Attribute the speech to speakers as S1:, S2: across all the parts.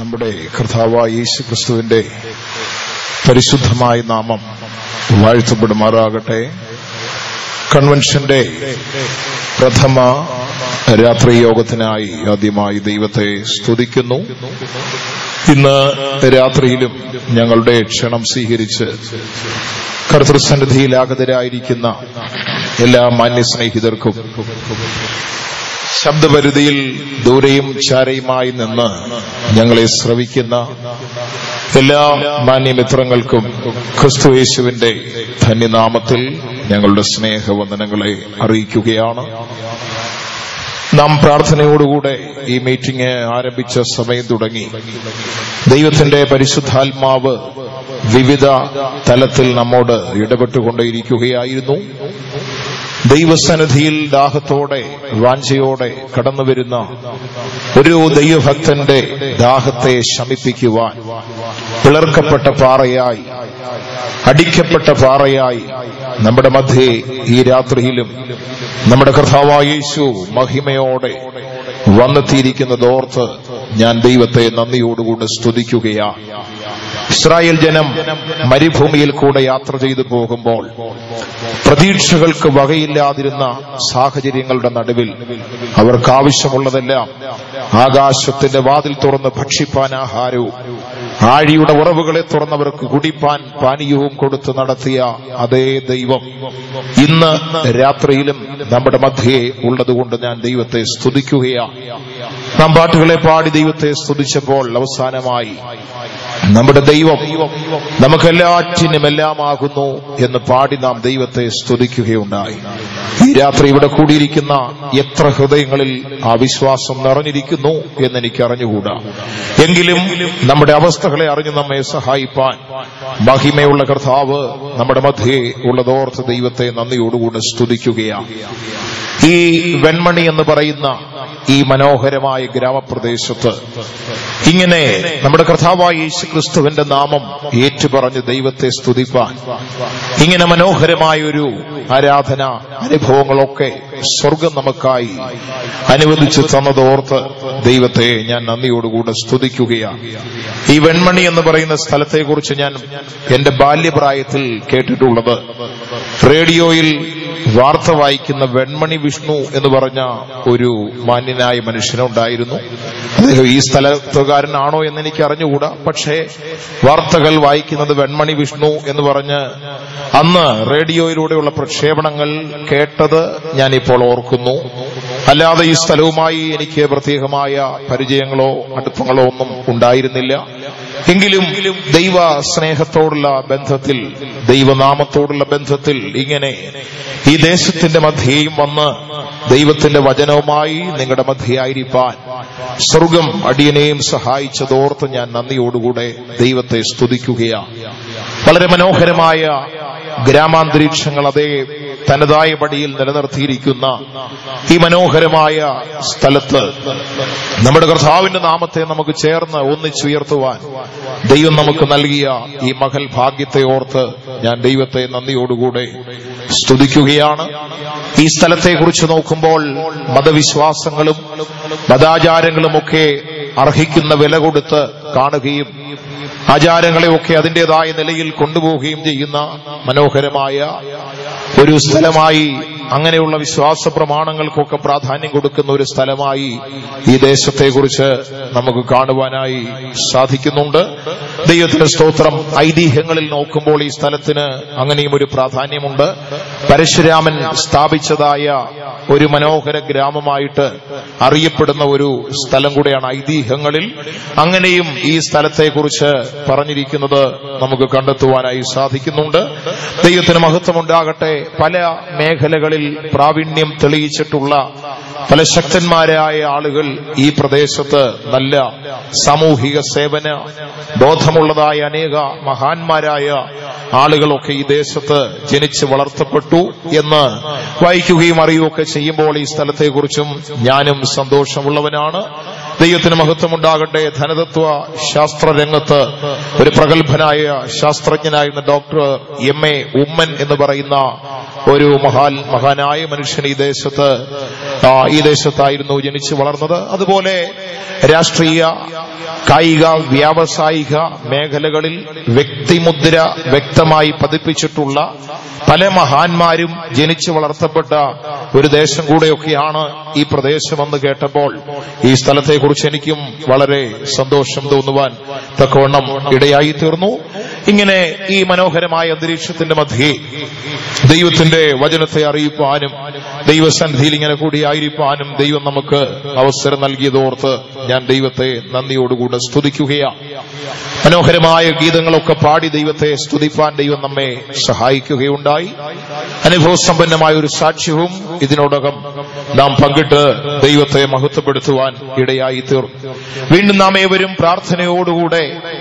S1: നമ്മുടെ കർത്താവായ യേശുക്രിസ്തുവിന്റെ പരിശുദ്ധമായ നാമം വാഴ്ത്തപ്പെടുമാറാകട്ടെ. കൺവെൻഷന്റെ പ്രഥമ രാത്രി യോഗത്തിനായി ആദ്യമായി ദൈവത്തെ സ്തുതിക്കുന്നു. ഇന്ന് രാത്രിയിലും ഞങ്ങളുടെ ക്ഷണം സ്വീകരിച്ച് കർത്തൃസന്നിധിയിൽ ആഗതരായിരിക്കുന്ന എല്ലാ മാന്യസ്നേഹിതർക്കും ശബ്ദപരിധിയിൽ ദൂരെയും ചാരയുമായി നിന്ന് ഞങ്ങളെ ശ്രവിക്കുന്ന എല്ലാ മാന്യമിത്രങ്ങൾക്കും ക്രിസ്തുയേശുവിന്റെ ധന്യനാമത്തിൽ ഞങ്ങളുടെ സ്നേഹവന്ദനങ്ങളെ അറിയിക്കുകയാണ്. നാം പ്രാർത്ഥനയോടുകൂടെ ഈ മീറ്റിംഗ് ആരംഭിച്ച സമയം തുടങ്ങി ദൈവത്തിന്റെ പരിശുദ്ധാത്മാവ് വിവിധ തലത്തിൽ നമ്മോട് ഇടപെട്ടുകൊണ്ടേയിരിക്കുകയായിരുന്നു. ദൈവസന്നിധിയിൽ ദാഹത്തോടെ വാഞ്ചയോടെ കടന്നുവരുന്ന ഒരു ദൈവഭക്തന്റെ ദാഹത്തെ ശമിപ്പിക്കുവാൻ പിളർക്കപ്പെട്ട പാറയായി, അടിക്കപ്പെട്ട പാറയായി നമ്മുടെ മധ്യേ ഈ രാത്രിയിലും നമ്മുടെ കർത്താവായ യേശു മഹിമയോടെ വന്നെത്തിയിരിക്കുന്നതോർത്ത് ഞാൻ ദൈവത്തെ നന്ദിയോടുകൂടി സ്തുതിക്കുകയാണ്. ഇസ്രായേൽ ജനം മരുഭൂമിയിൽ കൂടെ യാത്ര ചെയ്തു പോകുമ്പോൾ പ്രതീക്ഷകൾക്ക് വകയില്ലാതിരുന്ന സാഹചര്യങ്ങളുടെ നടുവിൽ അവർക്ക് ആവശ്യമുള്ളതെല്ലാം ആകാശത്തിന്റെ വാതിൽ തുറന്ന് ഭക്ഷിപ്പാൻ ആഹാരവും ആഴിയുടെ ഉറവുകളെ തുറന്നവർക്ക് കുടിപ്പാൻ പാനീയവും കൊടുത്ത് നടത്തിയ അതേ ദൈവം ഇന്ന് രാത്രിയിലും നമ്മുടെ മധ്യേ ഉള്ളതുകൊണ്ട് ഞാൻ ദൈവത്തെ സ്തുതിക്കുകയാണ്. നാം പാട്ടുകളെ പാടി ദൈവത്തെ സ്തുതിച്ചപ്പോൾ അവസാനമായി നമ്മുടെ ദൈവം നമുക്കെല്ലാറ്റിനും എല്ലാമാകുന്നു എന്ന് പാടി നാം ദൈവത്തെ സ്തുതിക്കുകയുണ്ടായി. ഈ രാത്രി ഇവിടെ കൂടിയിരിക്കുന്ന എത്ര ഹൃദയങ്ങളിൽ ആ വിശ്വാസം നിറഞ്ഞിരിക്കുന്നു എന്നെനിക്ക് അറിഞ്ഞുകൂടാ. എങ്കിലും നമ്മുടെ അവസ്ഥകളെ അറിഞ്ഞ് നമ്മെ സഹായിപ്പാൻ മഹിമയുള്ള കർത്താവ് നമ്മുടെ മധ്യേ ഉള്ളതോർത്ത് ദൈവത്തെ നന്ദിയോടുകൂടി സ്തുതിക്കുകയാണ്. ഈ വെൺമണി എന്ന് പറയുന്ന ഈ മനോഹരമായ ഗ്രാമപ്രദേശത്ത് ഇങ്ങനെ നമ്മുടെ കർത്താവായ യേശുക്രിസ്തുവിന്റെ നാമം ഏറ്റുപറഞ്ഞ് ദൈവത്തെ സ്തുതിപ്പാൻ ഇങ്ങനെ മനോഹരമായ ഒരു ആരാധന അനുഭവങ്ങളൊക്കെ സ്വർഗം നമുക്കായി അനുവദിച്ചു തന്നതോർത്ത് ദൈവത്തെ ഞാൻ നന്ദിയോടുകൂടെ സ്തുതിക്കുകയാണ്. ഈ വെൺമണി എന്ന് പറയുന്ന സ്ഥലത്തെക്കുറിച്ച് ഞാൻ എന്റെ ബാല്യപ്രായത്തിൽ കേട്ടിട്ടുള്ളത്, റേഡിയോയിൽ വാർത്ത വായിക്കുന്ന വെൺമണി വിഷ്ണു എന്ന് പറഞ്ഞ ഒരു മാന്യനായ മനുഷ്യനുണ്ടായിരുന്നു. അദ്ദേഹം ഈ സ്ഥലത്തുകാരനാണോ എന്ന് എനിക്ക് അറിഞ്ഞുകൂടാ. പക്ഷേ വാർത്തകൾ വായിക്കുന്നത് വെൺമണി വിഷ്ണു എന്ന് പറഞ്ഞ് അന്ന് റേഡിയോയിലൂടെയുള്ള പ്രക്ഷേപണങ്ങൾ കേട്ടത് ഞാനിപ്പോൾ ഓർക്കുന്നു. അല്ലാതെ ഈ സ്ഥലവുമായി എനിക്ക് പ്രത്യേകമായ പരിചയങ്ങളോ അടുപ്പങ്ങളോ ഒന്നും ഉണ്ടായിരുന്നില്ല. എങ്കിലും ദൈവ സ്നേഹത്തോടുള്ള ബന്ധത്തിൽ, ദൈവനാമത്തോടുള്ള ബന്ധത്തിൽ ഇങ്ങനെ ഈ ദേശത്തിന്റെ മധ്യേയും വന്ന് ദൈവത്തിന്റെ വചനവുമായി നിങ്ങളുടെ മധ്യയായിരിക്കാൻ സ്വർഗം അടിയനെയും സഹായിച്ചതോർത്ത് ഞാൻ നന്ദിയോടുകൂടെ ദൈവത്തെ സ്തുതിക്കുകയാണ്. വളരെ മനോഹരമായ ഗ്രാമാന്തരീക്ഷങ്ങൾ അതേ തനതായ പടിയിൽ നിലനിർത്തിയിരിക്കുന്ന ഈ മനോഹരമായ സ്ഥലത്ത് നമ്മുടെ കർത്താവിന്റെ നാമത്തെ നമുക്ക് ചേർന്ന് ഒന്നിച്ചുയർത്തുവാൻ ദൈവം നമുക്ക് നൽകിയ ഈ മഹൽ ഭാഗ്യത്തെ ഓർത്ത് ഞാൻ ദൈവത്തെ നന്ദിയോടുകൂടെ സ്തുതിക്കുകയാണ്. ഈ സ്ഥലത്തെക്കുറിച്ച് നോക്കുമ്പോൾ മതവിശ്വാസങ്ങളും മതാചാരങ്ങളുമൊക്കെ അർഹിക്കുന്ന വില കൊടുത്ത് കാണുകയും ആചാരങ്ങളെയൊക്കെ അതിൻ്റെതായ നിലയിൽ കൊണ്ടുപോവുകയും ചെയ്യുന്ന മനോഹരമായ ഒരു സ്ഥലമായി, അങ്ങനെയുള്ള വിശ്വാസ പ്രമാണങ്ങൾക്കൊക്കെ പ്രാധാന്യം കൊടുക്കുന്ന ഒരു സ്ഥലമായി ഈ ദേശത്തെക്കുറിച്ച് നമുക്ക് കാണുവാനായി സാധിക്കുന്നുണ്ട്. ദൈവത്തിന്റെ സ്തോത്രം. ഐതിഹ്യങ്ങളിൽ നോക്കുമ്പോൾ ഈ സ്ഥലത്തിന് അങ്ങനെയും ഒരു പ്രാധാന്യമുണ്ട്. പരശുരാമൻ സ്ഥാപിച്ചതായ ഒരു മനോഹര ഗ്രാമമായിട്ട് അറിയപ്പെടുന്ന ഒരു സ്ഥലം കൂടെയാണ് ഐതിഹ്യങ്ങളിൽ. അങ്ങനെയും ഈ സ്ഥലത്തെക്കുറിച്ച് പറഞ്ഞിരിക്കുന്നത് നമുക്ക് കണ്ടെത്തുവാനായി സാധിക്കുന്നുണ്ട്. ദൈവത്തിന് മഹത്വമുണ്ടാകട്ടെ. പല മേഖലകളിൽ പ്രാവീണ്യം തെളിയിച്ചിട്ടുള്ള പല ശക്തന്മാരായ ആളുകൾ ഈ പ്രദേശത്ത്, നല്ല സാമൂഹിക സേവന ബോധമുള്ളതായ അനേക മഹാന്മാരായ ആളുകളൊക്കെ ഈ ദേശത്ത് ജനിച്ച് വളർത്തപ്പെട്ടു എന്ന് വായിക്കുകയും അറിയുകയൊക്കെ ചെയ്യുമ്പോൾ ഈ സ്ഥലത്തെക്കുറിച്ചും ഞാനും സന്തോഷമുള്ളവനാണ്. ദൈവത്തിന് മഹത്വമുണ്ടാകട്ടെ. ധനതത്വ ശാസ്ത്രരംഗത്ത് ഒരു പ്രഗത്ഭനായ ശാസ്ത്രജ്ഞനായിരുന്ന ഡോക്ടർ എം.എ. ഉമ്മൻ എന്ന് പറയുന്ന ഒരു മഹാനായ മനുഷ്യൻ ഈ ദേശത്തായിരുന്നു ജനിച്ചു വളർന്നത്. അതുപോലെ രാഷ്ട്രീയ കായിക വ്യാവസായിക മേഖലകളിൽ വ്യക്തിമുദ്ര വ്യക്തമായി പതിപ്പിച്ചിട്ടുള്ള പല മഹാന്മാരും ജനിച്ചു വളർത്തപ്പെട്ട ഒരു ദേശം കൂടെയൊക്കെയാണ് ഈ പ്രദേശമെന്ന് കേട്ടപ്പോൾ ഈ സ്ഥലത്തെക്കുറിച്ച് എനിക്കും വളരെ സന്തോഷം തോന്നുവാൻ തക്കവണ്ണം ഇടയായി തീർന്നു. ഇങ്ങനെ ഈ മനോഹരമായ അന്തരീക്ഷത്തിന്റെ മധ്യേ ദൈവത്തിന്റെ വചനത്തെ അറിയിപ്പാനും ദൈവസന്നിധിയിൽ ഇങ്ങനെ കൂടിയായിരിക്കാനും ദൈവം നമുക്ക് അവസരം നൽകിയതോർത്ത് ഞാൻ ദൈവത്തെ നന്ദിയോടുകൂടെ സ്തുതിക്കുകയാണ്. മനോഹരമായ ഗീതങ്ങളൊക്കെ പാടി ദൈവത്തെ സ്തുതിപ്പാൻ ദൈവം നമ്മെ സഹായിക്കുകയുണ്ടായി. അനുഭവസമ്പന്നമായ ഒരു സാക്ഷ്യവും ഇതിനോടകം നാം പങ്കിട്ട് ദൈവത്തെ മഹത്വപ്പെടുത്തുവാൻ ഇടയായി തീർന്നു. വീണ്ടും നാം ഏവരും പ്രാർത്ഥനയോടുകൂടെ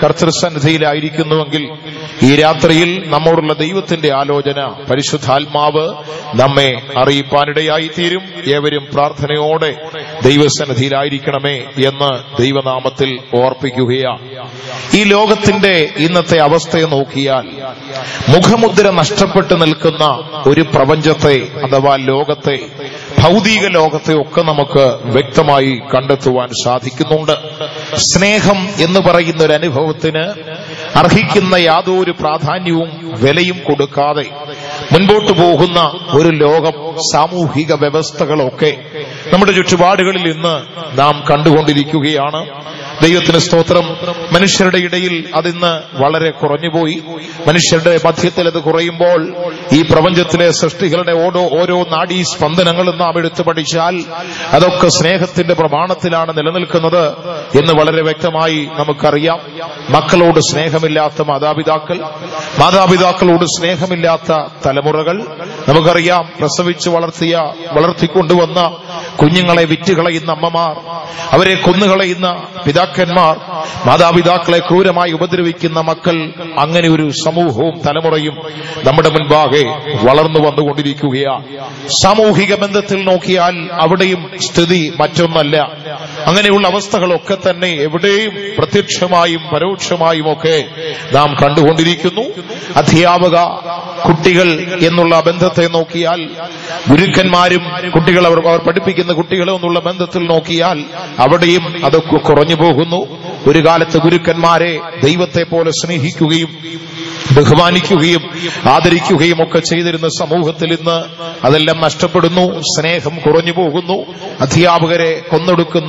S1: കർത്തൃസന്നിധിയിലായിരിക്കുന്നുവെങ്കിൽ ഈ രാത്രിയിൽ നമ്മോടുള്ള ദൈവത്തിന്റെ ആലോചന പരിശുദ്ധാത്മാവ് നമ്മെ അറിയിപ്പാനിടയായി തീരും. ഏവരും പ്രാർത്ഥനയോടെ ദൈവസന്നിധിയിലായിരിക്കണമേ എന്ന് ദൈവനാമത്തിൽ ഓർപ്പിക്കുകയാണ്. ഈ ലോകത്തിന്റെ ഇന്നത്തെ അവസ്ഥയെ നോക്കിയാൽ മുഖമുദ്ര നഷ്ടപ്പെട്ടു നിൽക്കുന്ന ഒരു പ്രപഞ്ചത്തെ അഥവാ ലോകത്തെ, ഭൗതിക ലോകത്തെ ഒക്കെ നമുക്ക് വ്യക്തമായി കണ്ടെത്തുവാൻ സാധിക്കുന്നുണ്ട്. സ്നേഹം എന്ന് പറയുന്ന ഒരു അനുഭവത്തിന് അർഹിക്കുന്ന യാതൊരു പ്രാധാന്യവും വിലയും കൊടുക്കാതെ മുൻപോട്ട് പോകുന്ന ഒരു ലോകം, സാമൂഹിക വ്യവസ്ഥകളൊക്കെ നമ്മുടെ ചുറ്റുപാടുകളിൽ ഇന്ന് നാം കണ്ടുകൊണ്ടിരിക്കുകയാണ്. ദൈവത്തിന് സ്തോത്രം. മനുഷ്യരുടെ ഇടയിൽ അതിന്ന് വളരെ കുറഞ്ഞുപോയി. മനുഷ്യരുടെ മധ്യത്തിൽ അത് കുറയുമ്പോൾ ഈ പ്രപഞ്ചത്തിലെ സൃഷ്ടികളുടെ ഓരോ നാഡീ സ്പന്ദനങ്ങളും നാം എടുത്തു പഠിച്ചാൽ അതൊക്കെ സ്നേഹത്തിന്റെ പ്രമാണത്തിലാണ് നിലനിൽക്കുന്നത് എന്ന് വളരെ വ്യക്തമായി നമുക്കറിയാം. മക്കളോട് സ്നേഹമില്ലാത്ത മാതാപിതാക്കൾ, മാതാപിതാക്കളോട് സ്നേഹമില്ലാത്ത തലമുറകൾ, നമുക്കറിയാം പ്രസവിച്ച് വളർത്തിക്കൊണ്ടുവന്ന കുഞ്ഞുങ്ങളെ വിറ്റുകളയുന്ന അമ്മമാർ, അവരെ കൊന്നുകളയുന്ന പിതാക്കന്മാർ, മാതാപിതാക്കളെ ക്രൂരമായി ഉപദ്രവിക്കുന്ന മക്കൾ, അങ്ങനെ ഒരു സമൂഹവും തലമുറയും നമ്മുടെ മുൻപാകെ വളർന്നു വന്നുകൊണ്ടിരിക്കുകയാണ്. സാമൂഹിക ബന്ധത്തിൽ നോക്കിയാൽ അവിടെയും സ്ഥിതി മറ്റൊന്നല്ല. അങ്ങനെയുള്ള അവസ്ഥകളൊക്കെ തന്നെ എവിടെയും പ്രത്യക്ഷമായും പരോക്ഷമായും ഒക്കെ നാം കണ്ടുകൊണ്ടിരിക്കുന്നു. അധ്യാപക കുട്ടികൾ എന്നുള്ള ബന്ധത്തെ നോക്കിയാൽ, ഗുരുക്കന്മാരും കുട്ടികൾ അവർ പഠിപ്പിക്കുന്ന കുട്ടികളും എന്നുള്ള ബന്ധത്തിൽ നോക്കിയാൽ അവിടെയും അതൊക്കെ കുറഞ്ഞു പോകുന്നു. ഒരു കാലത്ത് ഗുരുക്കന്മാരെ ദൈവത്തെ പോലെ സ്നേഹിക്കുകയും ബഹുമാനിക്കുകയും ആദരിക്കുകയും ഒക്കെ ചെയ്തിരുന്ന സമൂഹത്തിൽ ഇന്ന് അതെല്ലാം നഷ്ടപ്പെടുന്നു. സ്നേഹം കുറഞ്ഞു പോകുന്നു. അധ്യാപകരെ കൊന്നൊടുക്കുന്ന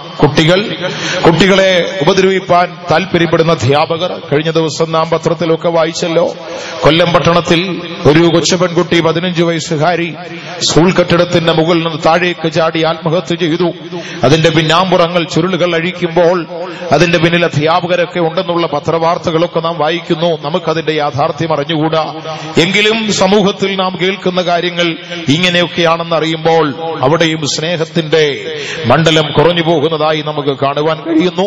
S1: കുട്ടികളെ ഉപദ്രവിപ്പാൻ താല്പര്യപ്പെടുന്ന അധ്യാപകർ. കഴിഞ്ഞ ദിവസം നാം പത്രത്തിലൊക്കെ വായിച്ചല്ലോ, കൊല്ലം പട്ടണത്തിൽ ഒരു കൊച്ചു പെൺകുട്ടി 15 വയസ്സുകാരി സ്കൂൾ കെട്ടിടത്തിന്റെ മുകളിൽ നിന്ന് താഴേക്ക് ചാടി ആത്മഹത്യ ചെയ്തു. അതിന്റെ പിന്നാമ്പുറങ്ങൾ ചുരുളുകൾ അഴിക്കുമ്പോൾ അതിന്റെ പിന്നിൽ അധ്യാപകരൊക്കെ ഉണ്ടെന്നുള്ള പത്രവാർത്തകളൊക്കെ നാം വായിക്കുന്നു. നമുക്കതിന്റെ യാഥാർത്ഥ്യം അറിഞ്ഞുകൂടാ. എങ്കിലും സമൂഹത്തിൽ നാം കേൾക്കുന്ന കാര്യങ്ങൾ ഇങ്ങനെയൊക്കെയാണെന്ന് അറിയുമ്പോൾ അവിടെയും സ്നേഹത്തിന്റെ മണ്ഡലം കുറഞ്ഞു പോകുന്നതായി നമുക്ക് കാണുവാൻ കഴിയുന്നു.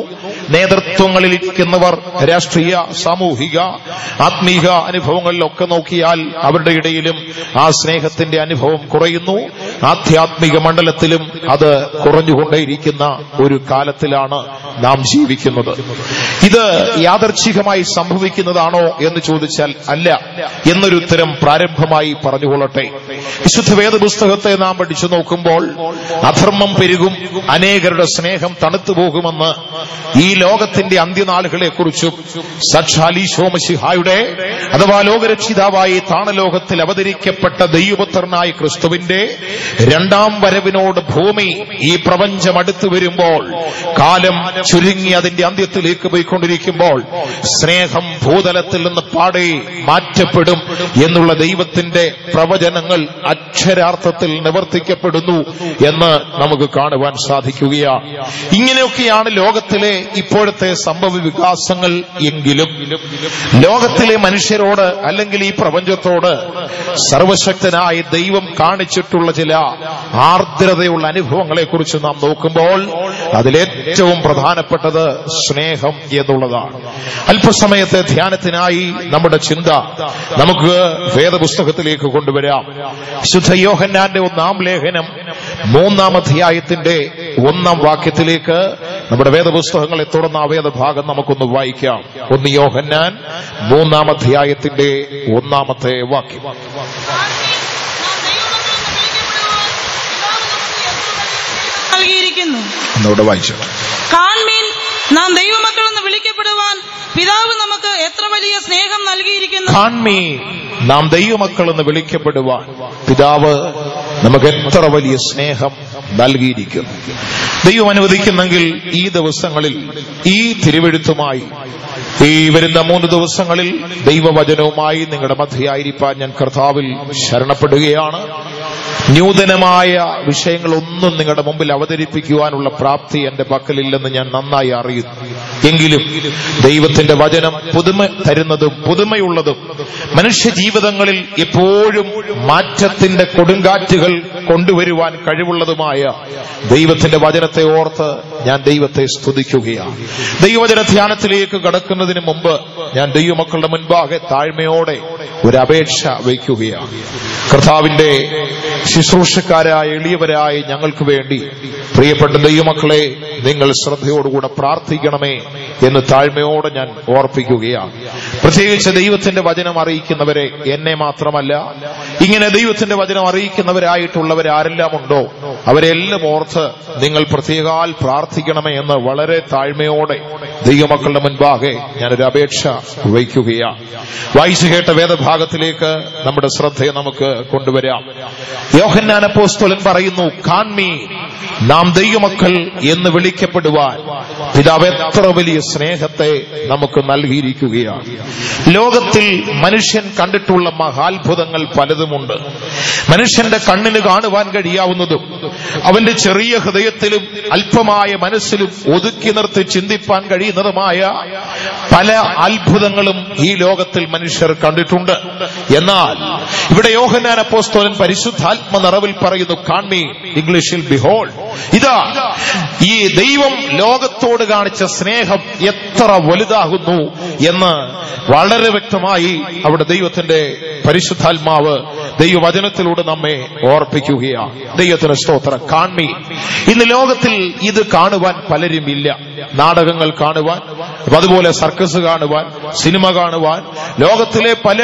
S1: നേതൃത്വങ്ങളിലിരിക്കുന്നവർ രാഷ്ട്രീയ, സാമൂഹിക, ആത്മീക അനുഭവങ്ങളിലൊക്കെ നോക്കിയാൽ അവരുടെ ഇടയിലും ആ സ്നേഹത്തിന്റെ അനുഭവം കുറയുന്നു. ആധ്യാത്മിക മണ്ഡലത്തിലും അത് കുറഞ്ഞുകൊണ്ടേയിരിക്കുന്ന ഒരു കാലത്തിലാണ് നാം ജീവിക്കുന്നത്. ഇത് യാദർച്ഛികമായി സംഭവിക്കുന്നതാണോ എന്ന് ചോദിച്ചാൽ അല്ല എന്നൊരു ഉത്തരം പ്രാരംഭമായി പറഞ്ഞുകൊള്ളട്ടെ. വിശുദ്ധ വേദപുസ്തകത്തെ നാം പഠിച്ചു നോക്കുമ്പോൾ അധർമ്മം പെരുകും, അനേകരുടെ സ്നേഹം തണുത്തു പോകുമെന്ന്, ഈ ലോകത്തിന്റെ അന്ത്യനാളുകളെ കുറിച്ചും സാക്ഷാൽ ഈശോ മിശിഹായുടെ അഥവാ ലോകരക്ഷിതാവായി താണലോകത്തിൽ അവതരിക്കപ്പെട്ട ദൈവപുത്രനായ ക്രിസ്തുവിന്റെ രണ്ടാം വരവിനോട് ഭൂമി, ഈ പ്രപഞ്ചം അടുത്തു വരുമ്പോൾ, കാലം ചുരുങ്ങി അതിന്റെ അന്ത്യത്തിലേക്ക് പോയിക്കൊണ്ടിരിക്കുമ്പോൾ സ്നേഹം ഭൂതലത്തിൽ നിന്ന് പാടെ മാറ്റപ്പെടും എന്നുള്ള ദൈവത്തിന്റെ പ്രവചനങ്ങൾ അക്ഷരാർത്ഥത്തിൽ നിവർത്തിക്കപ്പെടുന്നു എന്ന് നമുക്ക് കാണുവാൻ സാധിക്കുകയാണ്. ഇങ്ങനെയൊക്കെയാണ് ലോകത്തിലെ ഇപ്പോഴത്തെ സംഭവ വികാസങ്ങൾ. എങ്കിലും ലോകത്തിലെ മനുഷ്യരോട് അല്ലെങ്കിൽ ഈ പ്രപഞ്ചത്തോട് സർവശക്തനായ ദൈവം കാണിച്ചിട്ടുള്ള ചില ആർദ്രതയുള്ള അനുഭവങ്ങളെ കുറിച്ച് നാം നോക്കുമ്പോൾ അതിലേറ്റവും പ്രധാനപ്പെട്ടത് സ്നേഹം എന്നുള്ളതാണ്. അല്പസമയത്തെ ധ്യാനത്തിനായി നമ്മുടെ ചിന്ത നമുക്ക് വേദപുസ്തകത്തിലേക്ക് കൊണ്ടുവരാം. വിശുദ്ധ യോഹന്നാന്റെ 1-ാം ലേഖനം 3-ാം അധ്യായത്തിന്റെ 1-ാം വാക്യത്തിലേക്ക് നമ്മുടെ വേദപുസ്തകങ്ങളെ തുറന്ന ആ വേദഭാഗം നമുക്കൊന്ന് വായിക്കാം. 1 യോഹന്നാൻ 3-ാം അധ്യായത്തിന്റെ 1-ാമത്തെ വാക്യം.
S2: കാൺമീൻ, നാം ദൈവമക്കളെന്ന് വിളിക്കപ്പെടുവാൻ പിതാവ് നമുക്ക് എത്ര വലിയ സ്നേഹം നൽകിയിരിക്കുന്നു.
S1: കാൺമീ, നാം ദൈവമക്കളെന്ന് വിളിക്കപ്പെടുവാൻ പിതാവ് നമുക്ക് എത്ര വലിയ സ്നേഹം നൽകിയിരിക്കുന്നു. ദൈവം അനുവദിക്കുന്നെങ്കിൽ ഈ ദിവസങ്ങളിൽ ഈ തിരുവെഴുത്തുമായി ഈ വരുന്ന 3 ദിവസങ്ങളിൽ ദൈവവചനവുമായി നിങ്ങളുടെ മധ്യയായിരിക്കാൻ ഞാൻ കർത്താവിൽ ശരണപ്പെടുകയാണ്. നൂതനമായ വിഷയങ്ങളൊന്നും നിങ്ങളുടെ മുമ്പിൽ അവതരിപ്പിക്കുവാനുള്ള പ്രാപ്തി എന്റെ പക്കലില്ലെന്ന് ഞാൻ നന്നായി അറിയുന്നു. എങ്കിലും ദൈവത്തിന്റെ വചനം പുതുമ തരുന്നതും പുതുമയുള്ളതും മനുഷ്യ ജീവിതങ്ങളിൽ എപ്പോഴും മാറ്റത്തിന്റെ കൊടുങ്കാറ്റുകൾ കൊണ്ടുവരുവാൻ കഴിവുള്ളതുമായ ദൈവത്തിന്റെ വചനത്തെ ഓർത്ത് ഞാൻ ദൈവത്തെ സ്തുതിക്കുകയാണ്. ദൈവവചന ധ്യാനത്തിലേക്ക് കടക്കുന്നതിന് മുമ്പ് ഞാൻ ദൈവമക്കളുടെ മുൻപാകെ താഴ്മയോടെ ഒരു അപേക്ഷ വയ്ക്കുകയാണ്. കർത്താവിന്റെ ശുശ്രൂഷക്കാരായ എളിയവരായ ഞങ്ങൾക്ക് വേണ്ടി പ്രിയപ്പെട്ട ദൈവമക്കളെ, നിങ്ങൾ ശ്രദ്ധയോടുകൂടെ പ്രാർത്ഥിക്കണമേ എന്ന് താഴ്മയോടെ ഞാൻ ഓർപ്പിക്കുകയാണ്. പ്രത്യേകിച്ച് ദൈവത്തിന്റെ വചനം അറിയിക്കുന്നവരെ, എന്നെ മാത്രമല്ല, ഇങ്ങനെ ദൈവത്തിന്റെ വചനം അറിയിക്കുന്നവരായിട്ടുള്ളവരാരെല്ലാം ഉണ്ടോ അവരെല്ലാം ഓർത്ത് നിങ്ങൾ പ്രത്യേകാൽ പ്രാർത്ഥിക്കണമേ എന്ന് വളരെ താഴ്മയോടെ ദൈവമക്കളുടെ മുൻപാകെ ഞാനൊരു അപേക്ഷ വയ്ക്കുകയാണ്. വായിച്ചു കേട്ട വേദഭാഗത്തിലേക്ക് നമ്മുടെ ശ്രദ്ധയെ നമുക്ക് കൊണ്ടുവരാം. യോഹന്നാൻ അപ്പോസ്തലൻ പറയുന്നു, കാൺമീ, നാം ദൈവമക്കൾ എന്ന് വിളിക്കപ്പെടുവാൻ പിതാവ് എത്ര വലിയ സ്നേഹത്തെ നമുക്ക് നൽകിയിരിക്കുകയാണ്. ലോകത്തിൽ മനുഷ്യൻ കണ്ടിട്ടുള്ള മഹാത്ഭുതങ്ങൾ പലതുമുണ്ട്. മനുഷ്യന്റെ കണ്ണിന് കാണുവാൻ കഴിയാവുന്നതും അവന്റെ ചെറിയ ഹൃദയത്തിലും അല്പമായ മനസ്സിലും ഒതുക്കി നിർത്തി ചിന്തിപ്പാൻ കഴിയുന്നതുമായ പല അത്ഭുതങ്ങളും ഈ ലോകത്തിൽ മനുഷ്യർ കണ്ടിട്ടുണ്ട്. എന്നാൽ ഇവിടെ യോഹന്നാൻ അപ്പോസ്തലൻ പരിശുദ്ധാത്മ നിറവിൽ പറയുന്നു, കാൺമീ, ഇംഗ്ലീഷിൽ ബിഹോൾഡ്. ഇതാ, ഈ ദൈവം ലോകത്തോട് കാണിച്ച സ്നേഹം എത്ര വലുതാകുന്നു എന്ന് വളരെ വ്യക്തമായി അവിടെ ദൈവത്തിന്റെ പരിശുദ്ധാത്മാവ് ദൈവവചനത്തിലൂടെ നമ്മെ ഓർപ്പിക്കുകയാണ്. ദൈവത്തിന് സ്തോത്രം. കാൺമീ, ഇന്ന് ലോകത്തിൽ ഇത് കാണുവാൻ പലരും ഇല്ല. നാടകങ്ങൾ കാണുവാൻ, അതുപോലെ സർക്കസ് കാണുവാൻ, സിനിമ കാണുവാൻ, ലോകത്തിലെ പല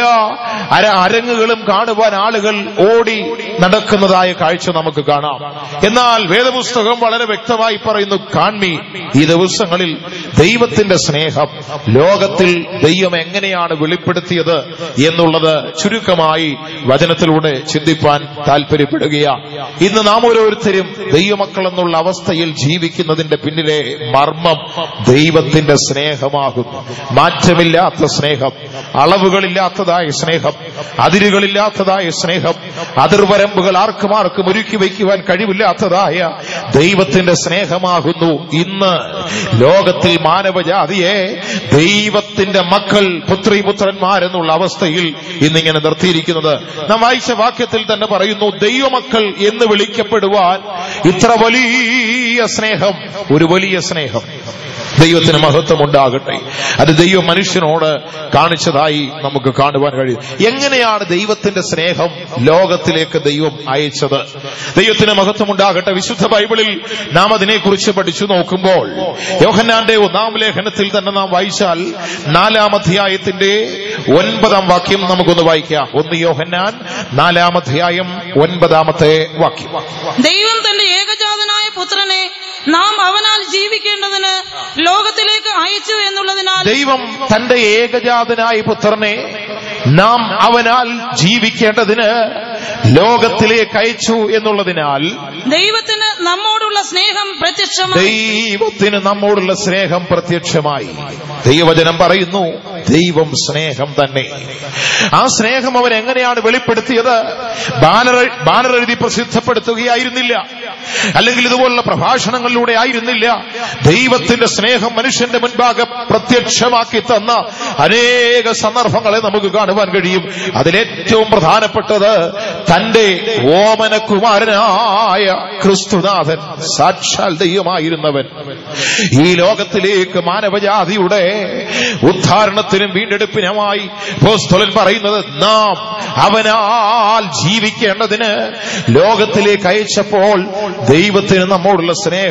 S1: അരങ്ങുകളും കാണുവാൻ ആളുകൾ ഓടി നടക്കുന്നതായ കാഴ്ച നമുക്ക് കാണാം. എന്നാൽ വേദപുസ്തകം വളരെ വ്യക്തമായി പറയുന്നു, കാൺമീ, ഈ ദിവസങ്ങളിൽ ദൈവത്തിന്റെ സ്നേഹം ലോകത്തിൽ ദൈവം എങ്ങനെയാണ് വെളിപ്പെടുത്തിയത് എന്നുള്ളത് ചുരുക്കമായി വചനത്തിലൂടെ ചിന്തിപ്പാൻ താല്പര്യപ്പെടുകയാണ്. ഇന്ന് നാം ഓരോരുത്തരും ദൈവമക്കൾ എന്നുള്ള അവസ്ഥയിൽ ജീവിക്കുന്നതിന്റെ പിന്നിലെ മർമ്മം ദൈവത്തിന്റെ സ്നേഹമാകുന്നു. മാറ്റമില്ലാത്ത സ്നേഹം, അളവുകളില്ലാത്തതായ സ്നേഹം, അതിരുകളില്ലാത്തതായ സ്നേഹം, അതിർവരമ്പുകൾ ആർക്കും ഒരുക്കി വയ്ക്കുവാൻ കഴിവില്ലാത്തതായ ദൈവത്തിന്റെ സ്നേഹമാകുന്നു ഇന്ന് ലോകത്തിൽ മാനവജാതിയെ ദൈവത്തിന്റെ മക്കൾ, പുത്രിപുത്രന്മാരെന്നുള്ള അവസ്ഥയിൽ ഇന്നിങ്ങനെ നിർത്തിയിരിക്കുന്നത്. നാം വായിച്ച വാക്യത്തിൽ തന്നെ പറയുന്നു, ദൈവമക്കൾ എന്ന് വിളിക്കപ്പെടുവാൻ ഇത്ര വലിയ സ്നേഹം, ഒരു വലിയ സ്നേഹം. ദൈവത്തിന് മഹത്വം ഉണ്ടാകട്ടെ. അത് ദൈവം മനുഷ്യനോട് കാണിച്ചതായി നമുക്ക് കാണുവാൻ കഴിയും. എങ്ങനെയാണ് ദൈവത്തിന്റെ സ്നേഹം ലോകത്തിലേക്ക് ദൈവം അയച്ചത്? ദൈവത്തിന് മഹത്വം ഉണ്ടാകട്ടെ. വിശുദ്ധ ബൈബിളിൽ നാം അതിനെക്കുറിച്ച് പഠിച്ചു നോക്കുമ്പോൾ യോഹന്നാന്റെ 1-ാം ലേഖനത്തിൽ തന്നെ നാം വായിച്ചാൽ 4-ാം അധ്യായത്തിന്റെ 9-ാം വാക്യം നമുക്കൊന്ന് വായിക്കാം. 1 യോഹന്നാൻ 4-ാം അധ്യായം 9-ാമത്തെ വാക്യം.
S2: ദൈവം തന്റെ ഏകജാതനായ പുത്രനെ നാം അവനാൽ ജീവിക്കേണ്ടതിന് ലോകത്തിലേക്ക് അയച്ചു എന്നുള്ളതിനാൽ,
S1: ദൈവം തന്റെ ഏകജാതനായ പുത്രനെ നാം അവനാൽ ജീവിക്കേണ്ടതിന് ലോകത്തിലേക്ക് അയച്ചു എന്നുള്ളതിനാൽ
S2: ദൈവത്തിന് നമ്മോടുള്ള സ്നേഹം പ്രത്യക്ഷമായി.
S1: ദൈവവചനം പറയുന്നു, ദൈവം സ്നേഹം തന്നെ. ആ സ്നേഹം അവൻ എങ്ങനെയാണ് വെളിപ്പെടുത്തിയത്? ബാനർ എഴുതി പ്രസിദ്ധപ്പെടുത്തുകയായിരുന്നില്ല, അല്ലെങ്കിൽ ഇതുപോലുള്ള പ്രഭാഷണങ്ങളിലൂടെ ആയിരുന്നില്ല. ദൈവത്തിന്റെ സ്നേഹം മനുഷ്യന്റെ മുൻപാകെ പ്രത്യക്ഷമാക്കി തന്ന അനേക സന്ദർഭങ്ങളെ നമുക്ക് കാണുവാൻ കഴിയും. അതിലേറ്റവും പ്രധാനപ്പെട്ടത് തന്റെ ഓമനകുമാരനായ ക്രിസ്തുനാഥൻ, സാക്ഷാൽ ദൈവമായിരുന്നവൻ, ഈ ലോകത്തിലേക്ക് മാനവജാതിയുടെ ഉദ്ധാരണത്തിനും വീണ്ടെടുപ്പിനുമായി അപ്പോസ്തലൻ പറയുന്നത്, നാം അവനാൽ ജീവിക്കേണ്ടതിന് ലോകത്തിലേക്ക് അയച്ചപ്പോൾ ദൈവത്തിന് നമ്മോടുള്ള സ്നേഹം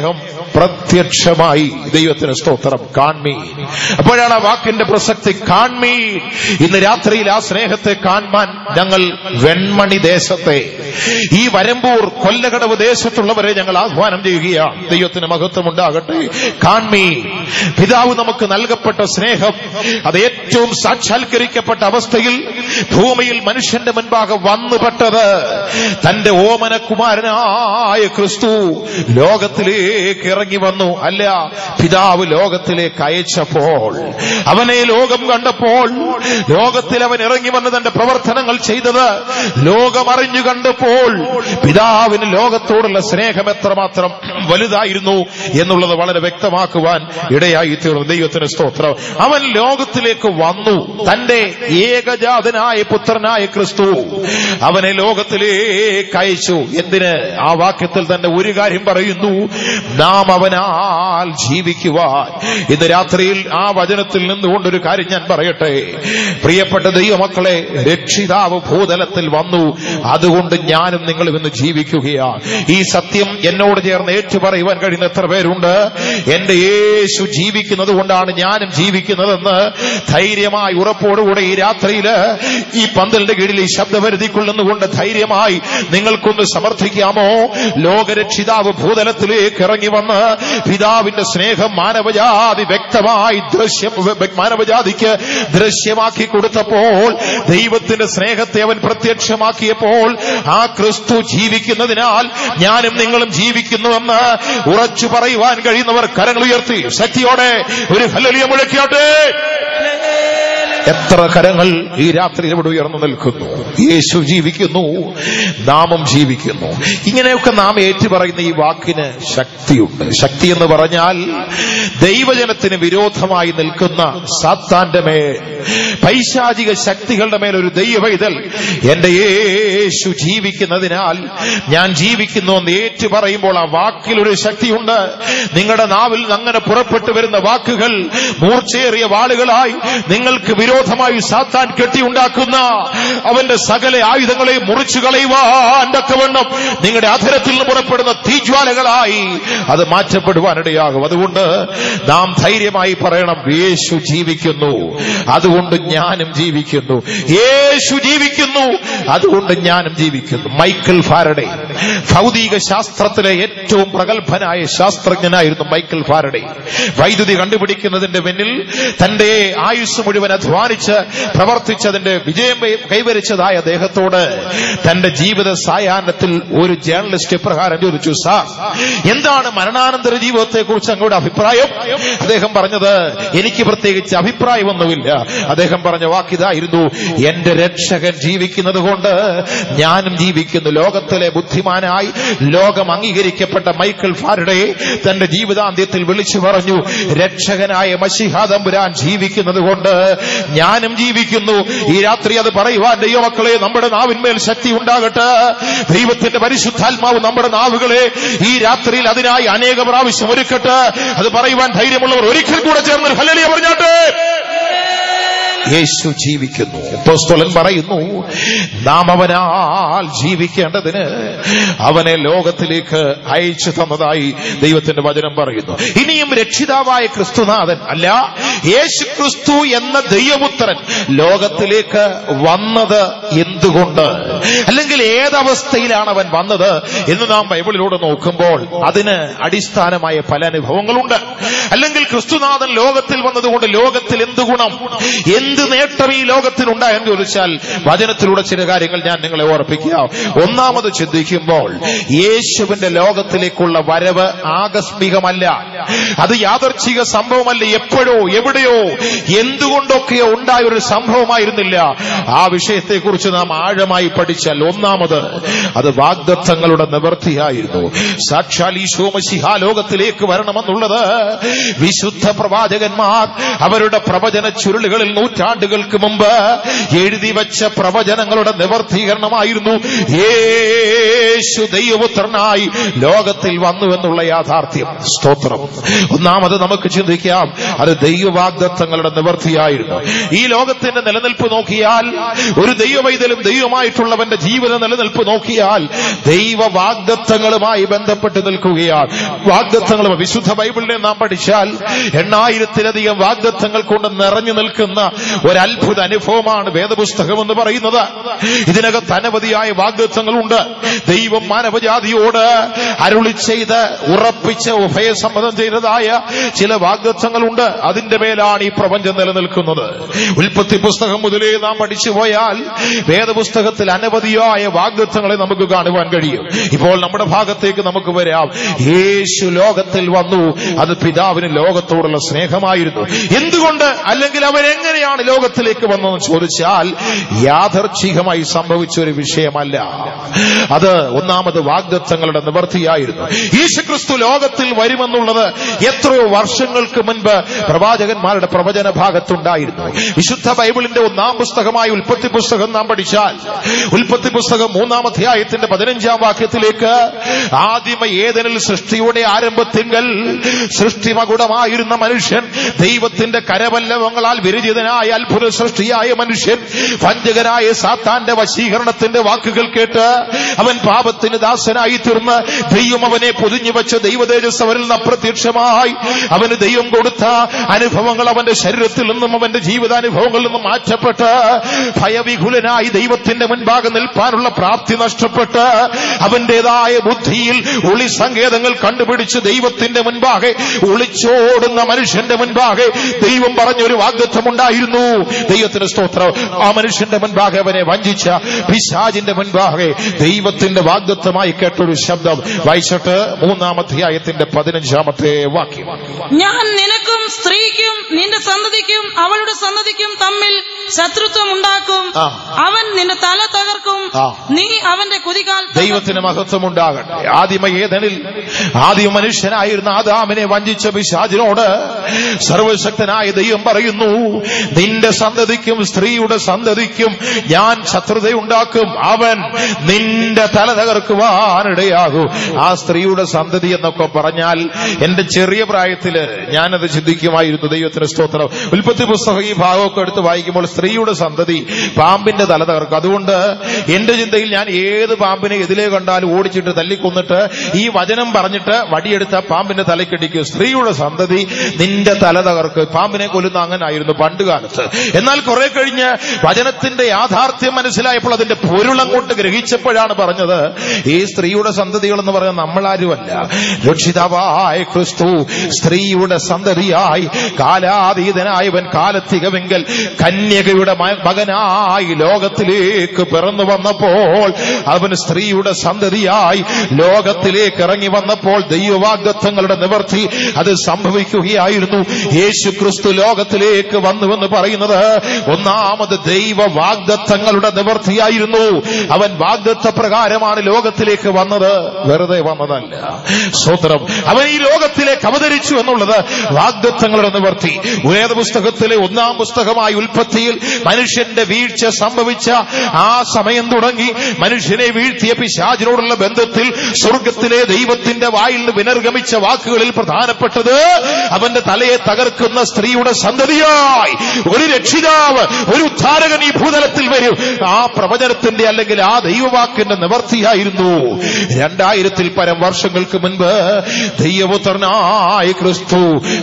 S1: പ്രത്യക്ഷമായി. ദൈവത്തിന് സ്തോത്രം. കാൺമീൻ. അപ്പോഴാണ് ആ വാക്കിന്റെ പ്രസക്തി. കാൺമീൻ. ഇന്ന് രാത്രിയിൽ ആ സ്നേഹത്തെ കാണാൻ ഞങ്ങൾ വെൺമണി ദേശത്തെ, ഈ വരമ്പൂർ കൊല്ലകടവ് ദേശത്തുള്ളവരെ ഞങ്ങൾ ആഹ്വാനം ചെയ്യുകയാണ്. ദൈവത്തിന് മഹത്വം ഉണ്ടാകട്ടെ. കാൺമീൻ. പിതാവ് നമുക്ക് നൽകപ്പെട്ട സ്നേഹം അത് ഏറ്റവും സാക്ഷാത്കരിക്കപ്പെട്ട അവസ്ഥയിൽ ഭൂമിയിൽ മനുഷ്യന്റെ മുൻപാകെ വന്നുപെട്ടത് തന്റെ ഓമനകുമാരനായ ക്രിസ്തു ലോകത്തിലേക്ക് ഇറങ്ങി വന്നു. അല്ല, പിതാവ് ലോകത്തിലേക്ക് അയച്ചപ്പോൾ, അവനെ ലോകം കണ്ടപ്പോൾ, ലോകത്തിൽ അവൻ ഇറങ്ങി വന്ന് തന്റെ പ്രവർത്തനങ്ങൾ ചെയ്തത് ലോകം അറിഞ്ഞു കണ്ടപ്പോൾ പിതാവിന് ലോകത്തോടുള്ള സ്നേഹം എത്രമാത്രം വലുതായിരുന്നു എന്നുള്ളത് വളരെ വ്യക്തമാക്കുവാൻ ഇടയായി തീർന്നു. ദൈവത്തിന് സ്തോത്രം. അവൻ ലോകത്തിലേക്ക് വന്നു. തന്റെ ഏകജാതനായ പുത്രനായ ക്രിസ്തു അവനെ ലോകത്തിലേക്ക് അയച്ചു. എന്തിന്? ആ വാക്യത്തിൽ തന്നെ ഒരു കാര്യം പറയുന്നു, നാം അവനാൽ ജീവിക്കുവാൻ. ഇന്ന് രാത്രിയിൽ ആ വചനത്തിൽ നിന്നുകൊണ്ടൊരു കാര്യം ഞാൻ പറയട്ടെ. പ്രിയപ്പെട്ട ദൈവമക്കളെ, രക്ഷിതാവ് ഭൂതലത്തിൽ വന്നു, അതുകൊണ്ട് ഞാനും നിങ്ങളും ഇന്ന് ജീവിക്കുകയാണ്. ഈ സത്യം എന്നോട് ചേർന്ന് ഏറ്റുപറയുവാൻ കഴിയുന്ന എത്ര പേരുണ്ട്? എന്റെ യേശു ജീവിക്കുന്നത് കൊണ്ടാണ് ഞാനും ജീവിക്കുന്നതെന്ന് ധൈര്യമായി ഉറപ്പോടുകൂടെ ഈ രാത്രിയില് ഈ പന്തലിന്റെ കീഴിൽ ഈ ശബ്ദപരിധി കൊള്ളുന്നുകൊണ്ട് ധൈര്യമായി നിങ്ങൾക്കൊന്ന് സമർത്ഥിക്കാമോ? ലോകരക്ഷിതാവ് ഭൂതലത്തിലേക്ക് ഇറങ്ങി വന്ന് പിതാവിന്റെ സ്നേഹം മാനവജാതി വ്യക്തമായി മാനവജാതിക്ക് ദൃശ്യമാക്കി കൊടുത്തപ്പോൾ, ദൈവത്തിന്റെ സ്നേഹത്തെ അവൻ പ്രത്യക്ഷമാക്കിയപ്പോൾ, ആ ക്രിസ്തു ജീവിക്കുന്നതിനാൽ ഞാനും നിങ്ങളും ജീവിക്കുന്നുവെന്ന് ഉറച്ചു പറയുവാൻ കഴിയുന്നവർ കരങ്ങൾ ഉയർത്തി ശക്തിയോടെ ഒരു ഹല്ലേലൂയ മുഴക്കിയാട്ടെ. എത്ര കരങ്ങൾ ഈ രാത്രി ഇവിടെ ഉയർന്നു നിൽക്കുന്നു. യേശു ജീവിക്കുന്നു, നാമും ജീവിക്കുന്നു. ഇങ്ങനെയൊക്കെ നാം ഏറ്റുപറയുന്ന ഈ വാക്കിന് ശക്തിയുണ്ട്. ശക്തി എന്ന് പറഞ്ഞാൽ ദൈവജനത്തിന് വിരോധമായി നിൽക്കുന്ന സാത്താന്റെ മേൽ, പൈശാചിക ശക്തികളുടെ മേൽ ഒരു ദൈവവൈതൽ എന്റെ യേശു ജീവിക്കുന്നതിനാൽ ഞാൻ ജീവിക്കുന്നു എന്ന് ഏറ്റുപറയുമ്പോൾ ആ വാക്കിലൊരു ശക്തിയുണ്ട്. നിങ്ങളുടെ നാവിൽ അങ്ങനെ പുറപ്പെട്ടു വരുന്ന വാക്കുകൾ മൂർച്ചയേറിയ വാളുകളായി നിങ്ങൾക്ക് വിരോധമായി സാത്താൻ കെട്ടിയുണ്ടാക്കുന്ന അവന്റെ സകല ആയുധങ്ങളെ മുറിച്ചു കളയുവാൻ തക്കവണ്ണം നിങ്ങളുടെ അധരത്തിൽ നിന്ന് പുറപ്പെടുന്ന തീജ്വാലകളായി അത് മാറ്റപ്പെടുവാനിടയാകും. അതുകൊണ്ട് നാം ധൈര്യമായി പറയണം, യേശു ജീവിക്കുന്നു, അതുകൊണ്ട് ഞാനും ജീവിക്കുന്നു. യേശു ജീവിക്കുന്നു, അതുകൊണ്ട് ഞാനും ജീവിക്കുന്നു. മൈക്കൽ ഫാരഡേ, ഭൗതിക ശാസ്ത്രത്തിലെ ഏറ്റവും പ്രഗത്ഭനായ ശാസ്ത്രജ്ഞനായിരുന്നു മൈക്കൽ ഫാരഡേ. വൈദ്യുതി കണ്ടുപിടിക്കുന്നതിന്റെ പിന്നിൽ തന്റെ ആയുസ് മുഴുവൻ അധ്വാനിച്ച് പ്രവർത്തിച്ചതിന്റെ വിജയം കൈവരിച്ചതായ അദ്ദേഹത്തോട് തന്റെ ജീവിത സായാഹ്നത്തിൽ ഒരു ജേർണലിസ്റ്റ് ഇപ്രകാരം ചോദിച്ചു, സാർ, എന്താണ് മരണാനന്തര ജീവിതത്തെ കുറിച്ച് അങ്ങയുടെ അഭിപ്രായം? അദ്ദേഹം പറഞ്ഞത്, എനിക്ക് പ്രത്യേകിച്ച് അഭിപ്രായമൊന്നുമില്ല. അദ്ദേഹം പറഞ്ഞ വാക്കിതായിരുന്നു, എന്റെ രക്ഷകൻ ജീവിക്കുന്നത് കൊണ്ട് ഞാനും ജീവിക്കുന്നു. ലോകത്തിലെ ബുദ്ധിമാനായി ലോകം അംഗീകരിക്കപ്പെട്ട മൈക്കൽ ഫാരഡേ തന്റെ ജീവിതാന്ത്യത്തിൽ വിളിച്ചു പറഞ്ഞു, രക്ഷകനായ മശീഹാ തമ്പുരാൻ ജീവിക്കുന്നത് കൊണ്ട് ഞാനും ജീവിക്കുന്നു. ഈ രാത്രി അത് പറയുവാൻ ദൈവമക്കളെ നമ്മുടെ നാവിന്മേൽ ശക്തി ഉണ്ടാകട്ടെ. ദൈവത്തിന്റെ പരിശുദ്ധാത്മാവ് നമ്മുടെ നാവുകളെ ഈ രാത്രിയിൽ അതിനായി അനേക പ്രാവശ്യം ഒരുക്കട്ടെ. അത് പറയുവാൻ ധൈര്യമുള്ളവർ ഒരിക്കൽ കൂടെ ചേർന്ന് ഹല്ലേലൂയ പറഞ്ഞാട്ടെ. യേശു ജീവിക്കുന്നു. അപ്പോസ്തലൻ പറയുന്നു, നാം അവനാൽ ജീവിക്കേണ്ടതിന് അവനെ ലോകത്തിലേക്ക് അയച്ചു തന്നതായി ദൈവത്തിന്റെ വചനം പറയുന്നു. ഇനിയും രക്ഷിതാവായ ക്രിസ്തുനാഥൻ അല്ല, യേശു ക്രിസ്തു എന്ന ദൈവപുത്രൻ ലോകത്തിലേക്ക് വന്നത് എന്തുകൊണ്ട്, അല്ലെങ്കിൽ ഏതവസ്ഥയിലാണ് അവൻ വന്നത് എന്ന് നാം ബൈബിളിലൂടെ നോക്കുമ്പോൾ അതിന് അടിസ്ഥാനമായ പല അനുഭവങ്ങളുണ്ട്. അല്ലെങ്കിൽ ക്രിസ്തുനാഥൻ ലോകത്തിൽ വന്നതുകൊണ്ട് ലോകത്തിൽ എന്ത് ഗുണം, എന്ത് നേട്ടം ഈ ലോകത്തിനുണ്ടായെന്ന് ചോദിച്ചാൽ വചനത്തിലൂടെ ചില കാര്യങ്ങൾ ഞാൻ നിങ്ങളെ ഓർപ്പിക്കുക. ഒന്നാമത് ചിന്തിക്കുമ്പോൾ യേശുവിന്റെ ലോകത്തിലേക്കുള്ള വരവ് ആകസ്മികമല്ല, അത് യാദർച്ഛിക സംഭവമല്ല, എപ്പോഴോ എവിടെയോ എന്തുകൊണ്ടൊക്കെയോ ഉണ്ടായ ഒരു സംഭവമായിരുന്നില്ല. ആ വിഷയത്തെക്കുറിച്ച് നാം ആഴമായി പഠിച്ചാൽ ഒന്നാമത് അത് വാഗ്ദത്തങ്ങളുടെ നിവൃത്തിയായിരുന്നു. സാക്ഷാൽ ഈശോ മശീഹാ ലോകത്തിലേക്ക് വരണമെന്നുള്ളത് വിശുദ്ധ പ്രവാചകന്മാർ അവരുടെ പ്രവചന ചുരുളുകളിൽ നൂറ്റാണ്ടുകൾക്ക് മുമ്പ് എഴുതി വച്ച പ്രവചനങ്ങളുടെ നിവർത്തീകരണമായിരുന്നു. യേശു ദൈവപുത്രനായി ലോകത്തിൽ വന്നുവെന്നുള്ള യാഥാർത്ഥ്യം. സ്തോത്രം. ഒന്നാമത് നമുക്ക് ചിന്തിക്കാം, അത് ദൈവവാഗ്ദത്തങ്ങളുടെ നിവർത്തിയായിരുന്നു. ഈ ലോകത്തിന്റെ നിലനിൽപ്പ് നോക്കിയാൽ ഒരു ദൈവവൈതലും ദൈവമായിട്ടുള്ളവൻ അവന്റെ ജീവിത നിലനിൽപ്പ് നോക്കിയാൽ ദൈവ വാഗ്ദത്തങ്ങളുമായി ബന്ധപ്പെട്ട് നിൽക്കുകയാണ്. വാഗ്ദത്തങ്ങളും വിശുദ്ധ ബൈബിളിനെ നാം പഠിച്ചാൽ 8000-ലധികം വാഗ്ദത്തങ്ങൾ കൊണ്ട് നിറഞ്ഞു നിൽക്കുന്ന ഒരത്ഭുത അനുഭവമാണ് വേദപുസ്തകം എന്ന് പറയുന്നത്. ഇതിനകത്ത് അനവധിയായ വാഗ്ദത്തങ്ങളുണ്ട്. ദൈവം മാനവജാതിയോട് അരുളി ചെയ്ത് ഉറപ്പിച്ച് ഉഭയസമ്മതം ചെയ്തതായ ചില വാഗ്ദത്തങ്ങളുണ്ട്. അതിന്റെ മേലാണ് ഈ പ്രപഞ്ചം നിലനിൽക്കുന്നത്. ഉൽപ്പത്തി പുസ്തകം മുതലേ നാം പഠിച്ചു പോയാൽ വേദപുസ്തകത്തിൽ അനവധിയായ വാഗ്ദത്തങ്ങളെ നമുക്ക് കാണുവാൻ കഴിയും. ഇപ്പോൾ നമ്മുടെ ഭാഗത്തേക്ക് നമുക്ക് വരാം. യേശു ലോകത്തിൽ വന്നു. അത് പിതാവിന് ലോകത്തോടുള്ള സ്നേഹമായിരുന്നു. എന്തുകൊണ്ട്, അല്ലെങ്കിൽ അവൻ എങ്ങനെയാണ് ലോകത്തിലേക്ക് വന്നതെന്ന് ചോദിച്ചാൽ യാദർച്ഛികമായി സംഭവിച്ച ഒരു വിഷയമല്ല. അത് ഒന്നാമത് വാഗ്ദത്തങ്ങളുടെ നിവൃത്തിയായിരുന്നു. യേശുക്രിസ്തു ലോകത്തിൽ വരുമെന്നുള്ളത് എത്രയോ വർഷങ്ങൾക്ക് മുൻപ് പ്രവാചകന്മാരുടെ പ്രവചന ഭാഗത്തുണ്ടായിരുന്നു. വിശുദ്ധ ബൈബിളിന്റെ ഒന്നാം പുസ്തകമായ ഉൽപ്പത്തി പുസ്തകം നാം പഠിച്ചാൽ ഉൽപ്പത്തി പുസ്തകം 3-ാം അധ്യായത്തിന്റെ 15-ാം വാക്യത്തിലേക്ക് ആദിമ ഏദനിൽ സൃഷ്ടിയുടെ ആരംഭത്തിങ്കൽ സൃഷ്ടിമകുടമായിരുന്ന മനുഷ്യൻ, ദൈവത്തിന്റെ കരപല്ലവങ്ങളാൽ വിരചിതനായ അത്ഭുത സൃഷ്ടിയായ മനുഷ്യൻ, വഞ്ചകനായ സാത്താന്റെ വശീകരണത്തിന്റെ വാക്കുകൾ കേട്ട് അവൻ പാപത്തിന് ദാസനായി തീർന്ന് ദൈവം അവനെ പൊതിഞ്ഞു വെച്ച ദൈവതേജസ് അവരിൽ നിന്ന് അപ്രത്യക്ഷമായി അവന് ദൈവം കൊടുത്ത അനുഭവങ്ങൾ അവന്റെ ശരീരത്തിൽ നിന്നും അവന്റെ ജീവിതാനുഭവങ്ങളിൽ നിന്നും മാറ്റപ്പെട്ട് ഭയവിഹുലനായി ദൈവത്തിന്റെ മുൻപാകെ നിൽപ്പാനുള്ള പ്രാപ്തി നഷ്ടപ്പെട്ട് അവന്റേതായ ബുദ്ധിയിൽ ഒളി സങ്കേതങ്ങൾ കണ്ടുപിടിച്ച് ദൈവത്തിന്റെ മുൻപാകെ ഒളിച്ചോടുന്ന മനുഷ്യന്റെ മുൻപാകെ ദൈവം പറഞ്ഞൊരു വാഗ്ദത്തമുണ്ടായിരുന്നു. ദൈവത്തിന് സ്തോത്രം. ആ മനുഷ്യന്റെ മുൻപാകെ അവനെ വഞ്ചിച്ച പിശാചിന്റെ മുൻപാകെ ദൈവത്തിന്റെ വാഗ്ദത്തമായി കേട്ടൊരു ശബ്ദം വായിച്ചിട്ട് 3-ാം അധ്യായത്തിന്റെ 15-ാമത്തെ വാക്യം.
S2: ഞാൻ നിനക്കും സ്ത്രീക്കും നിന്റെ സന്തതിക്കും അവളുടെ സന്തതിക്കും തമ്മിൽ ശത്രുത്വം ഉണ്ടാക്കും. അവൻ നിന്റെ തല തകർക്കും, നീ അവന്റെ കുതികാൽ.
S1: ദൈവത്തിന് മഹത്വം ഉണ്ടാകട്ടെ. ആദിമ ഏദനിൽ ആദിമ മനുഷ്യനായിരുന്ന ആദാമിനെ വഞ്ചിച്ച പിശാചിനോട് സർവശക്തനായ ദൈവം പറയുന്നു, നിന്റെ സന്തതിക്കും സ്ത്രീയുടെ സന്തതിക്കും ഞാൻ ശത്രുതയുണ്ടാക്കും, അവൻ നിന്റെ തല തകർക്കുവാനിടയാകും. ആ സ്ത്രീയുടെ സന്തതി എന്നൊക്കെ പറഞ്ഞാൽ എന്റെ ചെറിയ പ്രായത്തില് ഞാനത് ചിന്തിക്കുമായിരുന്നു. ദൈവത്തിന് സ്തോത്രം. ഉൽപ്പത്തി പുസ്തകം ഈ ഭാഗമൊക്കെ എടുത്ത് വായിക്കുമ്പോൾ സ്ത്രീയുടെ സന്തതി പാമ്പിന്റെ തല തകർക്കും. അതുകൊണ്ട് എന്റെ ചിന്തയിൽ ഞാൻ ഏത് പാമ്പിനെ എതിലേ കണ്ടാലും ഓടിച്ചിട്ട് തല്ലിക്കൊന്നിട്ട് ഈ വചനം പറഞ്ഞിട്ട് വടിയെടുത്ത പാമ്പിന്റെ തലക്കിടിക്കും. സ്ത്രീയുടെ സന്തതി നിന്റെ തല തകർക്ക്. പാമ്പിനെ കൊല്ലുന്ന അങ്ങനായിരുന്നു പണ്ട് കാലത്ത്. എന്നാൽ കുറെ കഴിഞ്ഞ് വചനത്തിന്റെ യാഥാർത്ഥ്യം മനസ്സിലായപ്പോൾ അതിന്റെ പൊരുളങ്ങോട്ട് ഗ്രഹിച്ചപ്പോഴാണ് പറഞ്ഞത്, ഈ സ്ത്രീയുടെ സന്തതികൾ എന്ന് പറഞ്ഞാൽ നമ്മളാരുമല്ല, രക്ഷിതാവായ ക്രിസ്തു സ്ത്രീയുടെ സന്തതിയായി കാലാതീതനായവൻ കാലത്തികമെങ്കിൽ കന്യകയുടെ മകനായി ലോകത്തിലേക്ക് പിറന്നു വന്നപ്പോൾ അവൻ സ്ത്രീയുടെ സന്തതിയായി ലോകത്തിലേക്ക് ഇറങ്ങി വന്നപ്പോൾ ദൈവവാഗ്ദത്തങ്ങളുടെ നിവർത്തി അത് സംഭവിക്കുകയായിരുന്നു. യേശു ക്രിസ്തു ലോകത്തിലേക്ക് വന്നുവെന്ന് പറയുന്നത് ഒന്നാമത് ദൈവ വാഗ്ദത്തങ്ങളുടെ നിവർത്തിയായിരുന്നു. അവൻ വാഗ്ദത്ത പ്രകാരമാണ് ലോകത്തിലേക്ക് വന്നത്, വെറുതെ വന്നതല്ല. സ്തോത്രം. അവൻ ഈ ലോകത്തിലേക്ക് അവതരിച്ചു എന്നുള്ളത് വാഗ്ദത്തങ്ങളുടെ നിവർത്തി. വേദപുസ്തകത്തിലെ 1-ാം പുസ്തകമായ ഉൽപ്പത്തിയിൽ മനുഷ്യന്റെ വീഴ്ച സംഭവിച്ച ആ സമയം തുടങ്ങി മനുഷ്യനെ വീഴ്ത്തിയ പിശാചിനോടുള്ള ബന്ധത്തിൽ സ്വർഗത്തിലെ ദൈവത്തിന്റെ വായിൽ നിന്ന് വിനർഗമിച്ച വാക്കുകളിൽ പ്രധാനപ്പെട്ടത് അവന്റെ തലയെ തകർക്കുന്ന സ്ത്രീയുടെ സന്തതിയായി ഒരു രക്ഷിതാവ്, ഒരു ഉദ്ധാരകൻ ഈ ഭൂതലത്തിൽ വരും. ആ പ്രവചനത്തിന്റെ അല്ലെങ്കിൽ ആ ദൈവവാക്കിന്റെ നിവർത്തിയായിരുന്നു. 2000-ൽ പരം വർഷങ്ങൾക്ക് മുൻപ് ദൈവപുത്രനായ ക്രിസ്തു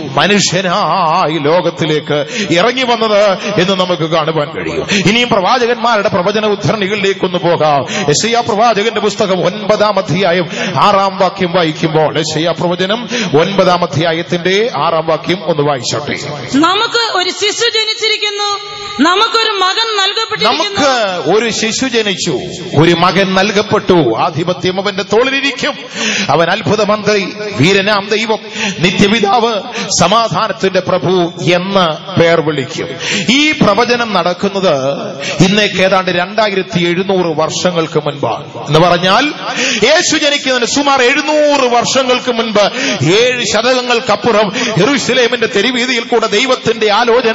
S1: മനുഷ്യനായി ലോകത്തിലേക്ക് ഇറങ്ങി വന്നത് എന്ന് നമുക്ക് കാണുവാൻ കഴിയും. ഇനിയും പ്രവാചകന്മാരുടെ പ്രവചന ഉദ്ധരണികളിലേക്കൊന്ന് പോകാം. യെശയ്യാ പ്രവാചകന്റെ പുസ്തകം 9-ാം അധ്യായം 6-ാം വാക്യം വായിക്കുമ്പോൾ യെശയ്യാ പ്രവചനം 9-ാം അധ്യായത്തിന്റെ 6-ാം വാക്യം ഒന്ന് വായിച്ചോട്ടെ.
S2: നമുക്ക് ഒരു ശിശു ജനിച്ചിരിക്കുന്നു, നമുക്കൊരു മകൻ നൽകപ്പെട്ടിരിക്കുന്നു.
S1: നമുക്ക് ഒരു ശിശു ജനിച്ചു, ഒരു മകൻ നൽകപ്പെട്ടു, ആധിപത്യം അവന്റെ തോളിലിരിക്കും. അവൻ അത്ഭുത മന്ത്രി, വീരനാം ദൈവം, നിത്യപിതാവ്, സമാധാനത്തിന്റെ പ്രഭു എന്ന് പേർ വിളിക്കും. ഈ പ്രവചനം നടക്കുന്നത് ഇന്നേക്ക് ഏതാണ്ട് 2700 വർഷങ്ങൾക്ക് മുൻപാണ്. എന്ന് പറഞ്ഞാൽ യേശു ജനിക്കുന്നതിന് സുമാർ 700 വർഷങ്ങൾക്ക് മുൻപ് 7 ശതകങ്ങൾക്കപ്പുറം യെരൂശലേമിന്റെ തെരുവീതിയിൽ കൂടെ ദൈവത്തിന്റെ ആലോചന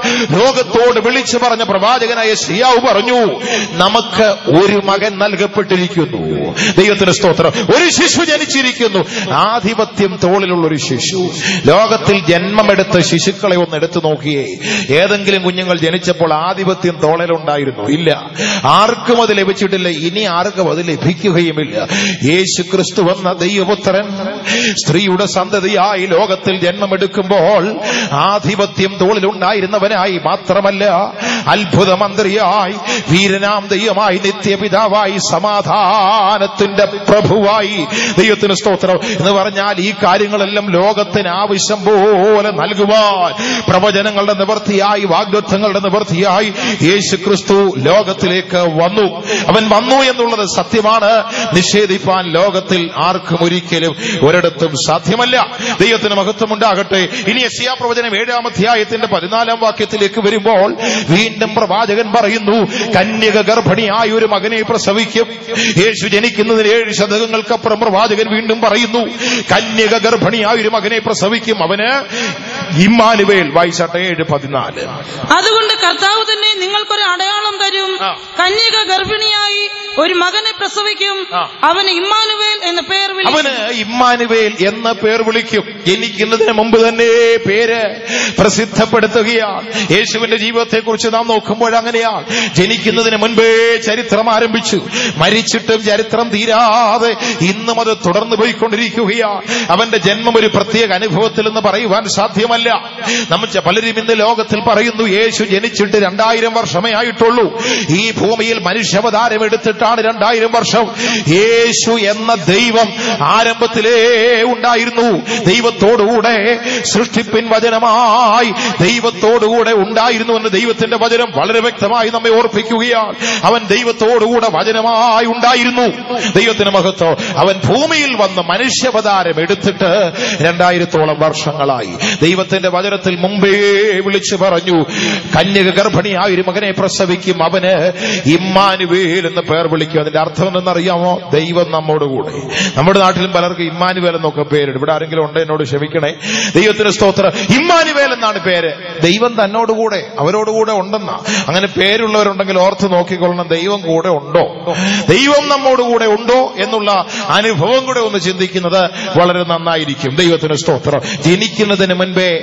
S1: ലോകത്തോട് വിളിച്ചു പറഞ്ഞ പ്രവാചകനായ യെശയ്യാവ് പറഞ്ഞു, നമുക്ക് ഒരു മകൻ നൽകപ്പെട്ടിരിക്കുന്നു. ദൈവത്തിന് സ്തോത്രം. ഒരു ശിശു ജനിച്ചിരിക്കുന്നു, ആധിപത്യം തോളിലുള്ള ഒരു ശിശു. ലോകത്തിൽ ജന്മമെടുത്ത ശിശുക്കളെ ഒന്ന് എടുത്തു നോക്കിയേ. ഏതെങ്കിലും കുഞ്ഞുങ്ങൾ ജനിച്ചപ്പോൾ ആധിപത്യം തോളിലുണ്ടായിരുന്നു? ഇല്ല. ആർക്കും അത് ലഭിച്ചിട്ടില്ല, ഇനി ആർക്കും അത് ലഭിക്കുകയുമില്ല. യേശു ക്രിസ്തു എന്ന ദൈവപുത്രൻ സ്ത്രീയുടെ സന്തതിയായി ലോകത്തിൽ ജന്മമെടുക്കുമ്പോൾ ആധിപത്യം തോളിലുണ്ടായിരുന്നവനായി മാത്രമല്ല, അത്ഭുത മന്ത്രിയായി, വീരനാം ദൈവമായി, നിത്യപിതാവായി, സമാധാനത്തിന്റെ പ്രഭുവായി. ദൈവത്തിന് സ്തോത്രം എന്ന് പറഞ്ഞാൽ ഈ കാര്യങ്ങളെല്ലാം ലോകത്തിന് ആവശ്യം പോലെ നൽകുവാൻ പ്രവചനങ്ങളുടെ നിവൃത്തിയായി, വാഗ്ദത്തങ്ങളുടെ നിവൃത്തിയായി യേശു ക്രിസ്തു ലോകത്തിലേക്ക് വന്നു. അവൻ വന്നു എന്നുള്ളത് സത്യമാണ്. നിഷേധിപ്പാൻ ലോകത്തിൽ ആർക്കും ഒരിക്കലും ഒരിടത്തും സാധ്യമല്ല. ദൈവത്തിന് മഹത്വം ഉണ്ടാകട്ടെ. ഇനി യെശയ്യാ പ്രവചനം 7-ാം അധ്യായത്തിന്റെ 14-ാം വാക്യത്തിലേക്ക് വരുമ്പോൾ വീണ്ടും പ്രവാചകൻ പറയുന്നു, കന്യക ഗർഭിണിയായ ഒരു മകനെ പ്രസവിക്കും. യേശു ജനിക്കുന്നതിന് 7 ശതകങ്ങൾക്കപ്പുറം പ്രവാചകൻ വീണ്ടും പറയുന്നു, കന്യക ഗർഭിണിയായ ഒരു മകനെ പ്രസവിക്കും, അവന് ഇമ്മാനുവേൽ. വായിച്ചാട്ടെ 7:14.
S2: അതുകൊണ്ട് കർത്താവ് തന്നെ നിങ്ങൾക്കൊരു അടയാളം തരും. കന്യക ഗർഭിണിയായി ഒരു മകനെ പ്രസവിക്കും, അവന് ഇമ്മാനുവേൽ എന്ന പേർ വിളിക്കും.
S1: അവന് ഇമ്മാനുവേൽ എന്ന പേർ വിളിക്കും. ജനിക്കുന്നതിന് മുമ്പ് തന്നെ പേര് പ്രസിദ്ധപ്പെടുത്തുകയാണ്. യേശുവിന്റെ ജീവിതത്തെക്കുറിച്ച് നാം നോക്കുമ്പോൾ അങ്ങനെയാണ്. ജനിക്കുന്നതിന് മുൻപേ ചരിത്രം ആരംഭിച്ചു. മരിച്ചിട്ടും ചരിത്രം തീരാതെ ഇന്നും അത് തുടർന്നു പോയിക്കൊണ്ടിരിക്കുകയാണ്. അവന്റെ ജന്മം ഒരു പ്രത്യേക അനുഭവത്തിൽ എന്ന് പറയുവാൻ സാധ്യമല്ല. നമ്മൾ പലരും ഇന്ന് ലോകത്തിൽ പറയുന്നു, യേശു ജനിച്ചിട്ട് 2000 വർഷമേ ആയിട്ടുള്ളൂ. ഈ ഭൂമിയിൽ മനുഷ്യാവതാരം എടുത്തിട്ടാണ് 2000 വർഷം. യേശു എന്ന ദൈവം ആരംഭത്തിലേ ഉണ്ടായിരുന്നു. ദൈവത്തോടുകൂടെ സൃഷ്ടിപ്പിൻ വചനമായി ദൈവത്തോടുകൂടെ ഉണ്ടായിരുന്നു എന്ന് ദൈവത്തിന്റെ വചനം വളരെ വ്യക്തമായി നമ്മെ ഓർപ്പിക്കുകയാണ്. അവൻ ദൈവത്തോടുകൂടെ വചനമായി ഉണ്ടായിരുന്നു. ദൈവത്തിന് മഹത്വം. അവൻ ഭൂമിയിൽ വന്ന് മനുഷ്യാവതാരം എടുത്തിട്ട് 2000-ഓളം വർഷങ്ങളായി. ദൈവത്തിന്റെ വചനത്തിൽ മുമ്പേ വിളിച്ചു പറഞ്ഞു, കന്യക ഗർഭിണിയായ ഒരു മകനെ പ്രസവിക്കും, അവന് ഇമ്മാനുവേൽ എന്ന പേർ വിളിക്കും. അതിന്റെ അർത്ഥം എന്തെന്നറിയാമോ? ദൈവം നമ്മോടുകൂടെ. നമ്മുടെ നാട്ടിലും പലർക്കും ഇമ്മാനുവേൽ എന്നൊക്കെ പേരിടും. ഇവിടെ ആരെങ്കിലും ഉണ്ട് എന്നോട് ക്ഷമിക്കണേ. ദൈവത്തിന് സ്തോത്രം. ഇമ്മാനുവേൽ എന്നാണ് പേര്. ദൈവം തന്നോടുകൂടെ, അവരോടുകൂടെ ഉണ്ടെന്നാ. അങ്ങനെ പേരുള്ളവരുണ്ടെങ്കിൽ ഓർത്ത് നോക്കിക്കൊള്ളണം, ദൈവം കൂടെ ഉണ്ടോ, ദൈവം നമ്മോടുകൂടെ ഉണ്ടോ എന്നുള്ള അനുഭവം കൂടെ ഒന്ന് ചിന്തിക്കുന്നത് വളരെ നന്നായിരിക്കും. ദൈവത്തിന് സ്തോത്രം. ജനിക്കുന്നതിന്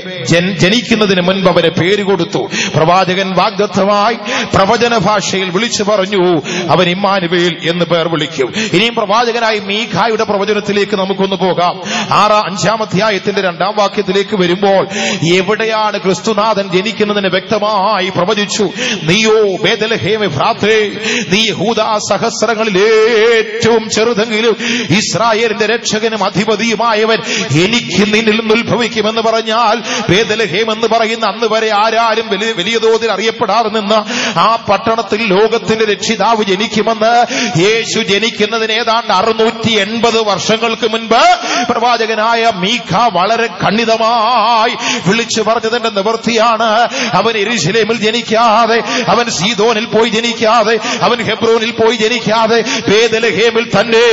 S1: മുൻപ് അവന് പേര് കൊടുത്തു. പ്രവാചകൻ വാഗ്ദത്തമായി പ്രവചന ഭാഷയിൽ വിളിച്ചു പറഞ്ഞു, അവൻ ഇമ്മാനുവേൽ എന്ന് പേർ വിളിക്കും. ഇനിയും പ്രവാചകനായി മീഖായുടെ പ്രവചനത്തിലേക്ക് നമുക്കൊന്ന് പോകാം. 5-ാം അധ്യായത്തിന്റെ 2-ാം വാക്യത്തിലേക്ക് വരുമ്പോൾ എവിടെയാണ് ക്രിസ്തുനാഥൻ ജനിക്കുന്നതിന് വ്യക്തമായി പ്രവചിച്ചു. നീയോ ബേഥലഹേം എഫ്രാത്തേ, നീ യഹൂദാ സഹസ്രങ്ങളിൽ ഏറ്റവും ചെറുതെങ്കിലും ഇസ്രായേലിന്റെ രക്ഷകനും അധിപതിയുമായവൻ എനിക്ക് നിന്നിൽ നിന്ന് ഉത്ഭവിക്കുമെന്ന് പറഞ്ഞാൽ, ബേഥലഹേം എന്ന് പറയുന്ന അന്ന് വരെ ആരാരും വലിയ തോതിൽ അറിയപ്പെടാതെ നിന്ന ആ പട്ടണത്തിൽ ലോകത്തിന്റെ രക്ഷിതാവ് ജനിക്കുമെന്ന് യേശു ജനിക്കുന്നതിന് ഏതാണ്ട് 680 വർഷങ്ങൾക്ക് മുൻപ് പ്രവാചകനായ മീഖ വളരെ ഖണ്ഡിതമായി വിളിച്ചു പറഞ്ഞതിന്റെ നിവൃത്തിയാണ്. അവൻ യെരൂശലേമിൽ ജനിക്കാതെ, അവൻ സീദോനിൽ പോയി ജനിക്കാതെ, അവൻ ഹെബ്രോനിൽ പോയി ജനിക്കാതെ, ബേഥലഹേമിൽ തന്നെ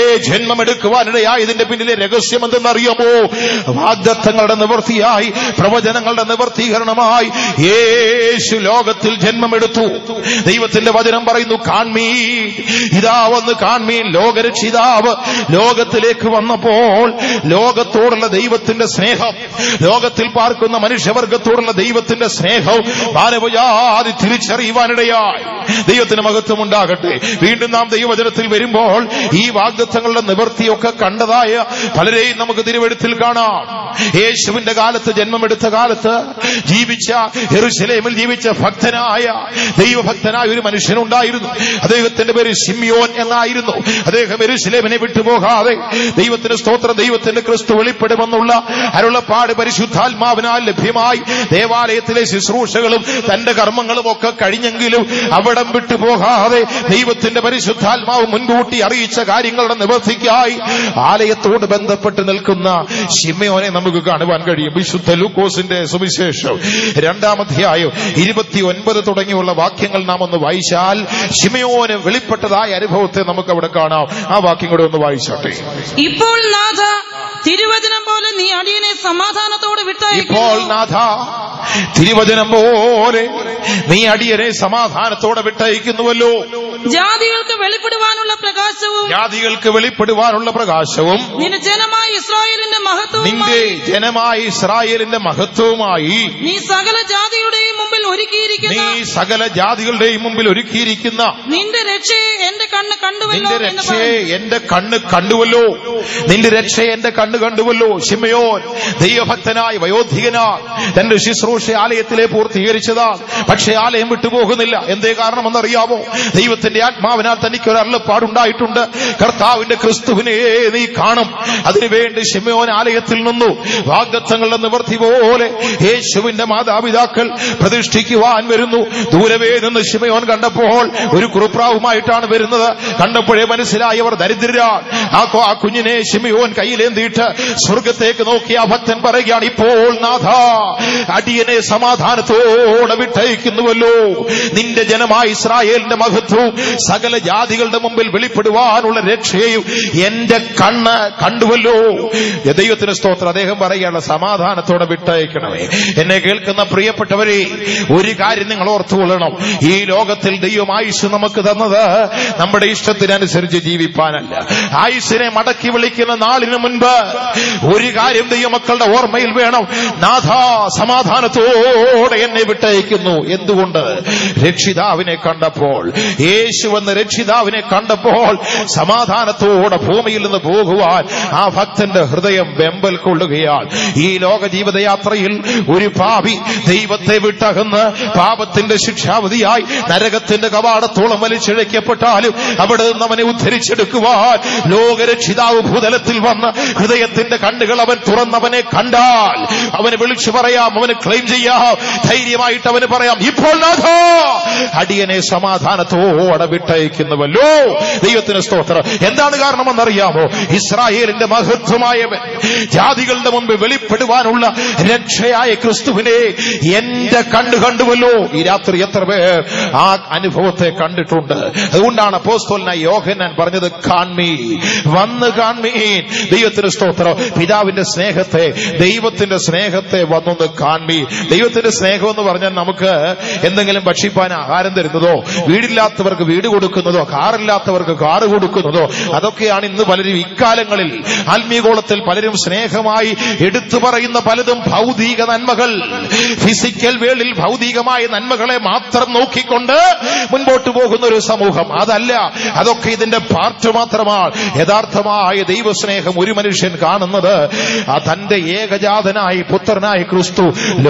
S1: ജന്മമെടുക്കുവാനിടയായതിന്റെ പിന്നിലെ രഹസ്യം എന്തെന്നറിയാമോ? വാഗ്ദത്തങ്ങളുടെ നിവൃത്തിയായി, പ്രവചനങ്ങളുടെ നിവൃത്തീകരണമായി യേശു ലോകത്തിൽ ജന്മമെടുത്തു. ദൈവത്തിന്റെ വചനം പറയുന്നു, കാൺമീൻ, ഇതാ വന്ന് കാൺമീൻ. ലോകരക്ഷിതാവ് ലോകത്തിലേക്ക് വന്നപ്പോൾ ലോകത്തോടുള്ള ദൈവത്തിന്റെ സ്നേഹം, ലോകത്തിൽ പാർക്കുന്ന മനുഷ്യവർഗത്തോടുള്ള ദൈവത്തിന്റെ സ്നേഹം മാനവജാതി തിരിച്ചറിയുവാനിടയായി. ദൈവത്തിന് മഹത്വം ഉണ്ടാകട്ടെ. വീണ്ടും നാം ദൈവവചനത്തിൽ വരുമ്പോൾ ഈ വാഗ്ദത്തങ്ങളുടെ നിവൃത്തിയൊക്കെ കണ്ടതായ പലരെയും നമുക്ക് തിരുവെഴുത്തിൽ കാണാം. യേശുവിന്റെ കാലത്ത്, ജന്മമെടുത്ത കാലത്ത് ജീവിച്ച, യെരൂശലേമിൽ ജീവിച്ച ഭക്തനായ, ദൈവഭക്തനായ ഒരു മനുഷ്യനുണ്ടായിരുന്നു. അദ്ദേഹത്തിന്റെ പേര് ശിമ്യോൻ എന്നായിരുന്നു. അദ്ദേഹം യെരൂശലേമിനെ വിട്ടുപോകാതെ ദൈവത്തിന്റെ സ്തോത്രം, ദൈവത്തിന്റെ ക്രിസ്തു വെളിപ്പെടുമെന്നുള്ള അരുളപ്പാട് പരിശുദ്ധാത്മാവിനാൽ ലഭ്യമായി ദേവാലയത്തിലെ ശുശ്രൂഷകളും തന്റെ കർമ്മങ്ങളും ഒക്കെ കഴിഞ്ഞെങ്കിലും അവിടം വിട്ടുപോകാതെ ദൈവത്തിന്റെ പരിശുദ്ധാത്മാവ് മുൻകൂട്ടി അറിയിച്ച കാര്യങ്ങളുടെ നിവർത്തിക്കായി ആലയത്തോട് ബന്ധപ്പെട്ട് നിൽക്കുന്ന ശിമ്യോനെ നമുക്ക് കാണുവാൻ കഴിയും. വിശുദ്ധ ലൂക്കോസിന്റെ സുവിശേഷം 2-ാം അധ്യായം 29 തുടങ്ങിയുള്ള വാക്യങ്ങൾ നാം ഒന്ന് വായിച്ചാൽ ശിമ്യോന് വെളിപ്പെട്ടതായ അനുഭവത്തെ നമുക്ക് അവിടെ കാണാം. ആ വാക്യം കൂടെ ഒന്ന് വായിച്ചാട്ടെ.
S2: ഇപ്പോൾ നാഥ, തിരുവചനം പോലെ നീ അടിയനെ സമാധാനത്തോടെ വിട്ടയക്കുന്നു.
S1: ഇപ്പോൾ നാഥ, തിരുവചനം പോലെ നീ അടിയനെ സമാധാനത്തോടെ വിട്ടയക്കുന്നുവല്ലോ.
S2: ജാതികൾക്ക് വെളിപ്പെടുവാനുള്ള പ്രകാശവും
S1: നിന്റെ ജനമായ ഇസ്രായേലിന്റെ മഹത്വവുമായി നീ സകല ജാതികളുടെയും മുമ്പിൽ ഒരുക്കിയിരിക്കുന്ന
S2: നിന്റെ രക്ഷയെ എന്റെ കണ്ണ്
S1: കണ്ടുവല്ലോ. നിന്റെ രക്ഷയെ എന്റെ കണ്ണ് കണ്ടുവല്ലോ. ശിമയോൻ ദൈവഭക്തനായ വയോധികനായി തന്റെ ശുശ്രൂഷ ആലയത്തിലെ പൂർത്തീകരിച്ചതാണ്. പക്ഷേ ആലയം വിട്ടുപോകുന്നില്ല. എന്തേ കാരണമെന്നറിയാമോ? ദൈവത്തിന്റെ ആത്മാവിനാൽ തനിക്കൊരു അരുളപ്പാടുണ്ടായിട്ടുണ്ട്. കർത്താവിന്റെ ക്രിസ്തുവിനെ നീ കാണും. അതിനുവേണ്ടി ശിമയോൻ ആലയത്തിൽ നിന്നു വാഗ്ദത്തങ്ങളുടെ നിവൃത്തി പോലെ യേശുവിന്റെ മാതാപിതാക്കൾ പ്രതിഷ്ഠിക്കുവാൻ വരുന്നു. ദൂരവേ നിന്ന് ശിമയോൻ കണ്ടപ്പോൾ ഒരു കുറുപ്രാവുമായിട്ടാണ് വരുന്നത്. കണ്ടപ്പോഴേ മനസ്സിലായി അവർ ദരിദ്രരാണ്. ആ കുഞ്ഞിനെ ശിമയോൻ കയ്യിലേന്തിയിട്ട് സ്വർഗത്തേക്ക് നോക്കി ആ ഭക്തൻ പറയുകയാണ്, ഇപ്പോൾ നാഥ അടിയനെ സമാധാനത്തോടെ വിട്ടയക്കുന്നുവല്ലോ. നിന്റെ ജനമായ ഇസ്രായേലിന്റെ മഹത്വവും സകല ജാതികളുടെ മുമ്പിൽ വെളിപ്പെടുവാനുള്ള രക്ഷയും എന്റെ കണ്ണ് കണ്ടുവല്ലോ. ദൈവത്തിന് സ്തോത്രം. അദ്ദേഹം പറയുകയാണ്, സമാധാനത്തോടെ വിട്ടയക്കണമേ. എന്നെ കേൾക്കുന്ന പ്രിയപ്പെട്ടവരെ, ഒരു കാര്യം നിങ്ങൾ ഓർത്തുകൊള്ളണം. ഈ ലോകത്തിൽ ദൈവം ആയുസ് നമുക്ക് തന്നത് നമ്മുടെ ഇഷ്ടത്തിനനുസരിച്ച് ജീവിപ്പാനല്ല. ആയുസിനെ മടക്കി വിളിക്കുന്ന നാളിന് മുൻപ് ഒരു കാര്യം ദൈവമക്കളുടെ ഓർമ്മയിൽ വേണം. നാഥ സമാധാനത്തോടെ എന്നെ വിട്ടയക്കുന്നു. എന്തുകൊണ്ട്? രക്ഷിതാവിനെ കണ്ടപ്പോൾ, യേശുവെന്ന രക്ഷിതാവിനെ കണ്ടപ്പോൾ സമാധാനത്തോടെ ഭൂമിയിൽ നിന്ന് പോകുവാൻ ആ ഭക്തന്റെ ഹൃദയം വെമ്പൽ കൊള്ളുകയാണ്. ഈ ലോക ജീവിതയാത്രയിൽ ഒരു പാപി ദൈവത്തെ വിട്ടകന്ന് പാപത്തിന്റെ ശിക്ഷാവധിയായി നരകത്തിന്റെ കവാടത്തോളം വലിച്ചിഴക്കപ്പെട്ടാലും അവിടെ നിന്ന് അവനെ ഉദ്ധരിച്ചെടുക്കുവാൻ ലോകരക്ഷിതാവ് ഭൂതലത്തിൽ വന്ന് ഹൃദയത്തിന്റെ കണ്ണുകൾ അവൻ തുറന്നവനെ കണ്ടാൽ അവന് വിളിച്ചു പറയാം, അവന് ക്ലെയിം ചെയ്യാം, ധൈര്യമായിട്ട് അവന് പറയാം, ഇപ്പോൾ നാഥാ അടിയനെ സമാധാനത്തോടെ വിട്ടയക്കുന്നുവല്ലോ. ദൈവത്തിന് സ്തോത്രം. എന്താണ് കാരണമെന്നറിയാമോ? ഇസ്രായേലിന്റെ മഹത്വമായവൻ ജാതികളുടെ മുൻപ് വെളിപ്പെടുവാനുള്ള രക്ഷയായ ക്രിസ്തുവിനെ എന്റെ കണ്ണ് കണ്ടുവല്ലോ. ഈ രാത്രി എത്ര പേർ ആ അനുഭവത്തെ കണ്ടിട്ടുണ്ട്? അതുകൊണ്ടാണ് അപ്പോസ്തലനായ യോഹന്നാൻ പറഞ്ഞത്, കാൺമീൻ, വന്ന് കാൺമീൻ. ദൈവത്തിന്റെ സ്തോത്രം. പിതാവിന്റെ സ്നേഹത്തെ, ദൈവത്തിന്റെ സ്നേഹത്തെ വന്നൊന്ന് കാൺമീൻ. ദൈവത്തിന്റെ സ്നേഹം എന്ന് പറഞ്ഞാൽ നമുക്ക് എന്തെങ്കിലും ഭക്ഷിപ്പാൻ ആഹാരം തരുന്നതോ, വീടില്ലാത്തവർക്ക് വീട് കൊടുക്കുന്നതോ, കാറില്ലാത്തവർക്ക് കാറ് കൊടുക്കുന്നതോ, അതൊക്കെയാണ് ഇന്ന് പലരും ഇക്കാലങ്ങളിൽ ആത്മീയഗോളത്തിൽ പലരും സ്നേഹമായി എടുത്തു പറയുന്ന പലതും ഭൗതിക നന്മകൾ. ഫിസിക്കൽ വേൾഡിൽ ഭൗതികമായ നന്മകളെ മാത്രം നോക്കിക്കൊണ്ട് മുൻപോട്ട് പോകുന്ന ഒരു സമൂഹം. അതല്ല, അതൊക്കെ ഇതിന്റെ പാർട്ട് മാത്രമാണ്. യഥാർത്ഥമായ ദൈവസ്നേഹം ഒരു മനുഷ്യൻ കാണുന്നത് തന്റെ ഏകജാതനായ പുത്രനായ ക്രിസ്തു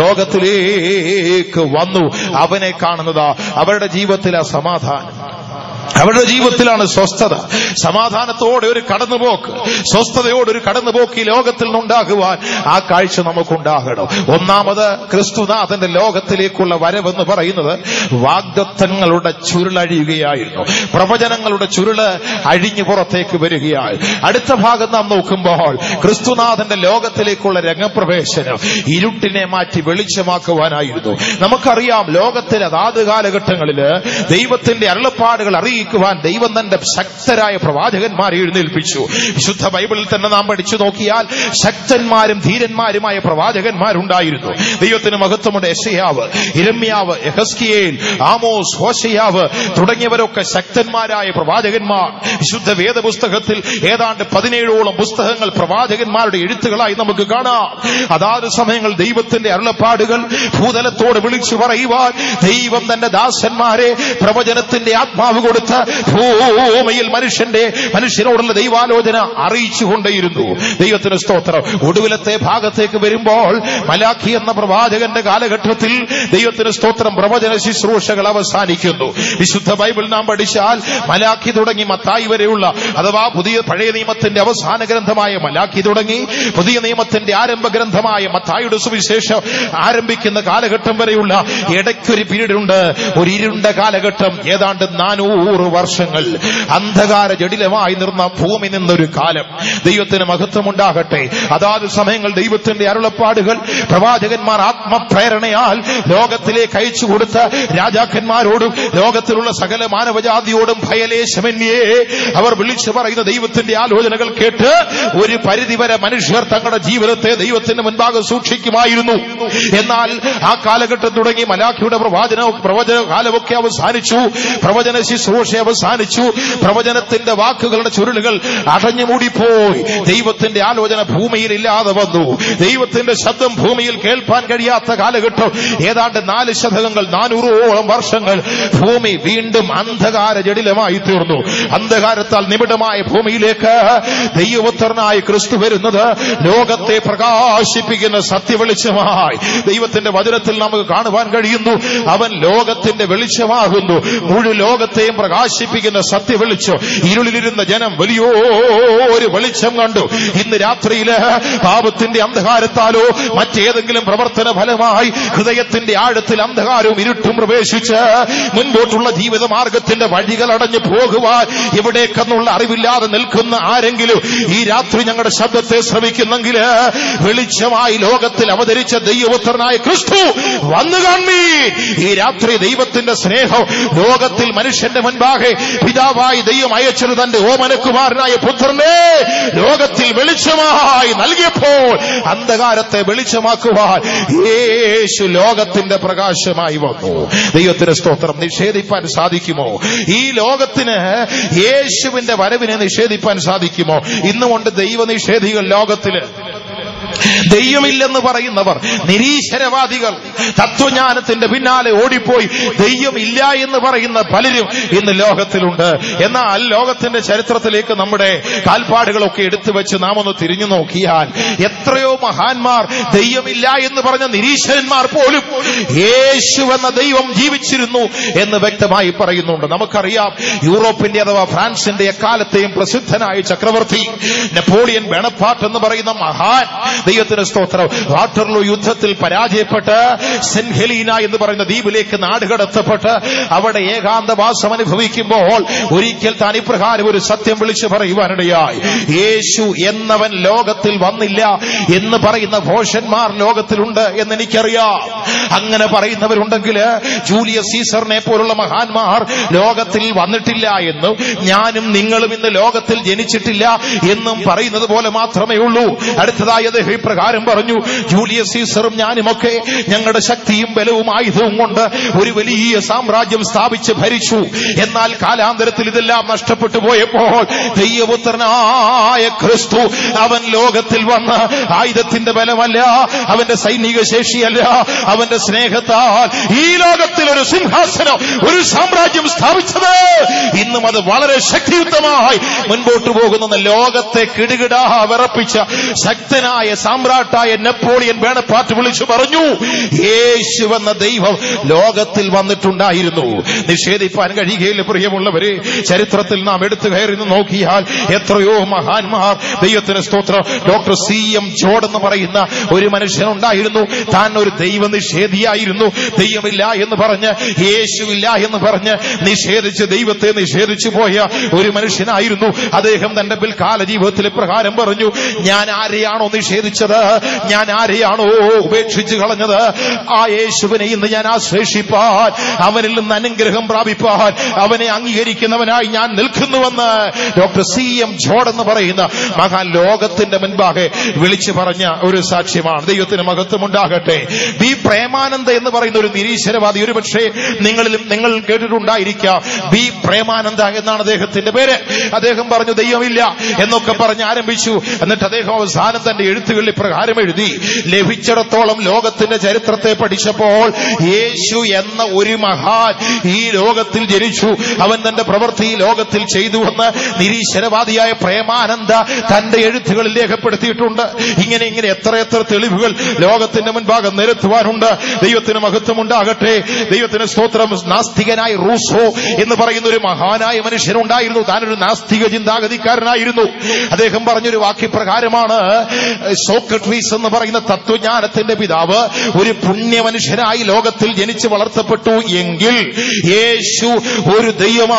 S1: ലോകത്തിലേക്ക് വന്നു അവനെ കാണുന്നതാ. അവരുടെ ജീവിതത്തിലെ സമാധാനം, അവരുടെ ജീവിതത്തിലാണ് സ്വസ്ഥത. സമാധാനത്തോടെ ഒരു കടന്നുപോക്ക്, സ്വസ്ഥതയോടെ ഒരു കടന്നുപോക്ക് ഈ ലോകത്തിൽ നിന്നുണ്ടാകുവാൻ ആ കാഴ്ച നമുക്കുണ്ടാകണം. ഒന്നാമത് ക്രിസ്തുനാഥന്റെ ലോകത്തിലേക്കുള്ള വരവെന്ന് പറയുന്നത് വാഗ്ദത്തങ്ങളുടെ ചുരുളഴിയുകയായിരുന്നു. പ്രവചനങ്ങളുടെ ചുരുള് അഴിഞ്ഞു പുറത്തേക്ക് വരികയായി. അടുത്ത ഭാഗം നാം നോക്കുമ്പോൾ ക്രിസ്തുനാഥന്റെ ലോകത്തിലേക്കുള്ള രംഗപ്രവേശനം ഇരുട്ടിനെ മാറ്റി വെളിച്ചമാക്കുവാനായിരുന്നു. നമുക്കറിയാം, ലോകത്തിലെ അതാത് കാലഘട്ടങ്ങളിൽ ദൈവത്തിന്റെ അരുളപ്പാടുകൾ അറിയിക്കുവാൻ ദൈവം തന്റെ ശക്തരായ പ്രവാചകന്മാരെ എഴുന്നേൽപ്പിച്ചു. വിശുദ്ധ ബൈബിളിൽ തന്നെ നാം പഠിച്ചു നോക്കിയാൽ ശക്തന്മാരും ധീരന്മാരുമായ പ്രവാചകന്മാരുണ്ടായിരുന്നു. ദൈവത്തിന് മഹത്വമുണ്ട്. യെശയ്യാവ്, യിരെമ്യാവ്, യെഹെസ്കേൽ, ആമോസ്, ഹോശയ്യാവ് തുടങ്ങിയവരൊക്കെ ശക്തന്മാരായ പ്രവാചകന്മാർ. വിശുദ്ധ വേദപുസ്തകത്തിൽ ഏതാണ്ട് 17ഓളം പുസ്തകങ്ങൾ പ്രവാചകന്മാരുടെ എഴുത്തുകളായി നമുക്ക് കാണാം. അതാത് സമയങ്ങൾ ദൈവത്തിന്റെ അരുളപ്പാടുകൾ ഭൂതലത്തോട് വിളിച്ചു പറയുവാൻ ദൈവം തന്റെ ദാസന്മാരെ പ്രവചനത്തിന്റെ ആത്മാവ് കൊടുത്ത് ഭൂമിയിൽ മനുഷ്യനോടുള്ള ദൈവാലോചന അറിയിച്ചുകൊണ്ടേയിരുന്നു. ദൈവത്തിന് സ്തോത്രം. ഒടുവിലത്തെ ഭാഗത്തേക്ക് വരുമ്പോൾ മലാഖി എന്ന പ്രവാചകന്റെ കാലഘട്ടത്തിൽ ദൈവത്തിന് സ്തോത്രം പ്രവചന ശുശ്രൂഷകൾ അവസാനിക്കുന്നു. വിശുദ്ധ ബൈബിൾ നാം പഠിച്ചാൽ മലാഖി തുടങ്ങി മത്തായി വരെയുള്ള, അഥവാ പഴയ നിയമത്തിന്റെ അവസാന ഗ്രന്ഥമായ മലാഖി തുടങ്ങി പുതിയ നിയമത്തിന്റെ ആരംഭ ഗ്രന്ഥമായ മത്തായിയുടെ സുവിശേഷം ആരംഭിക്കുന്ന കാലഘട്ടം വരെയുള്ള ഇടയ്ക്കൊരു പീരീഡ് ഉണ്ട്. ഒരു ഇരുണ്ട കാലഘട്ടം. ഏതാണ്ട് 400 400 വർഷങ്ങൾ അന്ധകാര ജടിലമായി നിർന്ന ഭൂമി നിന്നൊരു കാലം. ദൈവത്തിന് മഹത്വമുണ്ടാകട്ടെ. അതാത് സമയങ്ങൾ ദൈവത്തിന്റെ അരുളപ്പാടുകൾ പ്രവാചകന്മാർ ആത്മപ്രേരണയാൽ ലോകത്തിലേക്ക് അയച്ചു കൊടുത്ത രാജാക്കന്മാരോടും ലോകത്തിലുള്ള സകല മാനവജാതിയോടും ഭയലേശമന്യേ അവർ വിളിച്ചു പറയുന്ന ദൈവത്തിന്റെ ആലോചനകൾ കേട്ട് ഒരു പരിധിവരെ മനുഷ്യർ തങ്ങളുടെ ജീവിതത്തെ ദൈവത്തിന് മുൻപാകെ സൂക്ഷിക്കുമായിരുന്നു. എന്നാൽ ആ കാലഘട്ടം തുടങ്ങി മലാഖിയുടെ പ്രവചന കാലമൊക്കെ അവസാനിച്ചു. പ്രവചന ശുശ്രൂഷ അവസാനിച്ചു. പ്രവചനത്തിന്റെ വാക്കുകളുടെ ചുരുളുകൾ അടഞ്ഞുമൂടിപ്പോയി. ദൈവത്തിന്റെ ആലോചന ഭൂമിയിൽ ഇല്ലാതെ വന്നു. ദൈവത്തിന്റെ ശബ്ദം ഭൂമിയിൽ കേൾപ്പാൻ കഴിയാത്ത കാലഘട്ടം. ഏതാണ്ട് 4 ശതകങ്ങൾ 400ഓളം വർഷങ്ങൾ ഭൂമി വീണ്ടും അന്ധകാര ജടിലമായി തീർന്നു. അന്ധകാരത്താൽ നിബിഡമായ ഭൂമിയിലേക്ക് ദൈവപുത്രനായ ക്രിസ്തു വരുന്നത് ലോകത്തെ പ്രകാശിപ്പിക്കുന്ന സത്യവെളിച്ചമായി ദൈവത്തിന്റെ വചനത്തിൽ നമുക്ക് കാണുവാൻ കഴിയുന്നു. അവൻ ലോകത്തിന്റെ വെളിച്ചമാകുന്നു. മുഴു ലോകത്തെയും പ്രകാശിപ്പിക്കുന്ന സത്യവെളിച്ചം. ഇരുളിലിരുന്ന ജനം വലിയൊരു വെളിച്ചം കണ്ടു. ഇന്ന് രാത്രിയില് പാപത്തിന്റെ അന്ധകാരത്താലോ മറ്റേതെങ്കിലും പ്രവർത്തന ഫലമായി ഹൃദയത്തിന്റെ ആഴത്തിൽ അന്ധകാരവും ഇരുട്ടും പ്രവേശിച്ച് മുൻപോട്ടുള്ള ജീവിത മാർഗത്തിന്റെ വഴികൾ അടഞ്ഞു പോകുവാൻ ഇവിടേക്കെന്നുള്ള അറിവില്ലാതെ നിൽക്കുന്ന ആരെങ്കിലും ഈ രാത്രി ഞങ്ങളുടെ ശബ്ദത്തെ ശ്രമിക്കുന്നെങ്കിൽ വെളിച്ചമായി ലോകത്തിൽ അവതരിച്ച ദൈവപുത്രനായ ക്രിസ്തു വന്നു കാണീൻ. ഈ രാത്രി ദൈവത്തിന്റെ സ്നേഹം ലോകത്തിൽ മനുഷ്യന്റെ മുൻപാകെ പിതാവായി ദൈവം അയച്ചത് തന്റെ ഓമനകുമാരനായ പുത്രനെ ലോകത്തിൽ വെളിച്ചമായി നൽകിയപ്പോൾ അന്ധകാരത്തെ വെളിച്ചമാക്കുവാൻ യേശു ലോകത്തിന്റെ പ്രകാശമായി വന്നു. ദൈവത്തിന്റെ സ്തോത്രം. നിഷേധിപ്പാൻ സാധിക്കുമോ? ഈ ലോകത്തിന് യേശുവിന്റെ വരവിനെ നിഷേധിപ്പാൻ സാധിക്കുമോ? ഇന്നുകൊണ്ട് ദൈവനിഷേധികൾ ലോകത്തില്, ദൈവമില്ലെന്ന് പറയുന്നവർ, നിരീശ്വരവാദികൾ, തത്വജ്ഞാനത്തിന്റെ പിന്നാലെ ഓടിപ്പോയി ദൈവമില്ല എന്ന് പറയുന്ന പലരും ഇന്ന് ലോകത്തിലുണ്ട്. എന്നാൽ ലോകത്തിന്റെ ചരിത്രത്തിലേക്ക് നമ്മുടെ കാൽപ്പാടുകളൊക്കെ എടുത്തു വെച്ച് നാം ഒന്ന് തിരിഞ്ഞു നോക്കിയാൽ എത്രയോ മഹാന്മാർ, ദൈവമില്ല എന്ന് പറഞ്ഞ നിരീശ്വരന്മാർ പോലും യേശു എന്ന ദൈവം ജീവിച്ചിരുന്നു എന്ന് വ്യക്തമായി പറയുന്നുണ്ട്. നമുക്കറിയാം, യൂറോപ്പിന്റെ അഥവാ ഫ്രാൻസിന്റെ എക്കാലത്തെയും പ്രസിദ്ധനായ ചക്രവർത്തി നെപ്പോളിയൻ ബോണപ്പാർട്ട് എന്ന് പറയുന്ന മഹാൻ, ദൈവത്തിന് സ്തോത്രം, വാട്ടർലൂ യുദ്ധത്തിൽ പരാജയപ്പെട്ട് സെന്റ് ഹെലീന എന്ന് പറയുന്ന ദ്വീപിലേക്ക് നാടുകടത്തപ്പെട്ട് അവിടെ ഏകാന്തവാസം അനുഭവിക്കുമ്പോൾ ഒരിക്കൽ താൻ ഇപ്രകാരം ഒരു സത്യം വിളിച്ചു പറയുവാനിടയായി. യേശു എന്നവൻ ലോകത്തിൽ വന്നില്ല എന്ന് പറയുന്ന ഭോഷന്മാർ ലോകത്തിലുണ്ട് എന്നെനിക്കറിയാം. അങ്ങനെ പറയുന്നവരുണ്ടെങ്കിൽ ജൂലിയസ് സീസറിനെ പോലുള്ള മഹാന്മാർ ലോകത്തിൽ വന്നിട്ടില്ല എന്നും ഞാനും നിങ്ങളും ഇന്ന് ലോകത്തിൽ ജനിച്ചിട്ടില്ല എന്നും പറയുന്നത് പോലെ മാത്രമേ ഉള്ളൂ. അടുത്തതായി ഇപ്രകാരം പറഞ്ഞു, ജൂലിയസ് സീസറും ഞാനുമൊക്കെ ഞങ്ങളുടെ ശക്തിയും ബലവും ആയുധവും കൊണ്ട് ഒരു വലിയ സാമ്രാജ്യം സ്ഥാപിച്ച് ഭരിച്ചു. എന്നാൽ കാലാന്തരത്തിൽ ഇതെല്ലാം നഷ്ടപ്പെട്ടു പോയപ്പോൾ ദൈവപുത്രനായ ക്രിസ്തു അവൻ ലോകത്തിൽ വന്ന ആയുധത്തിന്റെ ബലമല്ല, അവന്റെ സൈനിക ശേഷിയല്ല, അവന്റെ സ്നേഹത്താൽ ഈ ലോകത്തിൽ ഒരു സിംഹാസനം, ഒരു സാമ്രാജ്യം സ്ഥാപിച്ചത് ഇന്നും അത് വളരെ ശക്തിയുക്തമായി മുൻപോട്ട് പോകുന്ന ലോകത്തെ കിടുകിടാ വിറപ്പിച്ച ശക്തനായ സാമ്രാട്ടായ നെപ്പോളിയൻ ബോണപ്പാർട്ട് വിളിച്ചു പറഞ്ഞു, യേശു എന്ന ദൈവം ലോകത്തിൽ വന്നിട്ടുണ്ടായിരുന്നു. നിഷേധിപ്പാൻ കഴിയുകയില്ല. പ്രിയമുള്ളവരെ, ചരിത്രത്തിൽ നാം എടുത്തു കയറി നോക്കിയാൽ എത്രയോ മഹാന്മാർ, ദൈവത്തിന് സ്തോത്രം. ഡോക്ടർ CM ജോർജ് എന്ന് പറയുന്ന ഒരു മനുഷ്യനുണ്ടായിരുന്നു. താൻ ഒരു ദൈവനിഷേധിയായിരുന്നു. ദൈവമില്ല എന്ന് പറഞ്ഞ്, യേശുവില്ല എന്ന് പറഞ്ഞ് നിഷേധിച്ച്, ദൈവത്തെ നിഷേധിച്ചു പോയ ഒരു മനുഷ്യനായിരുന്നു അദ്ദേഹം. തന്റെ പിൽക്കാല ജീവിതത്തിൽ പ്രകാരം പറഞ്ഞു, ഞാൻ ആരെയാണോ നിഷേധിച്ചത്, ഞാൻ ആരെയാണോ ഉപേക്ഷിച്ചു കളഞ്ഞത്, ആ യേശുവിനെ ഇന്ന് ഞാൻ ആശ്ലേഷിപ്പാൻ, അവനിൽ നിന്ന് അനുഗ്രഹം പ്രാപിപ്പാൻ, അവനെ അംഗീകരിക്കുന്നവനായി ഞാൻ നിൽക്കുന്നുവെന്ന് ഡോക്ടർ CM ജോർജ് എന്ന് പറയുന്ന മഹാൻ ലോകത്തിന്റെ മുൻപാകെ വിളിച്ചു പറഞ്ഞ ഒരു സാക്ഷ്യമാണ്. ദൈവത്തിന് മഹത്വമുണ്ടാകട്ടെ. ബി പ്രേമാനന്ദ എന്ന് പറയുന്ന ഒരു നിരീശ്വരവാദി, ഒരുപക്ഷെ നിങ്ങൾ കേട്ടിട്ടുണ്ടായിരിക്കാം. ബി പ്രേമാനന്ദ എന്നാണ് അദ്ദേഹത്തിന്റെ പേര്. അദ്ദേഹം പറഞ്ഞു ദൈവമില്ല എന്നൊക്കെ പറഞ്ഞ് ആരംഭിച്ചു. എന്നിട്ട് അദ്ദേഹം അവസാനം തന്റെ എഴുത്തുകളിൽ പ്രകാരം എഴുതി, ലഭിച്ചിടത്തോളം ലോകത്തിന്റെ ചരിത്രത്തെ പഠിച്ചപ്പോൾ യേശു എന്ന ഒരു മഹാൻ ഈ ലോകത്തിൽ ജനിച്ചു, അവൻ തന്റെ പ്രവൃത്തി ലോകത്തിൽ ചെയ്തുവെന്ന് നിരീശ്വരവാദിയായ പ്രേമാനന്ദ തന്റെ എഴുത്തുകളിൽ രേഖപ്പെടുത്തിയിട്ടുണ്ട്. ഇങ്ങനെ എത്ര തെളിവുകൾ ലോകത്തിന്റെ മുൻപാകെ നിരത്തുവാനുണ്ട്. കാണുന്നുണ്ട്. ദൈവത്തിന് മഹത്വമുണ്ടാകട്ടെ. ദൈവത്തിന് സ്തോത്രം. നാസ്തികനായ റൂസോ എന്ന് പറയുന്ന ഒരു മഹാനായ മനുഷ്യനുണ്ടായിരുന്നു. താനൊരു നാസ്തിക ചിന്താഗതിക്കാരനായിരുന്നു. അദ്ദേഹം പറഞ്ഞൊരു വാക്യപ്രകാരമാണ്, സോക്രട്ടീസ് എന്ന് പറയുന്ന തത്വജ്ഞാനത്തിന്റെ പിതാവ് ഒരു പുണ്യ മനുഷ്യനായി ലോകത്തിൽ ജനിച്ച് വളർത്തപ്പെട്ടു എങ്കിൽ യേശു ഒരു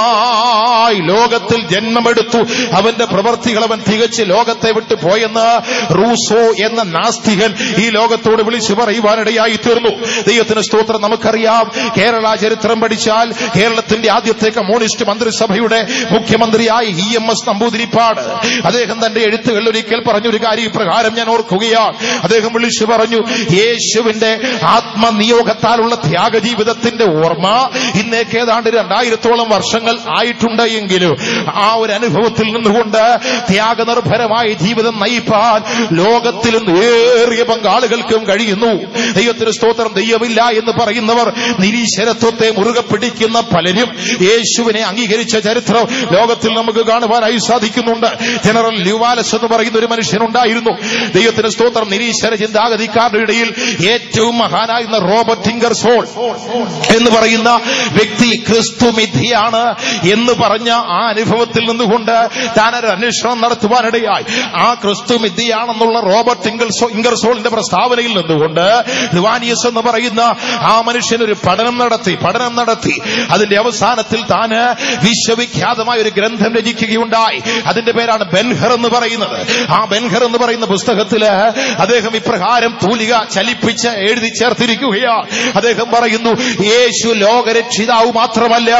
S1: ദൈവമായി ലോകത്തിൽ ജന്മമെടുത്തു. അവന്റെ പ്രവർത്തികൾ അവൻ തികച്ച് ലോകത്തെ വിട്ടു പോയെന്ന് റൂസോ എന്ന നാസ്തികൻ ഈ ലോകത്തോട് വിളിച്ചു പറയുവാനിടയായി തീർന്നു. ദൈവത്തിന് സ്തോത്രം. നമുക്കറിയാം, കേരള ചരിത്രം പഠിച്ചാൽ കേരളത്തിന്റെ ആദ്യത്തെ കമ്മ്യൂണിസ്റ്റ് മന്ത്രിസഭയുടെ മുഖ്യമന്ത്രിയായി EMS നമ്പൂതിരിപ്പാട് അദ്ദേഹം തന്റെ എഴുത്തുകളിൽ ഒരിക്കൽ പറഞ്ഞൊരു കാര്യം പ്രകാരം ഞാൻ ഓർക്കുകയാണ്. അദ്ദേഹം വിളിച്ചു പറഞ്ഞു, യേശുവിന്റെ ആത്മനിയോഗത്താലുള്ള ത്യാഗജീവിതത്തിന്റെ ഓർമ്മ ഇന്നേക്ക് ഏതാണ്ട് 2000-ഓളം വർഷങ്ങൾ ആയിട്ടുണ്ട് എങ്കിലും ആ ഒരു അനുഭവത്തിൽ നിന്നുകൊണ്ട് ത്യാഗനിർഭരമായ ജീവിതം നയിപ്പാൻ ലോകത്തിൽ ഏറിയ പങ്കാളികൾക്കും കഴിയുന്നു. ദൈവത്തിന് സ്തോത്രം. ദൈവമില്ല എന്ന് പറയുന്നവർ, നിരീശ്വരത്വത്തെ മുറുകെ പിടിക്കുന്ന പലരും യേശുവിനെ അംഗീകരിച്ച ചരിത്രം ലോകത്തിൽ നമുക്ക് കാണുവാനായി സാധിക്കുന്നുണ്ട്. ജനറൽ ല്യൂവാലസ് എന്ന് പറയുന്ന ഒരു മനുഷ്യനുണ്ടായിരുന്നു. ദൈവത്തിന് സ്തോത്രം. നിരീശ്വര ചിന്താഗതിക്കാരുടെ ഇടയിൽ ഏറ്റവും മഹാനായിരുന്ന റോബർട്ട് ഇംഗർസോൾ എന്ന് പറയുന്ന വ്യക്തി ക്രിസ്തു മിഥ്യയാണ് എന്ന് പറഞ്ഞ ആ അനുഭവത്തിൽ നിന്നുകൊണ്ട് താനൊരു അന്വേഷണം നടത്തുവാനിടയായി. ആ ക്രിസ്തു മിഥ്യയാണെന്നുള്ള റോബർട്ട് ഇംഗർസോളിന്റെ പ്രസ്താവനയിൽ നിന്നുകൊണ്ട് ലുവാനിയസ് എന്ന് പറയുന്ന ആ മനുഷ്യൻ ഒരു പഠനം നടത്തി. അതിന്റെ അവസാനത്തിൽ താന് വിശ്വവിഖ്യാതമായ ഒരു ഗ്രന്ഥം രചിക്കുകയുണ്ടായി. അതിന്റെ പേരാണ് ബെൻഹർ എന്ന് പറയുന്നത്. ആ ബെൻഹർ എന്ന് പറയുന്ന പുസ്തകത്തില് അദ്ദേഹം ഇപ്രകാരം തൂലിക ചലിപ്പിച്ച് എഴുതി ചേർത്തിരിക്കുകയാണ്. അദ്ദേഹം പറയുന്നു, യേശു ലോകരക്ഷിതാവ് മാത്രമല്ല,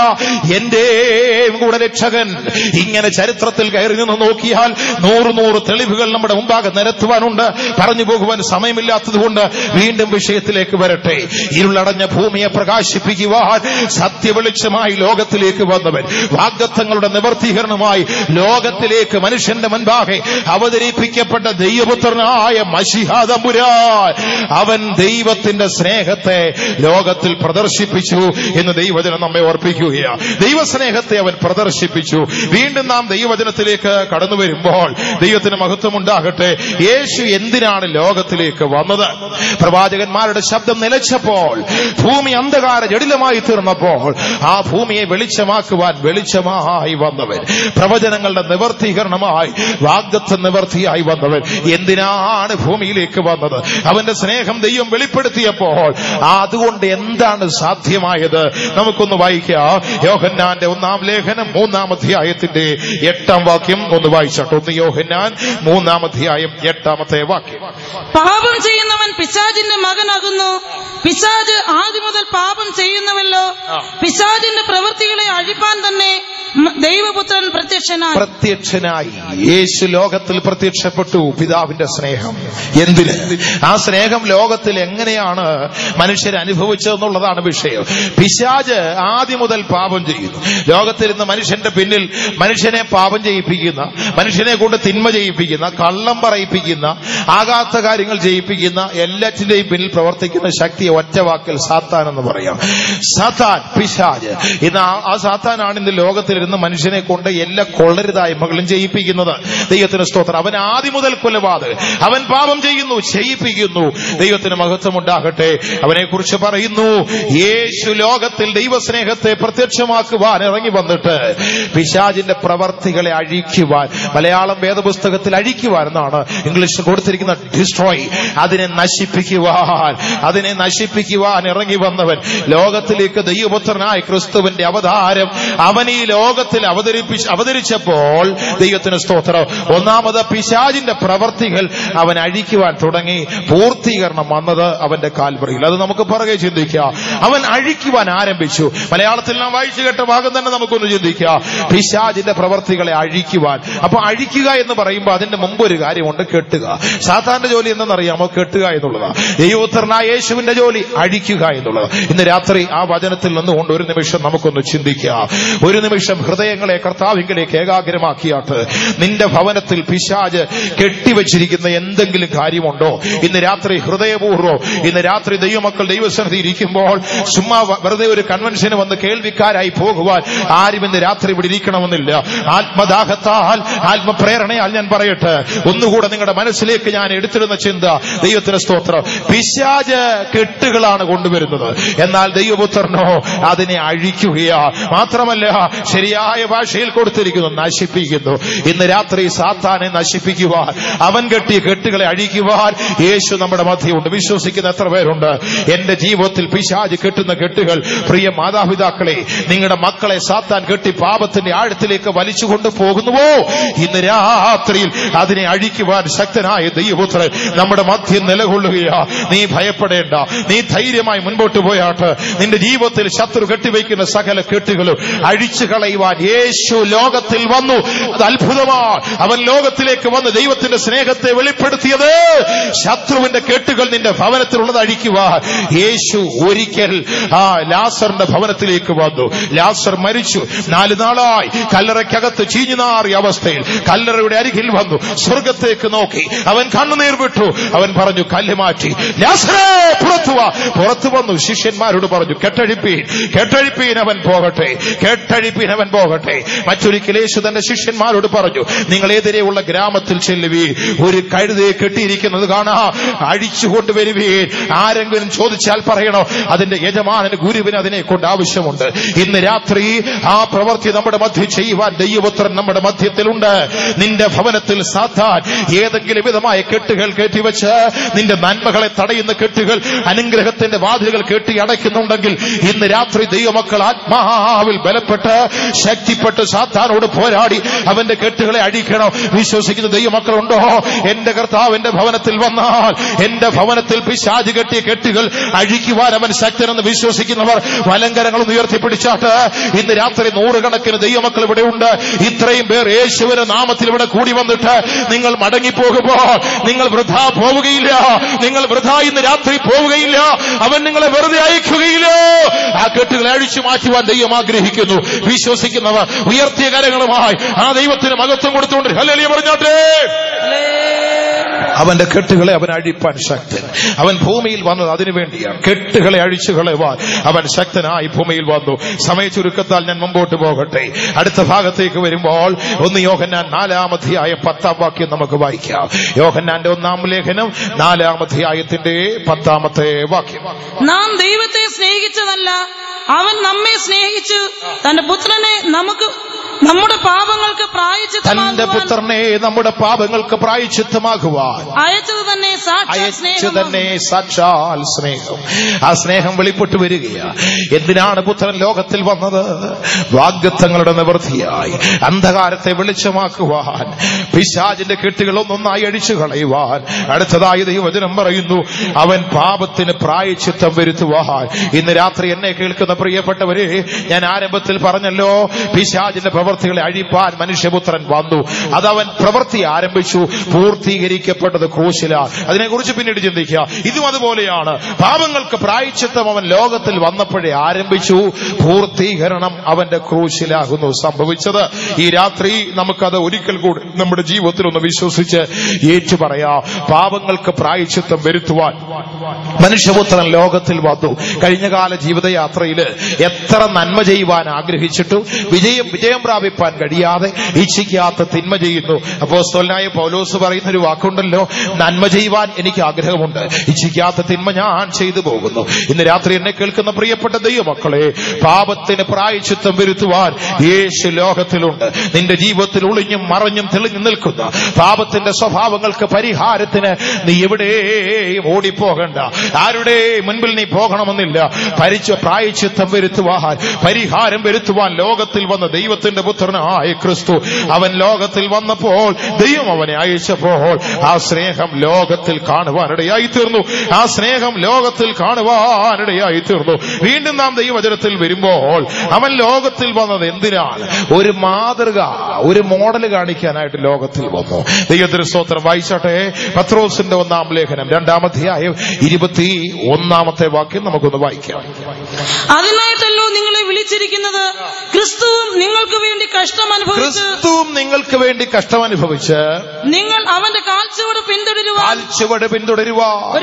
S1: എന്റെയും കൂടെ രക്ഷകൻ. ഇങ്ങനെ ചരിത്രത്തിൽ കയറി നിന്ന് നോക്കിയാൽ 100 തെളിവുകൾ നമ്മുടെ മുമ്പാകെ നിരത്തുവാനുണ്ട്. പറഞ്ഞു പോകുവാൻ സമയമില്ലാത്തതുകൊണ്ട് വീണ്ടും വിഷയത്തിലേക്ക് വരട്ടെ. ഇരുളടഞ്ഞ ഭൂമിയെ പ്രകാശിപ്പിക്കുവാൻ സത്യവെളിച്ചമായി ലോകത്തിലേക്ക് വന്നവൻ, വാഗ്ദത്തങ്ങളുടെ നിവർത്തീകരണമായി ലോകത്തിലേക്ക് മനുഷ്യന്റെ മുൻപാകെ അവതരിപ്പിക്കപ്പെട്ട ദൈവപുത്രനായ മശിഹാ തമ്പുരാൻ, അവൻ ദൈവത്തിന്റെ സ്നേഹത്തെ ലോകത്തിൽ പ്രദർശിപ്പിച്ചു എന്ന് ദൈവവചനം നമ്മെ ഓർപ്പിക്കുകയാണ്. ദൈവസ്നേഹത്തെ അവൻ പ്രദർശിപ്പിച്ചു. വീണ്ടും നാം ദൈവവചനത്തിലേക്ക് കടന്നു വരുമ്പോൾ ദൈവത്തിന് മഹത്വമുണ്ടാകട്ടെ. യേശു എന്തിനാണ് ലോകത്തിലേക്ക് വന്നത്? പ്രവാചകന്മാരുടെ ശബ്ദം നിലച്ചപ്പോൾ, ഭൂമി അന്ധകാര ജടിലമായി തീർന്നപ്പോൾ ആ ഭൂമിയെ വെളിച്ചമാക്കുവാൻ വെളിച്ചമായി വന്നവൻ, പ്രവചനങ്ങളുടെ നിവർത്തീകരണമായി വാഗ്ദത്ത നിവർത്തിയായി വന്നവൻ എന്തിനാണ് ഭൂമിയിലേക്ക് വന്നത്? അവന്റെ സ്നേഹം ദൈവം വെളിപ്പെടുത്തിയപ്പോൾ അതുകൊണ്ട് എന്താണ് സാധ്യമായത്? നമുക്കൊന്ന് വായിക്കാം. യോഹന്നാന്റെ 1-ാം ലേഖനം 3-ാം അധ്യായത്തിന്റെ 8-ാം വാക്യം ഒന്ന് വായിച്ചോട്ടെ. 1 യോഹന്നാൻ 3-ാം അധ്യായം 8-ാമത്തെ വാക്യം.
S2: പാപം ചെയ്യുന്നവൻ പിശാചിന്റെ മകനാകുന്നു. പിശാച് ആദ്യം മുതൽ പാപം ചെയ്യുന്നുവല്ലോ. പിശാചിന്റെ പ്രവൃത്തികളെ അഴിപ്പാൻ തന്നെ ദൈവപുത്രൻ പ്രത്യക്ഷനായി.
S1: യേശു ലോകത്തിൽ പ്രത്യക്ഷപ്പെട്ടു. പിതാവിന്റെ സ്നേഹം എന്തിന്? ആ സ്നേഹം ലോകത്തിൽ എങ്ങനെയാണ് മനുഷ്യർ അനുഭവിച്ചതെന്നുള്ളതാണ് വിഷയം. പിശാച് ആദ്യം മുതൽ പാപം ചെയ്യുന്നു. ലോകത്തിൽ ഇന്ന് മനുഷ്യന്റെ പിന്നിൽ മനുഷ്യനെ പാപം ചെയ്യിപ്പിക്കുന്ന, മനുഷ്യനെ കൊണ്ട് തിന്മ ചെയ്യിപ്പിക്കുന്ന, കള്ളം പറയിപ്പിക്കുന്ന, ആകാത്ത കാര്യങ്ങൾ ചെയ്യിപ്പിക്കുന്ന എല്ലാറ്റിന്റെയും പിന്നിൽ പ്രവർത്തിക്കുന്ന ശക്തിയെ ഒറ്റ വാക്കിൽ സാത്താൻ എന്ന് പറയാം. സാത്താൻ, പിശാച്. ഇന്ന് ആ സാത്താനാണ് ഇന്ന് ലോകത്തിലിരുന്ന് മനുഷ്യനെ കൊണ്ട് എല്ലാ കൊള്ളരുതായ്മകളും ചെയ്യിപ്പിക്കുന്നത്. ദൈവത്തിന് സ്തോത്രം. അവൻ ആദ്യം മുതൽ കൊലപാതകൻ. അവൻ പാപം ചെയ്യുന്നു, ചെയ്യിപ്പിക്കുന്നു. ദൈവത്തിന് മഹത്വമുണ്ടാകട്ടെ. അവനെ കുറിച്ച് പറയുന്നു, യേശു ലോകത്തിൽ ദൈവസ്നേഹത്തെ പ്രത്യക്ഷമാക്കുവാൻ ഇറങ്ങി വന്നിട്ട് പിശാചിന്റെ പ്രവർത്തികളെ അഴിക്കുവാൻ, മലയാളം വേദപുസ്തകത്തിൽ അഴിക്കുവാൻ എന്നാണ് ഇംഗ്ലീഷിൽ കൊടുത്തിരിക്കുന്ന ഡിസ്ട്രോയ്, അതിനെ നശിപ്പിക്കുവാൻ ഇറങ്ങി വന്നവൻ. ലോകത്തിലേക്ക് ദൈവപുത്രനായ ക്രിസ്തുവിന്റെ അവതാരം അവൻ ഈ ലോകത്തിൽ അവതരിച്ചപ്പോൾ ദൈവത്തിന് സ്തോത്രം, ഒന്നാമത് പിശാചിന്റെ പ്രവർത്തികൾ അവൻ അഴിക്കുവാൻ തുടങ്ങി. പൂർത്തീകരണം വന്നത് അവന്റെ കാൽവറിയിൽ. അത് നമുക്ക് പുറകെ ചിന്തിക്കാം. അവൻ അഴിക്കുവാൻ ആരംഭിച്ചു. മലയാളത്തിൽ നാം വായിച്ചു കേട്ട ഭാഗം തന്നെ നമുക്കൊന്ന് ചിന്തിക്കാം. പിശാചിന്റെ പ്രവർത്തികളെ അഴിക്കുവാൻ. അപ്പൊ അഴിക്കുക എന്ന് പറയുമ്പോൾ അതിന്റെ മുമ്പ് ഒരു കാര്യമുണ്ട്, കെട്ടുക. സാത്താന്റെ ജോലി എന്തെന്നറിയാമോ? കെട്ടുക എന്നുള്ളതാണ്. ദൈവപുത്രനായ യേശുവിന്റെ ജോലി അഴിക്കുക എന്നുള്ളത്. ഇന്ന് രാത്രി ആ വചനത്തിൽ നിന്നുകൊണ്ട് ഒരു നിമിഷം നമുക്കൊന്ന് ചിന്തിക്കാം. ഒരു നിമിഷം ഹൃദയങ്ങളെ കർത്താവിലേക്ക് ഏകാഗ്രമാക്കിയാട്ട് നിന്റെ ഭവനത്തിൽ പിശാച് കെട്ടിവെച്ചിരിക്കുന്ന എന്തെങ്കിലും കാര്യമുണ്ടോ? ഇന്ന് രാത്രി ഹൃദയപൂർവ്വം, ഇന്ന് രാത്രി ദൈവമക്കൾ ദൈവസന്നിധി ഇരിക്കുമ്പോൾ ചുമ്മാ വെറുതെ ഒരു കൺവെൻഷന് വന്ന് കേൾവിക്കാരായി പോകുവാൻ ആരും ഇന്ന് രാത്രി ഇവിടെ ഇരിക്കണമെന്നില്ല. ആത്മദാഹത്താൽ, ആത്മപ്രേരണയാൽ ഞാൻ പറയട്ടെ, ഒന്നുകൂടെ നിങ്ങളുടെ മനസ്സിലേക്ക് ഞാൻ എടുത്തിടുന്ന ചിന്ത, ദൈവത്തിന് സ്തോത്രം, പിശാച് പിശാച് കെട്ടുകളാണ് കൊണ്ടുവരുന്നത്. എന്നാൽ ദൈവപുത്രനോ അതിനെ അഴിക്കുകയാ. മാത്രമല്ല, ശരിയായ ഭാഷയിൽ കൊടുത്തിരിക്കുന്നു, നശിപ്പിക്കുന്നു. ഇന്ന് രാത്രി സാത്താനെ നശിപ്പിക്കുവാൻ, അവൻ കെട്ടിയ കെട്ടുകളെ അഴിക്കുവാൻ യേശു നമ്മുടെ മധ്യമുണ്ട്. വിശ്വസിക്കുന്ന എത്ര പേരുണ്ട്? എന്റെ ജീവിതത്തിൽ പിശാച് കെട്ടുന്ന കെട്ടുകൾ, പ്രിയ മാതാപിതാക്കളെ, നിങ്ങളുടെ മക്കളെ സാത്താൻ കെട്ടി പാപത്തിന്റെ ആഴത്തിലേക്ക് വലിച്ചുകൊണ്ട് പോകുന്നുവോ, ഇന്ന് രാത്രിയിൽ അതിനെ അഴിക്കുവാൻ ശക്തനായ ദൈവപുത്രൻ നമ്മുടെ മധ്യം നിലകൊള്ളുകയാ. നീ ഭയപ്പെടേണ്ട, നീ ധൈര്യമായി മുൻപോട്ട് പോയാട്ട്. നിന്റെ ജീവിതത്തിൽ ശത്രു കെട്ടിവയ്ക്കുന്ന സകല കെട്ടുകളും അഴിച്ചു കളയുവാൻ യേശു ലോകത്തിൽ വന്നു. അത് അത്ഭുതമാണ്. അവൻ ലോകത്തിലേക്ക് വന്ന് ദൈവത്തിന്റെ സ്നേഹത്തെ വെളിപ്പെടുത്തിയത് ശത്രുവിന്റെ കെട്ടുകൾ നിന്റെ ഭവനത്തിലുള്ളത് അഴിക്കുവാൻ. യേശു ഒരിക്കൽ ലാസറിന്റെ ഭവനത്തിലേക്ക് വന്നു. ലാസർ മരിച്ചു. 4 നാളായി കല്ലറയ്ക്കകത്ത് ചീഞ്ഞുനാറിയ അവസ്ഥയിൽ കല്ലറയുടെ അരികിൽ വന്നു. സ്വർഗത്തേക്ക് നോക്കി അവൻ കണ്ണുനീർ വിട്ടു. അവൻ പറഞ്ഞു, കല്ല് മാറ്റി, ലാസറേ പുറത്തു വാ. പുറത്തു വന്നു. ശിഷ്യന്മാരോട് പറഞ്ഞു, കെട്ടഴിപ്പീൻ, കെട്ടഴിപ്പീൻ, അവൻ പോകട്ടെ, കെട്ടഴിപ്പീൻ, അവൻ പോകട്ടെ. മറ്റൊരിക്കൽ യേശു തന്റെ ശിഷ്യന്മാരോട് പറഞ്ഞു, നിങ്ങൾ എതിരെയുള്ള ഗ്രാമത്തിൽ ചെല്ലുവീൻ, ഒരു കഴുതയെ കെട്ടിയിരിക്കുന്നത് കാണാ, അഴിച്ചുകൊണ്ടുവരുവീൻ. ആരെങ്കിലും ചോദിച്ചാൽ പറയണോ, അതിന്റെ യജമാനന് ഗുരുവിന് അതിനെ കൊണ്ട് ആവശ്യമുണ്ട്. ഇന്ന് രാത്രി ആ പ്രവൃത്തി നമ്മുടെ മധ്യ ചെയ്യുവാൻ ദൈവപുത്രൻ നമ്മുടെ മധ്യത്തിലുണ്ട്. നിന്റെ ഭവനത്തിൽ സാത്താൻ ഏതെങ്കിലും വിധമായ കെട്ടുകൾ കെട്ടിവെച്ച് നിന്റെ നന്മകളെ തടയുന്ന കെട്ടുകൾ, അനുഗ്രഹത്തിന്റെ വാതിലുകൾ കെട്ടി അടയ്ക്കുന്നുണ്ടെങ്കിൽ ഇന്ന് രാത്രി ദൈവമക്കൾ ആത്മാവിൽ ബലപ്പെട്ട് ശക്തിപ്പെട്ട് സാത്താനോട് പോരാടി അവന്റെ കെട്ടുകളെ അഴിക്കണം. വിശ്വസിക്കുന്ന ദൈവമക്കളുണ്ടോ? എന്റെ കർത്താവ് എന്റെ ഭവനത്തിൽ വന്നാൽ എന്റെ ഭവനത്തിൽ പിശാച് കെട്ടിയ കെട്ടുകൾ അഴിക്കുവാൻ അവൻ ശക്തനെന്ന് വിശ്വസിക്കുന്നവർ വലങ്കരങ്ങളൊന്ന് ഉയർത്തിപ്പിടിച്ചാട്ട്. ഇന്ന് രാത്രി 100 കണക്കിന് ദൈവമക്കൾ ഇവിടെ ഉണ്ട്. ഇത്രയും പേർ യേശുവിന്റെ നാമത്തിൽ ഇവിടെ കൂടി വന്നിട്ട് നിങ്ങൾ മടങ്ങിപ്പോകുമ്പോൾ നിങ്ങൾ വൃഥാ പോവുകയില്ല. നിങ്ങൾ വൃഥാ ഇന്ന് രാത്രി പോവുകയില്ല. അവൻ നിങ്ങളെ വെറുതെ അയക്കുകയില്ല. ആ കെട്ടുകളെ അഴിച്ചു മാറ്റുവാൻ ദൈവം ആഗ്രഹിക്കുന്നു. വിശ്വസിക്കുന്നവർ ഉയർത്തിയ കരങ്ങളുമായി ആ ദൈവത്തിന് മഹത്വം കൊടുത്തുകൊണ്ട് ഹല്ലേലൂയ പറഞ്ഞാട്ടെ. അവന്റെ കെട്ടുകളെ അവൻ അഴിപ്പാൻ ശക്തൻ. അവൻ ഭൂമിയിൽ വന്നത് അതിനു വേണ്ടിയാണ്. കെട്ടുകളെ അഴിച്ചു കളയുവാൻ അവൻ ശക്തനായി ഭൂമിയിൽ വന്നു. സമയ ചുരുക്കത്താൽ ഞാൻ മുമ്പോട്ട് പോകട്ടെ. അടുത്ത ഭാഗത്തേക്ക് വരുമ്പോൾ 1 യോഹന്നാൻ 4-ാം അധ്യായം 10-ാം വാക്യം നമുക്ക് വായിക്കാം. യോഹന്നാന്റെ 1-ാം ലേഖനം 4-ാം അധ്യായത്തിന്റെ 10-ാമത്തെ വാക്യം.
S2: നാം ദൈവത്തെ സ്നേഹിച്ചതല്ല, അവൻ നമ്മെ സ്നേഹിച്ചു തന്റെ പുത്രനെ നമ്മുടെ പാപങ്ങൾക്ക്
S1: തന്റെ പുത്രനെ നമ്മുടെ പാപങ്ങൾക്ക് പ്രായശ്ചിത്തമാകുവാൻ
S2: അയച്ചത് തന്നെ
S1: സാക്ഷാൽ സ്നേഹം. ആ സ്നേഹം വെളിപ്പെട്ടു വരികയാണ്. എന്തിനാണ് പുത്രൻ ലോകത്തിൽ വന്നത്? വാഗ്ദത്തങ്ങളുടെ നിവൃത്തിയായി, അന്ധകാരത്തെ വെളിച്ചമാക്കുവാൻ, പിശാചിന്റെ കെട്ടുകൾ ഒന്നൊന്നായി അഴിച്ചു കളയുവാൻ. അടുത്തതായി ദൈവവചനം പറയുന്നു, അവൻ പാപത്തിന് പ്രായശ്ചിത്തം വരുത്തുവാൻ. ഇന്ന് രാത്രി എന്നെ കേൾക്കുന്ന പ്രിയപ്പെട്ടവരെ, ഞാൻ ആരംഭത്തിൽ പറഞ്ഞല്ലോ, പിശാചിന്റെ പ്രവൃത്തികളെ അഴിപ്പാൻ മനുഷ്യപുത്രൻ വന്നു. അതവൻ പ്രവൃത്തി ആരംഭിച്ചു, പൂർത്തീകരിക്കപ്പെട്ടത് ക്രൂശിലാണ്. അതിനെക്കുറിച്ച് പിന്നീട് ചിന്തിക്കുക. ഇതും അതുപോലെയാണ്. പാപങ്ങൾക്ക് പ്രായശ്ചിത്തം അവൻ ലോകത്തിൽ വന്നപ്പോഴേ ആരംഭിച്ചു, പൂർത്തീകരണം അവന്റെ ക്രൂശിലാകുന്നു സംഭവിച്ചത്. ഈ രാത്രി നമുക്കത് ഒരിക്കൽ കൂടി നമ്മുടെ ജീവിതത്തിൽ ഒന്ന് വിശ്വസിച്ച് ഏറ്റു പറയാം. പാപങ്ങൾക്ക് പ്രായശ്ചിത്തം വരുത്തുവാൻ മനുഷ്യപുത്രൻ ലോകത്തിൽ വന്നു. കഴിഞ്ഞകാല ജീവിതയാത്രയിൽ എത്ര നന്മ ചെയ്യുവാൻ ആഗ്രഹിച്ചിട്ടും വിജയം പ്രാപിപ്പാൻ കഴിയാതെ ഇച്ഛിക്കാത്ത തിന്മ ചെയ്യുന്നു. അപ്പോസ്തലനായ പൗലോസ് പറയുന്ന ഒരു വാക്കുണ്ടല്ലോ, നന്മ ചെയ്യുവാൻ എനിക്ക് ആഗ്രഹമുണ്ട്, ഇച്ഛിക്കാത്ത തിന്മ ഞാൻ ചെയ്തു പോകുന്നു. ഇന്ന് രാത്രി എന്നെ കേൾക്കുന്ന പ്രിയപ്പെട്ട ദൈവമക്കളെ, പാപത്തിന് പ്രായശ്ചിത്തം വരുത്തുവാൻ യേശു ലോകത്തിലുണ്ട്. നിന്റെ ജീവിതത്തിൽ ഒളിഞ്ഞും മറഞ്ഞും തെളിഞ്ഞു നിൽക്കുന്ന പാപത്തിന്റെ സ്വഭാവങ്ങൾക്ക് പരിഹാരത്തിന് നീ എവിടെയും ഓടിപ്പോകണ്ട. ആരുടെ മുൻപിൽ നീ പോകണമെന്നില്ല. പ്രായശ്ചിത്തം വരുത്തുവാൻ, പരിഹാരം വരുത്തുവാൻ ലോകത്തിൽ വന്ന ദൈവത്തിന്റെ പുത്രനായ ക്രിസ്തു, അവൻ ലോകത്തിൽ വന്നപ്പോൾ ദൈവം അവനെ അയച്ചപ്പോൾ ആ സ്നേഹം ലോകത്തിൽ കാണുവാനിടയായി തീർന്നു. ആ സ്നേഹം ലോകത്തിൽ കാണുവാനിടയായി തീർന്നു. വീണ്ടും നാം ദൈവവചനത്തിൽ വരുമ്പോൾ അവൻ ലോകത്തിൽ വന്നത് എന്തിനാണ്? ഒരു മാതൃക, ഒരു മോഡൽ കാണിക്കാനായിട്ട് ലോകത്തിൽ വന്നു. ദൈവത്തിന് സ്തോത്രം. വായിച്ചാട്ടെ, പത്രോസിന്റെ 1-ാം ലേഖനം 2-ാം അധ്യായം 21-ാമത്തെ വാക്യം നമുക്കൊന്ന് വായിക്കാം.
S2: അതിനായിട്ടല്ലോ നിങ്ങളെ വിളിച്ചിരിക്കുന്നത്, ക്രിസ്തുവും നിങ്ങൾക്ക് വേണ്ടി കഷ്ടം അനുഭവിച്ച്
S1: നിങ്ങൾ അവന്റെ
S2: അവന്റെ കാൽച്ചുവട് പിന്തുടരുവാൻ ഒരു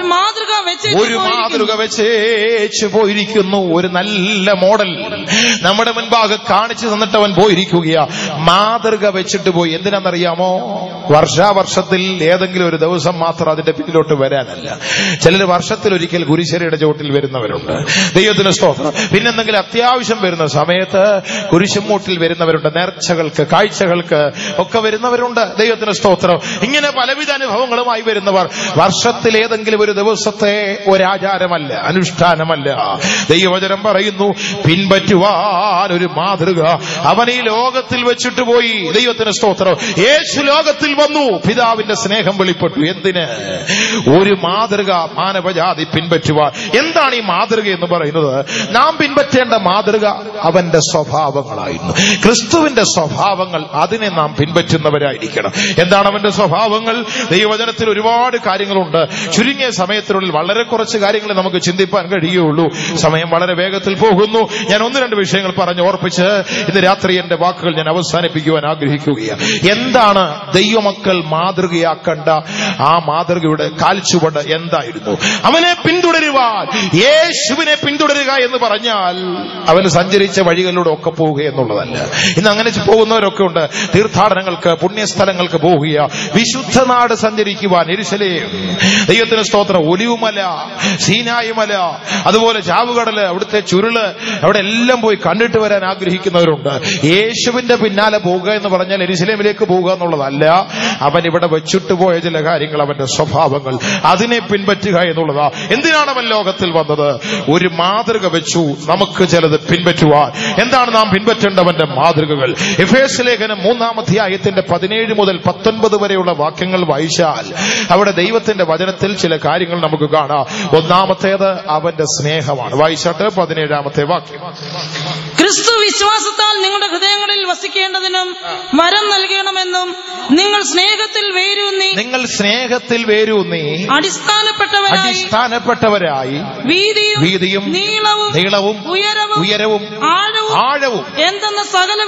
S2: മാതൃക
S1: വെച്ചേച്ചു പോയിരിക്കുന്നു. ഒരു നല്ല മോഡൽ നമ്മുടെ മുൻപാകെ കാണിച്ചു തന്നിട്ട് അവൻ പോയിരിക്കുകയാ. മാതൃക വെച്ചിട്ട് പോയി. എന്തിനാണെന്നറിയാമോ? വർഷാവർഷത്തിൽ ഏതെങ്കിലും ഒരു ദിവസം മാത്രം അതിന്റെ പിന്നിലോട്ട് വരാനല്ല. ചിലർ വർഷത്തിൽ ഒരിക്കൽ കുരിശരിയുടെ ചോട്ടിൽ വരുന്നവരുണ്ട്. ദൈവത്തിന് സ്തോത്രം. പിന്നെന്തെങ്കിലും അത്യാവശ്യം വരുന്ന സമയത്ത് കുരിശുമൂട്ടിൽ വരുന്നവരുണ്ട്. നേർച്ചകൾക്ക്, കാഴ്ചകൾക്ക് ഒക്കെ വരുന്നവരുണ്ട്. ദൈവത്തിന് സ്തോത്രം. ഇങ്ങനെ പലവിധ അനുഭവങ്ങളുമായി വരുന്നവർ വർഷത്തിൽ ഏതെങ്കിലും ഒരു ദിവസത്തെ ഒരാചാരമല്ല, അനുഷ്ഠാനമല്ല. ദൈവവചനം പറയുന്നു, പിൻപറ്റുവാൻ ഒരു മാതൃക അവൻ ഈ ലോകത്തിൽ വെച്ചിട്ട് പോയി. ദൈവത്തിന് സ്തോത്രം. യേശു ലോകത്തിൽ വന്നു, പിതാവിന്റെ സ്നേഹം വെളിപ്പെട്ടു. എന്തിന്? ഒരു മാതൃക മാനവജാതി പിൻപറ്റുവാൻ. എന്താണ് ഈ മാതൃക എന്ന് പറയുന്നത്? നാം പിൻപറ്റേണ്ട മാതൃക അവന്റെ സ്വഭാവങ്ങളായിരുന്നു. ക്രിസ്തുവിന്റെ സ്വഭാവങ്ങൾ, അതിനെ നാം പിൻപറ്റുന്നവരായിരിക്കണം. എന്താണ് അവന്റെ സ്വഭാവങ്ങൾ? ദൈവവചനത്തിൽ ഒരുപാട് കാര്യങ്ങളുണ്ട്. ചുരുങ്ങിയ സമയത്തിനുള്ളിൽ വളരെ കുറച്ച് കാര്യങ്ങൾ നമുക്ക് ചിന്തിപ്പാൻ കഴിയുള്ളൂ. സമയം വളരെ വേഗത്തിൽ പോകുന്നു. ഞാൻ ഒന്ന് രണ്ട് വിഷയങ്ങൾ പറഞ്ഞ് ഓർപ്പിച്ച് ഇന്ന് രാത്രി എന്റെ വാക്കുകൾ ഞാൻ അവസാനിപ്പിക്കുവാൻ ആഗ്രഹിക്കുകയാണ്. എന്താണ് ദൈവമക്കൾ മാതൃകയാക്കേണ്ട ആ മാതൃകയുടെ കാൽച്ചുവട് എന്തായിരുന്നു? അവനെ പിന്തുടരുവാൻ, യേശുവിനെ പിന്തുടരുക എന്ന് പറഞ്ഞാൽ അവന് സഞ്ചരിച്ച വഴികളിലൂടെ ഒക്കെ പോവുക എന്നുള്ളതല്ല. ഇന്ന് അങ്ങനെ പോകുന്നവരൊക്കെ ഉണ്ട്. തീർത്ഥാടനങ്ങൾക്ക്, പുണ്യസ്ഥലങ്ങൾക്ക് പോവുക, വിശുദ്ധ നാട് സഞ്ചരിക്കുവാൻ, യെരുശലേം, ദൈവത്തിന് സ്തോത്രം, ഒലിവുമല, സീനായി മല, അതുപോലെ ചാവുകടല്, അവിടുത്തെ ചുരുള്, അവിടെ എല്ലാം പോയി കണ്ടിട്ട് വരാൻ ആഗ്രഹിക്കുന്നവരുണ്ട്. യേശുവിന്റെ പിന്നാലെ പോവുക എന്ന് പറഞ്ഞാൽ യെരുശലേമിലേക്ക് പോവുക എന്നുള്ളതല്ല. അവൻ ഇവിടെ വെച്ചിട്ട് പോയ ചില കാര്യങ്ങൾ, അവന്റെ സ്വഭാവങ്ങൾ, അതിനെ പിൻപറ്റുക എന്നുള്ളതാ. എന്തിനാണ് അവൻ ലോകത്തിൽ വന്നത്? ഒരു മാതൃക വെച്ചു നമുക്ക് ചിലത് പിൻപറ്റുവാൻ. എന്താണ് നാം പിൻപറ്റേണ്ടവന്റെ മാതൃകകൾ? എഫേസ്യ ലേഖനം 3-ാം അധ്യായത്തിന്റെ 17 മുതൽ 19 വരെയുള്ള വാക്യങ്ങൾ വായിച്ചാൽ അവിടെ ദൈവത്തിന്റെ വചനത്തിൽ ചില കാര്യങ്ങൾ നമുക്ക് കാണാം. ഒന്നാമത്തേത് അവന്റെ സ്നേഹമാണ്. വായിച്ചാട്ട് 17-ാമത്തെ വാക്യം.
S2: ക്രിസ്തു വിശ്വാസത്താൽ നിങ്ങളുടെ ഹൃദയങ്ങളിൽ വസിക്കേണ്ടതിനും വരം നൽകണമെന്നും നിങ്ങൾ സ്നേഹത്തിൽ വേരൂന്നി അടിസ്ഥാനപ്പെട്ടവരായി വീതിയും നീളവും ഉയരവും ആഴവും എന്തെന്ന് സകല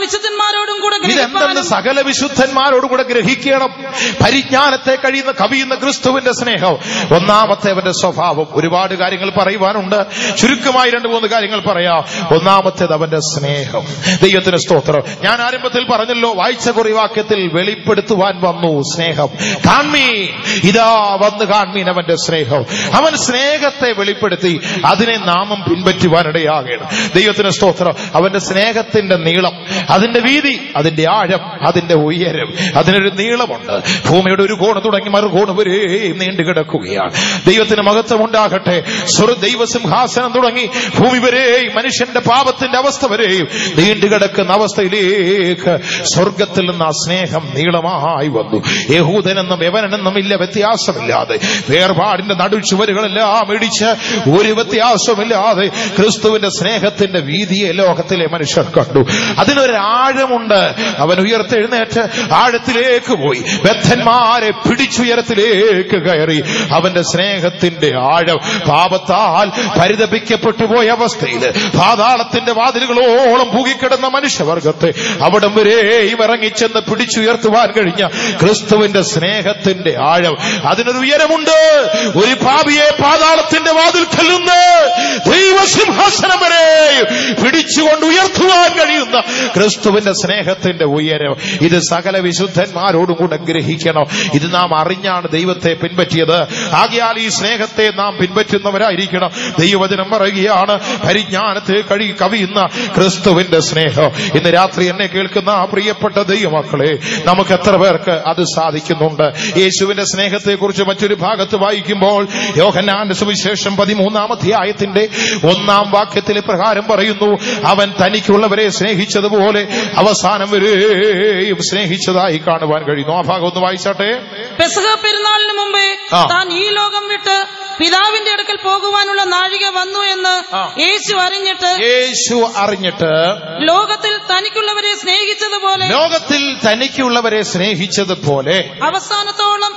S2: വിശുദ്ധന്മാരോടും കൂടെ ഗ്രഹിക്കണം. പരിജ്ഞാനത്തെ കവിയുന്ന ക്രിസ്തുവിന്റെ സ്നേഹം. ഒന്നാമത്തെ അവന്റെ സ്വഭാവം. ഒരുപാട് കാര്യങ്ങൾ പറയുവാനുണ്ട്. ചുരുക്കമായി 2-3 കാര്യങ്ങൾ പറയാം. ഒന്നാമത്തേത് അവന്റെ സ്നേഹം. ദൈവത്തിന് സ്തോത്രം. ഞാൻ ആരംഭത്തിൽ പറഞ്ഞല്ലോ, വായിച്ച കുറിവാക്യത്തിൽ വെളിപ്പെടുത്തുവാൻ വന്നു സ്നേഹം. കാൺമീൻ, ഇതാ വന്ന് കാൺമീൻ അവന്റെ സ്നേഹം. അവൻ സ്നേഹത്തെ വെളിപ്പെടുത്തി അതിനെ നാമം പിൻപറ്റുവാനിടയാകണം. ദൈവത്തിന് സ്തോത്രം. അവന്റെ സ്നേഹത്തിന്റെ നീളം, അതിന്റെ വീതി, അതിന്റെ ആഴം, അതിന്റെ ഉയരം, അതിനൊരു നീളമുണ്ട്. ഭൂമിയുടെ ഒരു കോണ് തുടങ്ങി മറുകോണ് വരെയും നീണ്ടു കിടക്കുകയാണ്. ദൈവത്തിന് മഹത്വം ഉണ്ടാകട്ടെ. ദൈവസിംഹാസനം തുടങ്ങി ഭൂമി വരെയും മനുഷ്യന്റെ പാപത്തിന്റെ അവസ്ഥ വരെയും നീണ്ടുകിടക്കുന്ന അവസ്ഥയിലേക്ക് സ്വർഗത്തിൽ നിന്ന് ആ സ്നേഹം നീളമായി വന്നു. യഹൂദനെന്നും യവനെന്നും ഇല്ല വ്യത്യാസമില്ലാതെ, വേർപാടിന്റെ നടുച്ചുവരുകളെല്ലാം ഇടിച്ച് ഒരു വ്യത്യാസമില്ലാതെ ക്രിസ്തുവിന്റെ സ്നേഹത്തിന്റെ വീതിയെ ലോകത്തിലെ മനുഷ്യർ കണ്ടു. അതിനൊരാഴമുണ്ട്. അവൻ ഉയർത്തെഴുന്നേറ്റ് ആഴത്തിലേക്ക് പോയി, ബദ്ധന്മാരെ പിടിച്ചുയരത്തിലേക്ക് കയറി. അവന്റെ സ്നേഹത്തിന്റെ ആഴം. പാപത്താൽ പരിതപിക്കപ്പെട്ടു പോയ അവസ്ഥയിൽ പാതാളത്തിന്റെ വാതിലുകളോളം പൂകിക്കിടന്ന മനുഷ്യവർഗത്തെ അവിടം വരെയും ഇറങ്ങിച്ചെന്ന് പിടിച്ചുയർത്തുവാൻ കഴിഞ്ഞ ക്രിസ്തുവിന്റെ സ്നേഹത്തിന്റെ ആഴം. അതിനൊരു ഉയരമുണ്ട്. ഒരു പാപിയെ പാതാളത്തിന്റെ വാതിൽക്കൽ നിന്ന് ദൈവസിംഹാസനം വരെ പിടിച്ചുകൊണ്ട് ഉയർത്തുവാൻ കഴിയുന്ന ക്രിസ്തുവിന്റെ സ്നേഹത്തിന്റെ ഉയരം. ഇത് സകല വിശുദ്ധന്മാരോടും കൂടെ ഗ്രഹിക്കണം. ഇത് നാം അറിഞ്ഞാണ് ദൈവത്തെ പിൻപറ്റിയത്. ആകയാൽ ഈ സ്നേഹത്തെ നാം പിൻപറ്റുന്നവരായിരിക്കണം. ദൈവവചനം പറയുകയാണ്, പരിജ്ഞാനത്തെ കവിയുന്ന ക്രിസ്തുവിന്റെ സ്നേഹം. ഇന്ന് രാത്രി എന്നെ കേൾക്കുന്ന പ്രിയപ്പെട്ട ദൈവമക്കളെ, നമുക്ക് എത്ര പേർക്ക് അത് സാധിക്കുന്നുണ്ട്? യേശുവിന്റെ സ്നേഹത്തെ കുറിച്ച് മറ്റൊരു ഭാഗത്ത് വായിക്കുമ്പോൾ യോഹന്നാന്റെ സുവിശേഷം 13-ാം അധ്യായത്തിന്റെ 1-ാം വാക്യത്തിൽ പ്രകാരം പറയുന്നു, അവൻ തനിക്കുള്ളവരെ സ്നേഹിച്ചതുപോലെ അവസാനം വരെയും സ്നേഹിച്ചതായി കാണുവാൻ കഴിയുന്നു. ആ ഭാഗം ഒന്ന് വായിച്ചാട്ടെ. പെസഹ പെരുന്നാളിന് മുമ്പേ താൻ ഈ ലോകം വിട്ട്
S3: പിതാവിന്റെ അടുക്കൽ പോകുവാനുള്ള നാഴിക വന്നു എന്ന് യേശു അറിഞ്ഞിട്ട് ലോകത്തിൽ തനിക്കുള്ളവരെ സ്നേഹിച്ചതുപോലെ അവസാനത്തോളം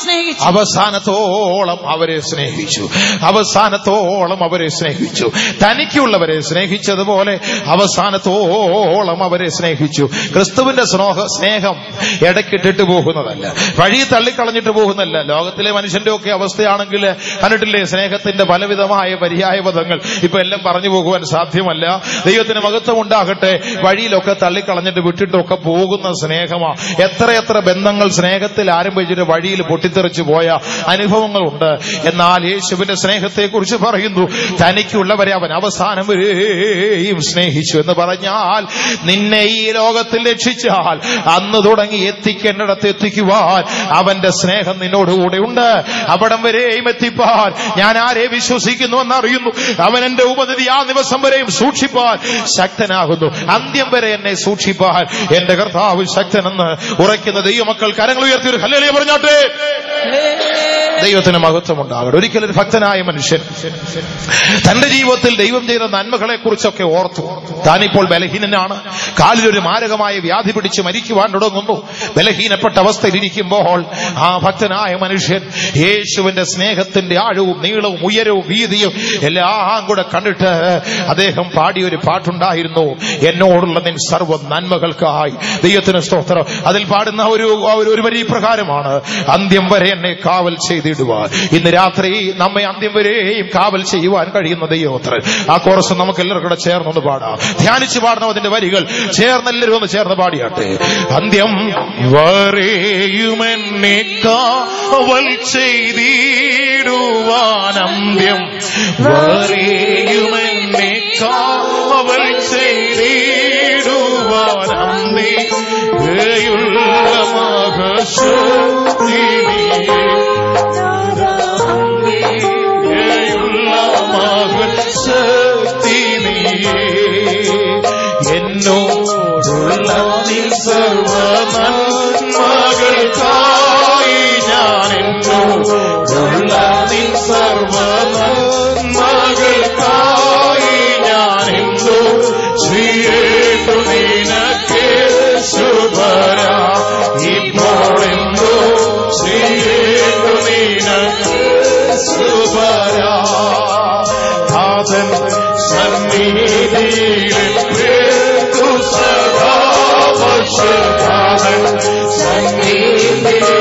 S3: അവരെ സ്നേഹിച്ചു. തനിക്കുള്ളവരെ സ്നേഹിച്ചതുപോലെ അവസാനത്തോളം അവരെ സ്നേഹിച്ചു. ക്രിസ്തുവിന്റെ സ്നേഹം ഇടയ്ക്കിട്ടിട്ട് പോകുന്നതല്ല, വഴി തള്ളിക്കളഞ്ഞിട്ട് പോകുന്നതല്ല. ലോകത്തിലെ മനുഷ്യന്റെ ഒക്കെ അവസ്ഥയാണെങ്കിൽ കണ്ടിട്ടില്ലേ, സ്നേഹത്തിന്റെ പലവിധമായ പര്യായപദങ്ങൾ. ഇപ്പൊ എല്ലാം പറഞ്ഞു പോകുവാൻ സാധ്യമല്ല. ദൈവത്തിന് മഹത്വം ഉണ്ടാകട്ടെ. വഴിയിലൊക്കെ തള്ളിക്കളഞ്ഞിട്ട് വിട്ടിട്ടൊക്കെ പോകുന്ന സ്നേഹമാ. എത്രയെത്ര ബന്ധങ്ങൾ സ്നേഹത്തിൽ ആരംഭിച്ചിട്ട് വഴിയിൽ പൊട്ടിത്തെറിച്ചു പോയ അനുഭവങ്ങളുണ്ട്. എന്നാൽ യേശുവിന്റെ സ്നേഹത്തെ കുറിച്ച് പറയുന്നു, തനിക്കുള്ളവരെ അവൻ അവസാനം വരെയും സ്നേഹിച്ചു എന്ന് പറഞ്ഞാൽ, നിന്നെ ഈ ലോകത്തിൽ രക്ഷിച്ചാൽ അന്ന് തുടങ്ങി എത്തിക്കേണ്ടിടത്ത് എത്തിക്കുവാൻ അവന്റെ സ്നേഹം നിന്നോടുകൂടെ ഉണ്ട്. അവിടം വരെയും എത്തിപ്പാൻ ഞാൻ ആരെ വിശ്വസിക്കുന്നു എന്നറിയുന്നു. അവൻ എന്റെ ഉപനിധി ആ ദിവസം വരെയും സൂക്ഷിപ്പാൻ ശക്തനാകുന്നു. അന്ത്യം വരെ എന്നെ സൂക്ഷിപ്പാൻ എന്റെ കർത്താവ് ശക്തനെന്ന് ഉറയ്ക്കുന്ന ദൈവമക്കൾ കരങ്ങൾ ഉയർത്തി ഒരു ഹല്ലേലൂയ പറഞ്ഞാട്ടെ. ദൈവത്തിന് മഹത്വം ഉണ്ടാകട്ടെ. ഒരിക്കലും ഒരു ഭക്തനായ മനുഷ്യൻ തന്റെ ജീവിതത്തിൽ ദൈവം ചെയ്ത നന്മകളെ കുറിച്ചൊക്കെ ഓർത്തു. താനിപ്പോൾ ബലഹീനനാണ്, കാലിലൊരു മാരകമായ വ്യാധി പിടിച്ച് മരിക്കുവാൻ തുടങ്ങുന്നു. ബലഹീനപ്പെട്ട അവസ്ഥയിലിരിക്കുമ്പോൾ ആ ഭക്തനായ മനുഷ്യൻ യേശുവിന്റെ സ്നേഹത്തിന്റെ ആഴവും നീളവും ഉയരവും വീതിയും എല്ലാം കൂടെ കണ്ടിട്ട് അദ്ദേഹം പാടിയൊരു പാട്ടുണ്ടായിരുന്നു, എന്നോടുള്ള നിൻ സർവ്വ നന്മകൾക്കായി. ദൈവത്തിന് സ്തോത്രം. അതിൽ പാടുന്ന ഒരു വരി പ്രകാരമാണ്, അന്ത്യം വരെ എന്നെ കാവൽ ചെയ്തിടുവാൻ. ഇന്ന് രാത്രി നമ്മെ അന്ത്യം വരെയും കാവൽ ചെയ്യുവാൻ കഴിയുന്ന ദൈവോത്രൻ. ആ കോറസ് നമുക്ക് എല്ലാവർക്കും കൂടെ ചേർന്നൊന്ന് പാടാം. ധ്യാനിച്ച് പാടണം അതിന്റെ വരികൾ. ചേർന്നെല്ലാവരും ഒന്ന് ചേർന്ന് പാടിയാട്ടെ. അന്ത്യം വരെയും എന്നെ കാവൽ ചെയ്തിടുവാൻ, അന്ത്യം വരെയും എന്നെ കാവൽ ചെയ്തിടുവാൻ, അന്ത്യയുള്ള മഹശക്തി എന്നോടുള്ള നിൻ സർവ നന്മകൾക്കായി ഞാൻ, എന്നോടുള്ള നിൻ സർവ നന്മകൾക്കായി ഞാൻ എന്തോ ചെയ്യേണ്ടു നിനക്ക് ശുഭരാ. ഇപ്പോൾ എന്തോ ചെയ്യേണ്ടു നിനക്ക് ശുഭരാ. നാഥൻ സന്നിധിയിലെ സദാവശനാഥൻ സന്നിധിയിലെ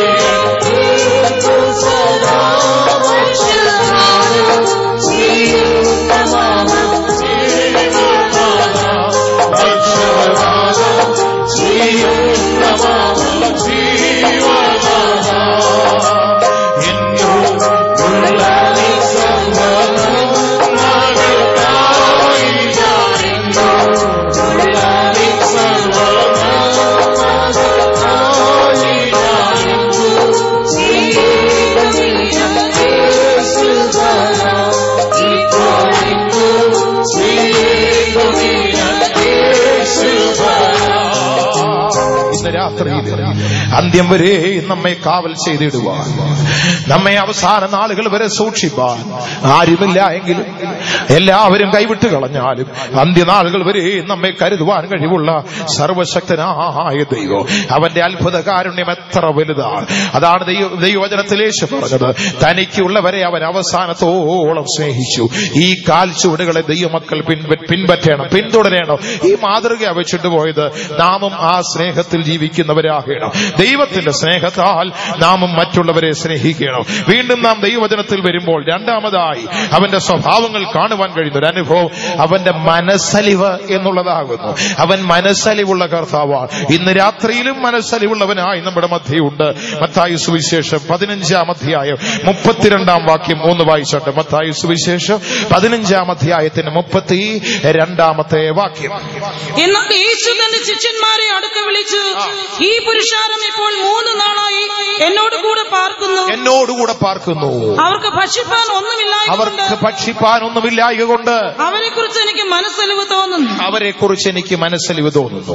S3: അന്ത്യം വരെ നമ്മെ കാവൽ ചെയ്തിടുവാൻ, നമ്മെ അവസാന നാളുകൾ വരെ സൂക്ഷിപ്പാൻ ആരുമില്ല എങ്കിലും, എല്ലാവരും കൈവിട്ട് കളഞ്ഞാലും അന്ത്യനാളുകൾ വരെ നമ്മെ കരുതുവാൻ കഴിവുള്ള സർവശക്തനായ ദൈവം. അവന്റെ അത്ഭുത കാരുണ്യം എത്ര വലുതാണ്. അതാണ് ദൈവവചനത്തിൽ യേശു പറഞ്ഞത്, തനിക്കുള്ളവരെ അവൻ അവസാനത്തോളം സ്നേഹിച്ചു. ഈ കാൽച്ചുവടുകളെ ദൈവമക്കൾ പിൻപറ്റണം, പിന്തുടരണം. ഈ മാതൃക വെച്ചിട്ട് പോയത് നാമും ആ സ്നേഹത്തിൽ ജീവിക്കുന്നവരാകണം. ദൈവത്തിന്റെ സ്നേഹത്താൽ നാമും മറ്റുള്ളവരെ സ്നേഹിക്കണം. വീണ്ടും നാം ദൈവവചനത്തിൽ വരുമ്പോൾ രണ്ടാമതായി അവന്റെ സ്വഭാവങ്ങൾ കാണുവാൻ കഴിയുന്ന ഒരു അനുഭവം അവന്റെ മനസ്സലിവ് എന്നുള്ളതാകുന്നു. അവൻ മനസ്സലിവുള്ള കർത്താവാണ്. ഇന്ന് രാത്രിയിലും മനസ്സലിവുള്ളവനായി നമ്മുടെ മധ്യയുണ്ട്. മത്തായി സുവിശേഷം 15-ാം അധ്യായം 32-ാം വാക്യം ഒന്ന് വായിച്ചോട്ടെ. മത്തായി സുവിശേഷം 15-ാം അധ്യായത്തിന് 32-ാമത്തെ വാക്യം. എന്നാൽ യേശു തന്റെ ശിഷ്യന്മാരെ അടുക്ക വിളിച്ചു, ഈ പുരുഷാരം ഇപ്പോൾ 3 നാളായി എന്നോട് കൂടെ പാർക്കുന്നു.
S2: എന്നോടുകൂടെ പാർക്കുന്നു.
S4: അവർക്ക് ഭക്ഷിപ്പാൻ
S2: ഒന്നുമില്ലായക കൊണ്ട്
S4: അവരെക്കുറിച്ച് എനിക്ക് മനസ്സലിവ് തോന്നുന്നു.
S2: അവരെക്കുറിച്ച് എനിക്ക് മനസ്സലിവ്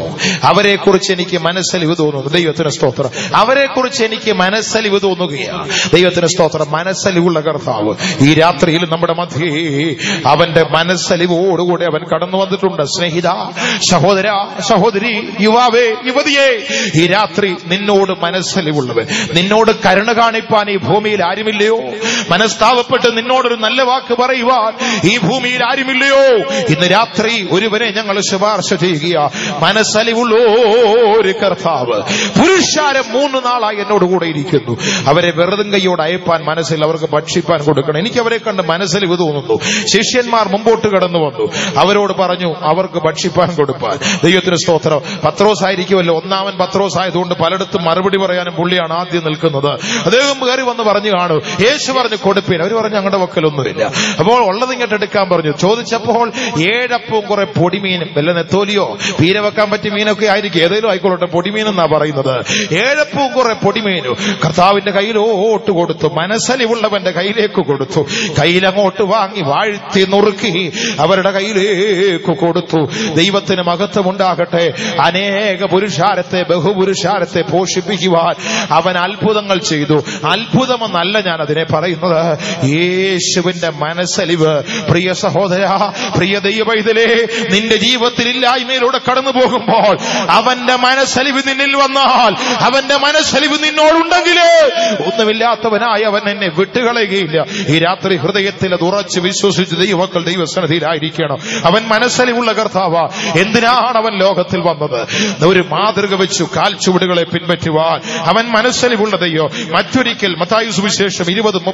S2: തോന്നുന്നു. ദൈവത്തിന് സ്തോത്രം. അവരെക്കുറിച്ച് എനിക്ക് മനസ്സലിവ് തോന്നുകയാണ്. ദൈവത്തിന് സ്തോത്രം. മനസ്സലിവുള്ള കർത്താവ് ഈ രാത്രിയിൽ നമ്മുടെ മധ്യേ അവന്റെ മനസ്സലിവോടുകൂടി അവൻ കടന്നു വന്നിട്ടുണ്ട്. സ്നേഹിത, സഹോദര, സഹോദരി, യുവാവേ, യുവതിയെ, ഈ രാത്രി നിന്നോട് മനസ്സലിവുള്ളവൻ, നിന്നോട് കരുണ കാണിപ്പാൻ ഈ ഭൂമിയിൽ ആരുമില്ലയോ? മനസ്താവപ്പെട്ട് നിന്നോടൊരു നല്ല വാക്ക് പറയുവാൻ ഈ ഭൂമിയിൽ ആരുമില്ലയോ? ഇന്ന് രാത്രി ഒരുവനെ ഞങ്ങൾ ശുപാർശ ചെയ്യുക. മനസ്സലിവുള്ള ഒരു കർത്താവ്. പുരുഷാരം 3 നാളായി എന്നോട് കൂടെ ഇരിക്കുന്നു. അവരെ വെറുതും കൈയോട് അയപ്പാൻ മനസ്സിൽ, അവർക്ക് ഭക്ഷിപ്പാൻ കൊടുക്കണം. എനിക്ക് അവരെ കണ്ട് മനസ്സലിവ് തോന്നുന്നു. ശിഷ്യന്മാർ മുമ്പോട്ട് കടന്നു വന്നു. അവരോട് പറഞ്ഞു അവർക്ക് ഭക്ഷിപ്പാൻ കൊടുപ്പാൻ. ദൈവത്തിന് സ്തോത്രം. പത്രോസ് ആയിരിക്കുമല്ലോ. ഒന്നാമൻ പത്രോസ് ആയതുകൊണ്ട് പലയിടത്തും മറുപടി പറയാനും പുള്ളിയാണ് ആദ്യം നിൽക്കുന്നത്. അദ്ദേഹം കയറി വന്ന് പറഞ്ഞു കാണൂ. യേശു പറഞ്ഞു കൊടുപ്പീൻ. അവർ പറഞ്ഞു ഞങ്ങളുടെ വക്കലൊന്നുമില്ല. അപ്പോൾ ഉള്ളത് ഇങ്ങോട്ട് എടുക്കാൻ പറഞ്ഞു. ചോദിച്ചപ്പോൾ 7 അപ്പവും കുറെ പൊടിമീനും, വല്ല നെത്തോലിയോ പീര വെക്കാൻ പറ്റിയ മീനൊക്കെ ആയിരിക്കും, ഏതെങ്കിലും ആയിക്കോട്ടെ, പൊടിമീൻ എന്നാ പറയുന്നത്. 7 അപ്പവും കുറെ പൊടിമീനും കർത്താവിന്റെ കയ്യിലോട്ട് കൊടുത്തു. മനസ്സലിവുള്ളവന്റെ കയ്യിലേക്ക് കൊടുത്തു. കയ്യിലങ്ങോട്ട് വാങ്ങി വാഴ്ത്തി നുറുക്കി അവരുടെ കയ്യിലേക്ക് കൊടുത്തു. ദൈവത്തിന് മഹത്വമുണ്ടാകട്ടെ. അനേക പുരുഷാരത്തെ, ബഹുപുരുഷാരത്തെ പോഷിപ്പിക്കുവാൻ അവൻ അത്ഭുതങ്ങൾ ചെയ്തു. അത്ഭുതമെന്നല്ല ഞാൻ അതിനെ പറയുന്നത്, യേശുവിന്റെ മനസ്സലിവ്. പ്രിയ സഹോദര, പ്രിയ ദൈവവൈതലേ, നിന്റെ ജീവിതത്തിൽ ഇല്ലായ്മയിലൂടെ കടന്നു പോകുമ്പോൾ അവന്റെ മനസ്സലിവ് നിന്നിൽ വന്നാൽ, അവന്റെ മനസ്സലിവ് നിന്നോടുണ്ടെങ്കിൽ ഒന്നുമില്ലാത്തവനായി അവൻ എന്നെ വിട്ടുകളയുകയില്ല. ഈ രാത്രി ഹൃദയത്തിൽ അത് ഉറച്ച് വിശ്വസിച്ച് ദൈവമക്കൾ ദൈവസന്നിധിയിലായിരിക്കണം. അവൻ മനസ്സലിവുള്ള കർത്താവ. എന്തിനാണ് അവൻ ലോകത്തിൽ വന്നത്? ഒരു മാതൃക വെച്ചു കാൽച്ചുവടുകളെ പിൻപറ്റുവാൻ അവൻ മനസ്സലിവുള്ള ദൈവം. മറ്റൊരിക്കൽ മത്തായി സുവിശേഷം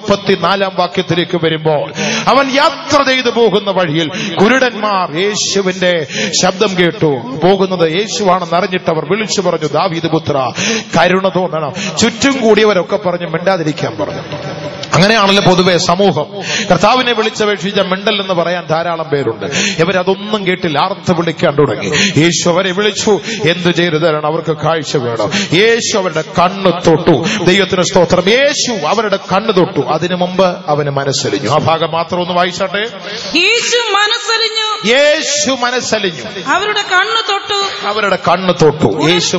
S2: 20:34 വാക്യത്തിലേക്ക് വരുമ്പോൾ, അവൻ യാത്ര ചെയ്തു പോകുന്ന വഴിയിൽ കുരുടന്മാർ യേശുവിന്റെ ശബ്ദം കേട്ടു. പോകുന്നത് യേശുവാണെന്ന് അറിഞ്ഞിട്ട് അവർ വിളിച്ചു പറഞ്ഞു, ദാവീദ് പുത്ര, കരുണ തോന്നണം. ചുറ്റും കൂടിയവരൊക്കെ പറഞ്ഞു മിണ്ടാതിരിക്കാൻ പറഞ്ഞു. അങ്ങനെയാണല്ലോ പൊതുവെ സമൂഹം. കർത്താവിനെ വിളിച്ചപേക്ഷിച്ച മിണ്ടൽ എന്ന് പറയാൻ ധാരാളം പേരുണ്ട്. ഇവരതൊന്നും കേട്ടില്ല, ആർത്ത് വിളിക്കാൻ തുടങ്ങി. യേശു അവരെ വിളിച്ചു. എന്തു ചെയ്തു തരണം? അവർക്ക് കാഴ്ച വേണം. യേശു അവരുടെ കണ്ണ് തൊട്ടു. ദൈവത്തിന് സ്തോത്രം. യേശു അവരുടെ കണ്ണ് തൊട്ടു. അതിനു മുമ്പ് അവന് മനസ്സലിഞ്ഞു. ആ ഭാഗം മാത്രം ഒന്ന് വായിച്ചാട്ടെ.
S4: യേശു മനസ്സലിഞ്ഞു. അവരുടെ കണ്ണ് തൊട്ടു. യേശു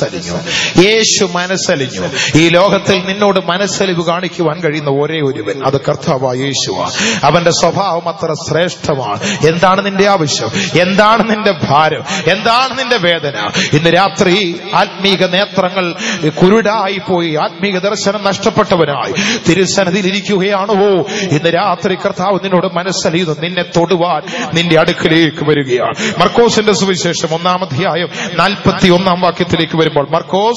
S4: മനസ്സലിഞ്ഞു. ഈ ലോകത്തിൽ നിന്നോട് മനസ്സലിവ് കാണിക്കുവാൻ കഴിയുന്ന ഒരേ ഒരുവൻ, അത് കർത്താവായ യേശുവാണ്. അവന്റെ സ്വഭാവം അത്ര ശ്രേഷ്ഠമാണ്. എന്താണ് നിന്റെ ആവശ്യം? എന്താണ് നിന്റെ ഭാരം? എന്താണ് നിന്റെ വേദന? ഇന്ന് രാത്രി ആത്മീക നേത്രങ്ങൾ കുരുടായി പോയി, ആത്മീക ദർശനം നഷ്ടപ്പെട്ടവനായി തിരുസന്നിധിയിൽ ഇരിക്കുകയാണോ? ഇന്ന് രാത്രി കർത്താവ് നിന്നോട് മനസ്സലിയുന്നു. നിന്നെ തൊടുവാൻ നിന്റെ അടുക്കിലേക്ക് വരികയാണ്. മർക്കോസിന്റെ സുവിശേഷം 1-ാം അധ്യായം 41-ാം വാക്യത്തിലേക്ക് വരുമ്പോൾ, മർക്കോസ്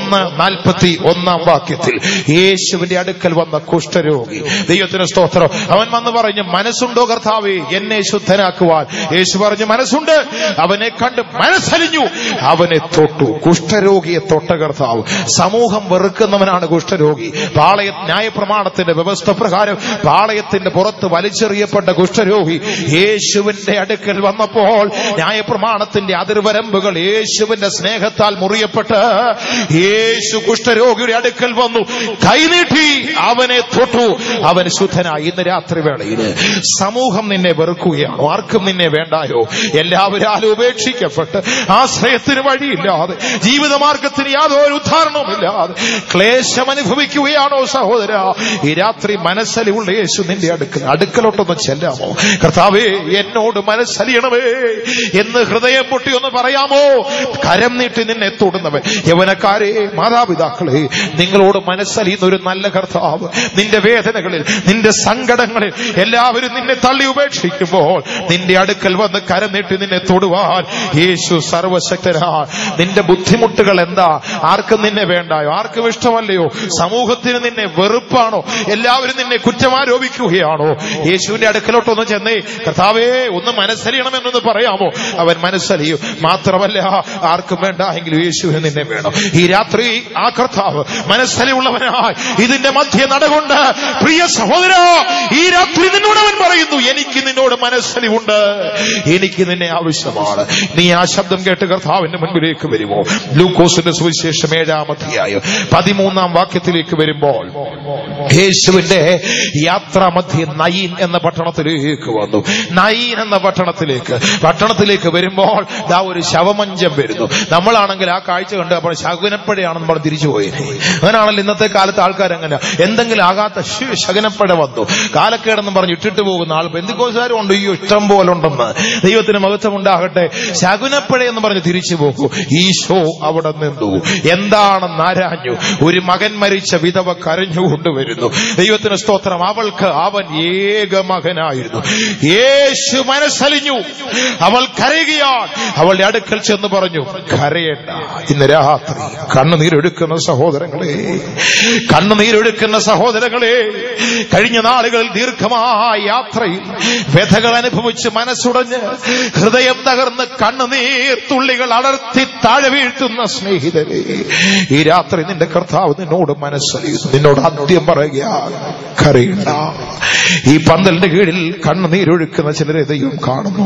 S4: 1:41 വാക്യത്തിൽ യേശുവിന്റെ അടുക്കൽ വന്ന കുഷ്ഠരോഗി, ദൈവത്തിന് സ്തോത്രം, അവൻ വന്ന് പറഞ്ഞു, മനസ്സുണ്ടോ കർത്താവേ എന്നെ ശുദ്ധനാക്കുവാൻ? യേശു പറഞ്ഞു, മനസ്സുണ്ട്. അവനെ കണ്ട് മനസ്സലിഞ്ഞു, അവനെ തൊട്ടു. കുഷ്ഠരോഗിയെ തൊട്ട കർത്താവ്. സമൂഹം വെറുക്കുന്നവനാണ് കുഷ്ഠരോഗി. ന്യായപ്രമാണത്തിന്റെ വ്യവസ്ഥ പ്രകാരം പാളയത്തിന്റെ പുറത്ത് വലിച്ചെറിയപ്പെട്ട കുഷ്ഠരോഗി യേശുവിന്റെ അടുക്കൽ വന്നപ്പോൾ ന്യായപ്രമാണത്തിന്റെ അതിർവരമ്പുകൾ യേശുവിന്റെ സ്നേഹത്താൽ മുറിയപ്പെട്ട് യേശു കുഷ്ഠരോഗിയുടെ അടുക്കൽ വന്നു, കൈനീട്ടി അവനെ തൊട്ടു, അവൻ ശുദ്ധനായി. ഇന്ന് രാത്രി വേളയിൽ സമൂഹം നിന്നെ വെറുക്കുകയാണോ? ആർക്കും നിന്നെ വേണ്ടായോ? എല്ലാവരും ഉപേക്ഷിക്കപ്പെട്ട് ആശ്രയത്തിന് വഴിയില്ലാതെ, ജീവിതമാർഗത്തിന് യാതൊരു ഉദ്ധാരണവുമില്ലാതെ ക്ലേശം അനുഭവിക്കുകയാണോ സഹോദര? ഈ രാത്രി മനസ്സലിവുള്ള യേശു നിന്റെ അടുക്കലോട്ടൊന്ന് ചെല്ലാമോ? കർത്താവേ എന്നോട് മനസ്സലിയണമേ എന്ന് ഹൃദയം പൊട്ടി ഒന്ന് പറയാമോ? കരം നീട്ടി നിന്നെ തൊടുന്നവൻ. യൗവനക്കാരെ, മാതാപിതാക്കളെ, നിങ്ങളോട് മനസ്സലിയുന്ന ഒരു നല്ല കർത്താവ് നിന്റെ വേദനകളിൽ, നിന്റെ സങ്കടങ്ങളിൽ എല്ലാവരും നിന്നെ തള്ളി ഉപേക്ഷിക്കുമ്പോൾ നിന്റെ അടുക്കൽ വന്ന് കരം നീട്ടി നിന്നെ തൊടുവാൻ യേശു സർവശക്തനാണ്. നിന്റെ ബുദ്ധിമുട്ടുകൾ എന്താ? ആർക്കും നിന്നെ വേണ്ടായോ? ആർക്കും ഇഷ്ടമല്ലയോ? സമൂഹത്തിന് നിന്നെ വെറുപ്പാണോ? എല്ലാവരും നിന്നെ കുറ്റമാരോപിക്കുകയാണോ? യേശുവിന്റെ അടുക്കലോട്ടൊന്ന് ചെന്നേ, കർത്താവേ ഒന്ന് മനസ്സലിയണമെന്നൊന്ന് പറയാമോ? അവൻ മനസ്സലിയും. മാത്രമല്ല, ആർക്കും വേണ്ട എങ്കിലും യേശുവിന് നിന്നെ വേണം. ഈ രാത്രി ആ കർത്താവ് മനസ്സലിയുള്ളവനായി ഇതിന്റെ മധ്യ നടകൊണ്ട്
S2: പ്രിയ സഹോദര, ഈ രാത്രി നിന്നോട് അവൻ പറയുന്നു, എനിക്ക് നിന്നോട് മനസ്സലിവുണ്ട്, എനിക്ക് നിന്നെ ആവശ്യമാണ്. നീ ആ ശബ്ദം കേട്ട് കർത്താവിന്റെ മുൻപിലേക്ക് വരുമോ? ലൂക്കോസിന്റെ സുവിശേഷം 7-ാം അധ്യായം 13-ാം വാക്യത്തിലേക്ക് വരുമ്പോൾ യേശുവിന്റെ യാത്രാമധ്യേ നയീൻ എന്ന പട്ടണത്തിലേക്ക് വന്നു. നയീൻ എന്ന പട്ടണത്തിലേക്ക് വരുമ്പോൾ ദാ ഒരു ശവമഞ്ചം വരുന്നു. നമ്മളാണെങ്കിൽ ആ കാഴ്ച കണ്ട് അപ്പോൾ ശകുനപ്പഴയാണെന്ന് നമ്മൾ തിരിച്ചുപോയി. അങ്ങനെയാണല്ലോ ഇന്നത്തെ കാലത്ത് ആൾക്കാർ. അങ്ങനെ എന്തെങ്കിലും ആകാത്ത ശകുനപ്പഴ വന്നു, കാലക്കേടെന്ന് പറഞ്ഞ് ഇട്ടിട്ട് പോകുന്ന ആൾ പെന്തിക്കോസ്കാരും ഉണ്ട്, ഈ ഇഷ്ടം പോലെ ഉണ്ടെന്ന്. ദൈവത്തിന് മഹത്വം ഉണ്ടാകട്ടെ. ശകുനപ്പഴ എന്ന് പറഞ്ഞ് തിരിച്ചു പോകൂ. ഈശോ അവിടെ നിന്നു എന്താണെന്ന് ആരാഞ്ഞു. ഒരു മകൻ മരിച്ച വിധവ കരഞ്ഞുകൊണ്ടുവരുന്നു. ദൈവത്തിന് സ്തോത്രം. അവൻ ഏക മകനായിരുന്നു. യേശു മനസ്സലിഞ്ഞു. അവൾ കരയുകയാണ്. അവളുടെ അടുക്കൽ ചെന്ന് പറഞ്ഞു, കരയേണ്ട. ഇന്ന് രാത്രി കണ്ണുനീരൊഴുക്കുന്ന സഹോദരങ്ങളെ, കഴിഞ്ഞ നാളുകളിൽ ദീർഘമായ യാത്രയിൽ വ്യഥകൾ അനുഭവിച്ച് മനസ്സുടഞ്ഞ് ഹൃദയം തകർന്ന് കണ്ണുനീർ തുള്ളികൾ അടർത്തി താഴെ വീഴ്ത്തുന്ന സ്നേഹിതരെ, ഈ രാത്രി നിന്റെ കർത്താവ് നിന്നോട് മനസ്സലിയുന്നു. നിന്നോട് ആദ്യം പറയുകയാണ്, കരയണ്ട. ഈ പന്തലിന്റെ കീഴിൽ കണ്ണുനീരൊഴുക്കുന്ന ചിലരെ ദൈവം കാണുന്നു.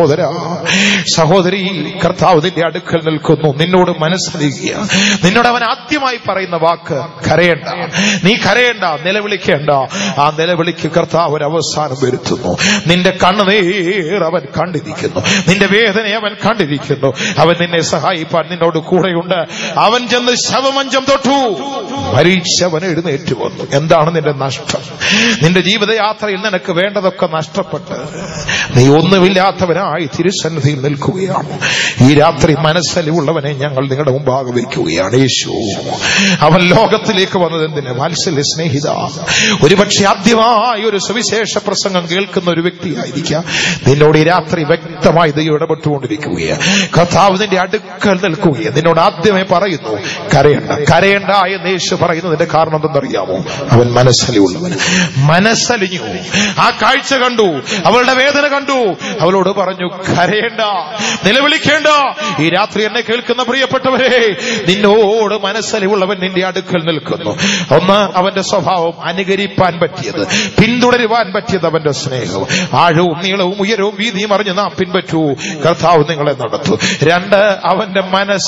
S2: സഹോദരി, കർത്താവ് നിന്റെ അടുക്കൽ നിൽക്കുന്നു, നിന്നോട് മനസ്സലിയുക. നിന്നോട് അവൻ ആദ്യമായി പറയുന്ന വാക്ക് കരയണ്ട. നീ കരയണ്ട, നിലവിളിക്കേണ്ട. ആ നിലവിളിക്ക് കർത്താവ് ഒരു അവസാനം വരുത്തുന്നു. നിന്റെ കണ്ണുനീർ അവൻ കണ്ടിരിക്കുന്നു, നിന്റെ വേദനയെ അവൻ കണ്ടിരിക്കുന്നു. അവൻ നിന്നെ സഹായിപ്പാൻ നിന്നോട് കൂടെയുണ്ട്. അവൻ ചെന്ന് ശവമഞ്ചം തൊട്ടു, മരിച്ചവൻ എഴുന്നേറ്റ് വന്നു. എന്താണ് നിന്റെ നഷ്ടം? നിന്റെ ജീവിതയാത്രയിൽ നിനക്ക് വേണ്ടതൊക്കെ നഷ്ടപ്പെട്ട് നീ ഒന്നുമില്ലാത്തവനായി തിരുസന്നിധിയിൽ നിൽക്കുകയാണ്. ഈ രാത്രി മനസ്സലിവുള്ളവനെ ഞങ്ങൾ നിങ്ങളുടെ മുമ്പാകെ വയ്ക്കുകയാണ്. യേശു അവൻ ലോകത്തിലേക്ക് വന്നത് എന്തിന്? വാത്സല്യ സ്നേഹിത, ഒരുപക്ഷെ ആദ്യമായി ഒരു സുവിശേഷ പ്രസംഗം കേൾക്കുന്ന ഒരു വ്യക്തിയായിരിക്കാം. നിന്നോട് ഈ രാത്രി വ്യക്തമായി ദൈവം ഇടപെട്ടുകൊണ്ടിരിക്കുകയാണ്. കർത്താവ് നിന്റെ അടുക്കൽ നിൽക്കുകയാണ്. നിന്നോട് ആദ്യമേ പറയുന്നു, കരയണ്ട എന്ന് യേശു പറയുന്നതിന്റെ കാരണം എന്തെന്നറിയാമോ? അവൻ മനസ്സലിവുള്ളവൻ. മനസ്സലിഞ്ഞു. ആ കാഴ്ച കണ്ടു, അവളുടെ വേദന കണ്ടു. അവളോട് പറഞ്ഞു, കരയേണ്ട, നിലവിളിക്കേണ്ട. ഈ രാത്രി എന്നെ കേൾക്കുന്ന പ്രിയപ്പെട്ടവരെ, നിന്നോട് മനസ്സലിവുള്ളവൻ നിന്റെ അടുക്കൽ നിൽക്കുന്നു. ഒന്ന്, അവന്റെ സ്വഭാവം അനുകരിപ്പാൻ പറ്റിയത്, പിന്തുടരുവാൻ പറ്റിയത് അവന്റെ സ്നേഹം. ആഴവും നീളവും ഉയരവും വീതിയും അറിഞ്ഞ് നാം പിൻപറ്റൂ, കർത്താവ് നിങ്ങളെ നടത്തൂ. രണ്ട്, അവന്റെ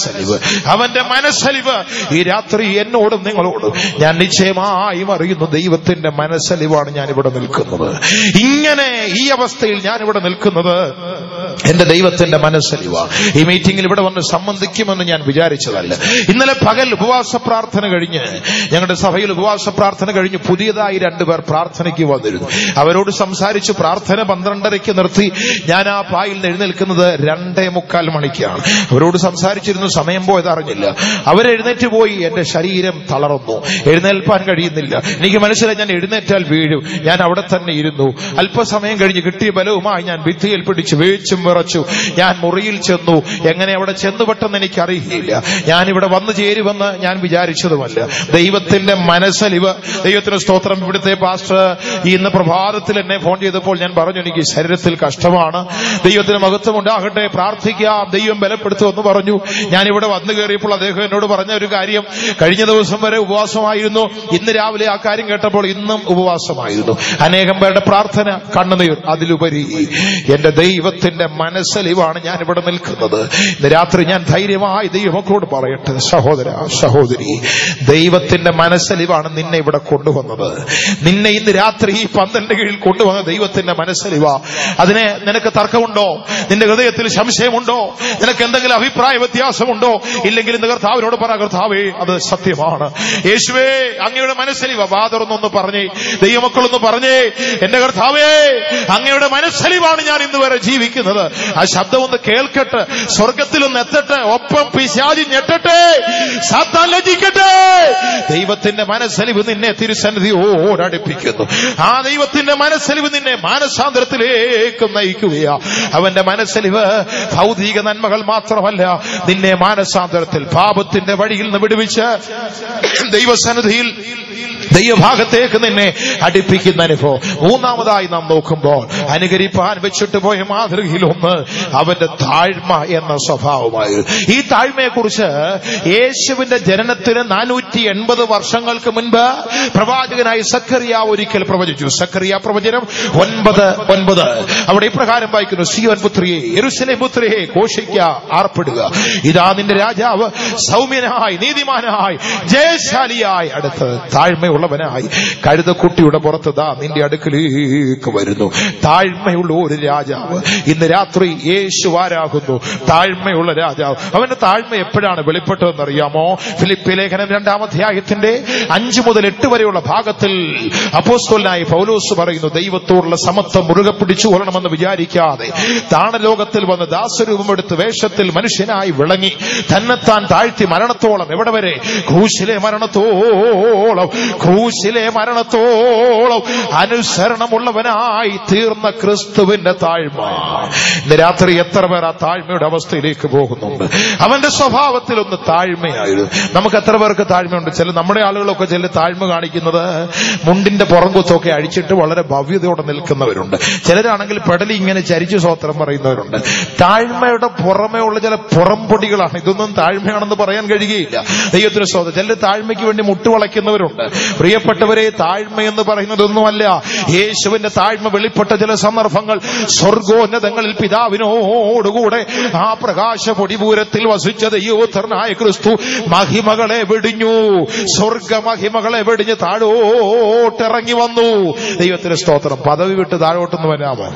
S2: മനസ്സലിവ്. ഈ രാത്രി എന്നോടും നിങ്ങളോടും ഞാൻ നിശ്ചയമായും അറിയുന്നു, ദൈവത്തിന്റെ മനസ്സലിവാണ് ഞാനിവിടെ നിൽക്കുന്നത്. ഇങ്ങനെ ഈ അവസ്ഥയിൽ ഞാനിവിടെ നിൽക്കുന്നത് എന്റെ ദൈവത്തിന്റെ മനസ്സലിവാണ്. ഈ മീറ്റിംഗിൽ ഇവിടെ വന്ന് സംബന്ധിക്കുമെന്ന് ഞാൻ വിചാരിച്ചതല്ല. ഇന്നലെ പകൽ ഉപവാസ പ്രാർത്ഥന കഴിഞ്ഞ്, ഞങ്ങളുടെ സഭയിൽ ഉപവാസ പ്രാർത്ഥന കഴിഞ്ഞ് പുതിയതായി 2 പേർ പ്രാർത്ഥനയ്ക്ക് വന്നിരുന്നു. അവരോട് സംസാരിച്ചു. പ്രാർത്ഥന 12:30 നിർത്തി. ഞാൻ ആ പായിൽ നിന്ന് എഴുന്നേൽക്കുന്നത് 2:45 മണിക്കാണ്. അവരോട് സംസാരിച്ചിരുന്നു. സമയം പോയത് അറിഞ്ഞില്ല. അവരെഴുന്നേറ്റ് പോയി. എന്റെ ശരീരം തളർന്നു, എഴുന്നേൽപ്പാൻ കഴിയുന്നില്ല. എനിക്ക് മനസ്സിലായി ഞാൻ എഴുന്നേറ്റാൽ വീഴും. ഞാൻ അവിടെ തന്നെ ഇരുന്നു. അല്പസമയം കഴിഞ്ഞ് കിട്ടിയ ബലവുമായി ഞാൻ ഭിത്തിയിൽ പിടിച്ച് വേച്ചും വിറച്ചു. ഞാൻ മുറിയിൽ ചെന്നു. എങ്ങനെ അവിടെ ചെന്നുപെട്ടെന്ന് എനിക്കറിയില്ല. ഞാനിവിടെ വന്നു ചേരുമെന്ന് ഞാൻ വിചാരിച്ചതുമല്ല. ദൈവത്തിന്റെ മനസ്സലിവ്. ദൈവത്തിന് സ്തോത്രം. ഇവിടുത്തെ പാസ്റ്റർ ഇന്ന് പ്രഭാതത്തിൽ എന്നെ ഫോൺ ചെയ്തപ്പോൾ ഞാൻ പറഞ്ഞു, എനിക്ക് ശരീരത്തിൽ കഷ്ടമാണ്, ദൈവത്തിന് മഹത്വം ഉണ്ടാകട്ടെ, പ്രാർത്ഥിക്കാം, ദൈവം ബലപ്പെടുത്തുമെന്ന് പറഞ്ഞു. ഞാനിവിടെ വന്നു കയറിയപ്പോൾ അദ്ദേഹം എന്നോട് പറഞ്ഞ ഒരു കാര്യം, കഴിഞ്ഞ ദിവസം വരെ ഉപവാസമായിരുന്നു, ഇന്ന് രാവിലെ ആ കാര്യം കേട്ടപ്പോൾ ഇന്നും ഉപവാസമായിരുന്നു. അനേകം പേരുടെ പ്രാർത്ഥന, കണ്ണുനീർ. അതിലുപരി എന്റെ ദൈവത്തിന്റെ മനസ്സലിവാണ് ഞാൻ ഇവിടെ നിൽക്കുന്നത്. ഇന്ന് രാത്രി ഞാൻ ധൈര്യമായി ദൈവമക്കളോട് പറയട്ടെ, സഹോദരി, ദൈവത്തിന്റെ മനസ്സലിവാണ് നിന്നെ ഇവിടെ കൊണ്ടുവന്നത്. നിന്നെ ഇന്ന് രാത്രി ഈ പന്തലിന്റെ കീഴിൽ കൊണ്ടുവന്ന ദൈവത്തിന്റെ മനസ്സലിവാ. അതിനെ നിനക്ക് തർക്കമുണ്ടോ? നിന്റെ ഹൃദയത്തിൽ സംശയമുണ്ടോ? നിനക്ക് എന്തെങ്കിലും അഭിപ്രായ വ്യത്യാസമുണ്ടോ? ഇല്ലെങ്കിൽ ഇന്ന് കർത്താവിനോട് പറ, കർത്താവേ, അത് സത്യമാണ്. യേശുവേ, അങ്ങയുടെ മനസ്സലിവാ. വാതുറന്നൊന്ന് പറഞ്ഞേ, ദൈവമക്കളൊന്ന് പറഞ്ഞേ, എന്റെ കർത്താവേ, അങ്ങയുടെ മനസ്സലിവാണ് ഞാൻ ഇന്ന് വരെ ജീവിക്കുന്നത്. ആ ശബ്ദം ഒന്ന് കേൾക്കട്ടെ, സ്വർഗത്തിലൊന്ന് എത്തട്ടെ, ഒപ്പം പിശാചി ഞെട്ടട്ടെ, സാത്താൻ ലജ്ജിക്കട്ടെ. ദൈവത്തിന്റെ മനസ്സലിവ് നിന്നെ തിരുസന്നിധിയോടടുപ്പിക്കുന്നു. ആ ദൈവത്തിന്റെ മനസ്സലിവ് നിന്നെ മാനസാന്തരത്തിലേക്ക് നയിക്കുകയാ. അവന്റെ മനസ്സലിവ് ഭൗതിക നന്മകൾ മാത്രമല്ല, നിന്നെ മാനസാന്തരത്തിൽ പാപത്തിന്റെ വഴിയിൽ നിന്ന് വിടുവിച്ച് ദൈവസന്നിധിയിൽ ദൈവഭാഗത്തേക്ക് നിന്നെ അടുപ്പിക്കുന്ന അനുഭവം. മൂന്നാമതായി നാം നോക്കുമ്പോൾ അനുകരിപ്പാൻ വെച്ചിട്ട് പോയ മാതൃകയിൽ ഒന്ന് അവന്റെ താഴ്മ എന്ന സ്വഭാവമായിരുന്നു. ഈ താഴ്മയെക്കുറിച്ച് യേശുവിന്റെ ജനനത്തിന് 480 വർഷങ്ങൾക്ക് മുൻപ് പ്രവാചകനായി സക്കറിയാവ് ഒരിക്കൽ പ്രവചിച്ചു. സക്കറിയ പ്രവചനം 9:9 അവിടെ ഇപ്രകാരം വായിക്കുന്നു: സിയോൻ പുത്രിയെ, യെരൂശലേം പുത്രിയെ, ഘോഷിക്ക, ആർപ്പിടുക, ഇതാ നിന്റെ രാജാവ് സൗമ്യനായി, നീതിമാനായി, ജയശാലിയായി, അടുത്ത് താഴ്മയുള്ളവനായി, കഴുതക്കുട്ടിയുടെ പുറത്ത് ദാ നിന്റെ അടുക്കലേക്ക് വരുന്നു. താഴ്മയുള്ള ഒരു രാജാവ്. ഇന്ന് രാത്രി യേശു ആരാകുന്നു? താഴ്മയുള്ള രാജാവ്. അവന്റെ താഴ്മ എപ്പോഴാണ് വെളിപ്പെട്ടതെന്നറിയാമോ? ഫിലിപ്പി ലേഖനം 2-ാം അധ്യായത്തിന്റെ 5 മുതൽ 8 വരെയുള്ള ഭാഗത്തിൽ അപ്പോസ്തലനായ പൗലോസ് പറയുന്നു: ദൈവത്തോടുള്ള സമത്വം മുറുകെ പിടിച്ചു കൊള്ളണമെന്ന് വിചാരിക്കാതെ താണലോകത്തിൽ വന്ന് ദാസരൂപമെടുത്ത് വേഷത്തിൽ മനുഷ്യനായി വിളങ്ങി തന്നെത്താൻ താഴ്ത്തി മരണത്തോളം, എവിടെ വരെ? ക്രൂശിലെ മരണത്തോളം, ക്രൂശിലെ മരണത്തോളം അനുസരണമുള്ളവനായി തീർന്ന ക്രിസ്തുവിന്റെ താഴ്മ. ഇന്ന് രാത്രി എത്ര പേർ ആ താഴ്മയുടെ അവസ്ഥയിലേക്ക് പോകുന്നുണ്ട്? അവന്റെ സ്വഭാവത്തിൽ ഒന്ന് താഴ്മയായിരുന്നു. നമുക്ക് എത്ര പേർക്ക് താഴ്മയുണ്ട്? നമ്മുടെ ആളുകളൊക്കെ ചില താഴ്മ കാണിക്കുന്നത് മുണ്ടിന്റെ പുറംകുത്തൊക്കെ അഴിച്ചിട്ട് വളരെ ഭവ്യതയോടെ നിൽക്കുന്നവരുണ്ട്. ചിലരാണെങ്കിൽ പെടലി ഇങ്ങനെ ചരിച്ചു സ്വോത്രം പറയുന്നവരുണ്ട്. താഴ്മയുടെ പുറമേ ഉള്ള ചില പുറംപൊടികളാണ്. ഇതൊന്നും താഴ്മയാണെന്ന് പറയാൻ കഴിയുകയില്ല. ദൈവത്തിന് സ്വന്തം. ചിലർ താഴ്മയ്ക്ക് വേണ്ടി മുട്ടുവളയ്ക്കുന്നവരുണ്ട്. പ്രിയപ്പെട്ടവരെ, താഴ്മയെന്ന് പറയുന്നതൊന്നുമല്ല. യേശുവിന്റെ താഴ്മ വെളിപ്പെട്ട ചില സന്ദർഭങ്ങൾ സ്വർഗോന്നതങ്ങളിൽ പിതാവിനോടുകൂടെ ആ പ്രകാശ പൊടിപൂരത്തിൽ വസിച്ച ദൈവോത്തരനായ ക്രിസ്തു മഹിമകളെ വെടിഞ്ഞു, സ്വർഗമഹിമകളെ വെടിഞ്ഞ് താഴോട്ടിറങ്ങി വന്നു. ദൈവത്തിന് സ്തോത്രം. പദവി വിട്ട് താഴോട്ടൊന്ന് വരാമോ?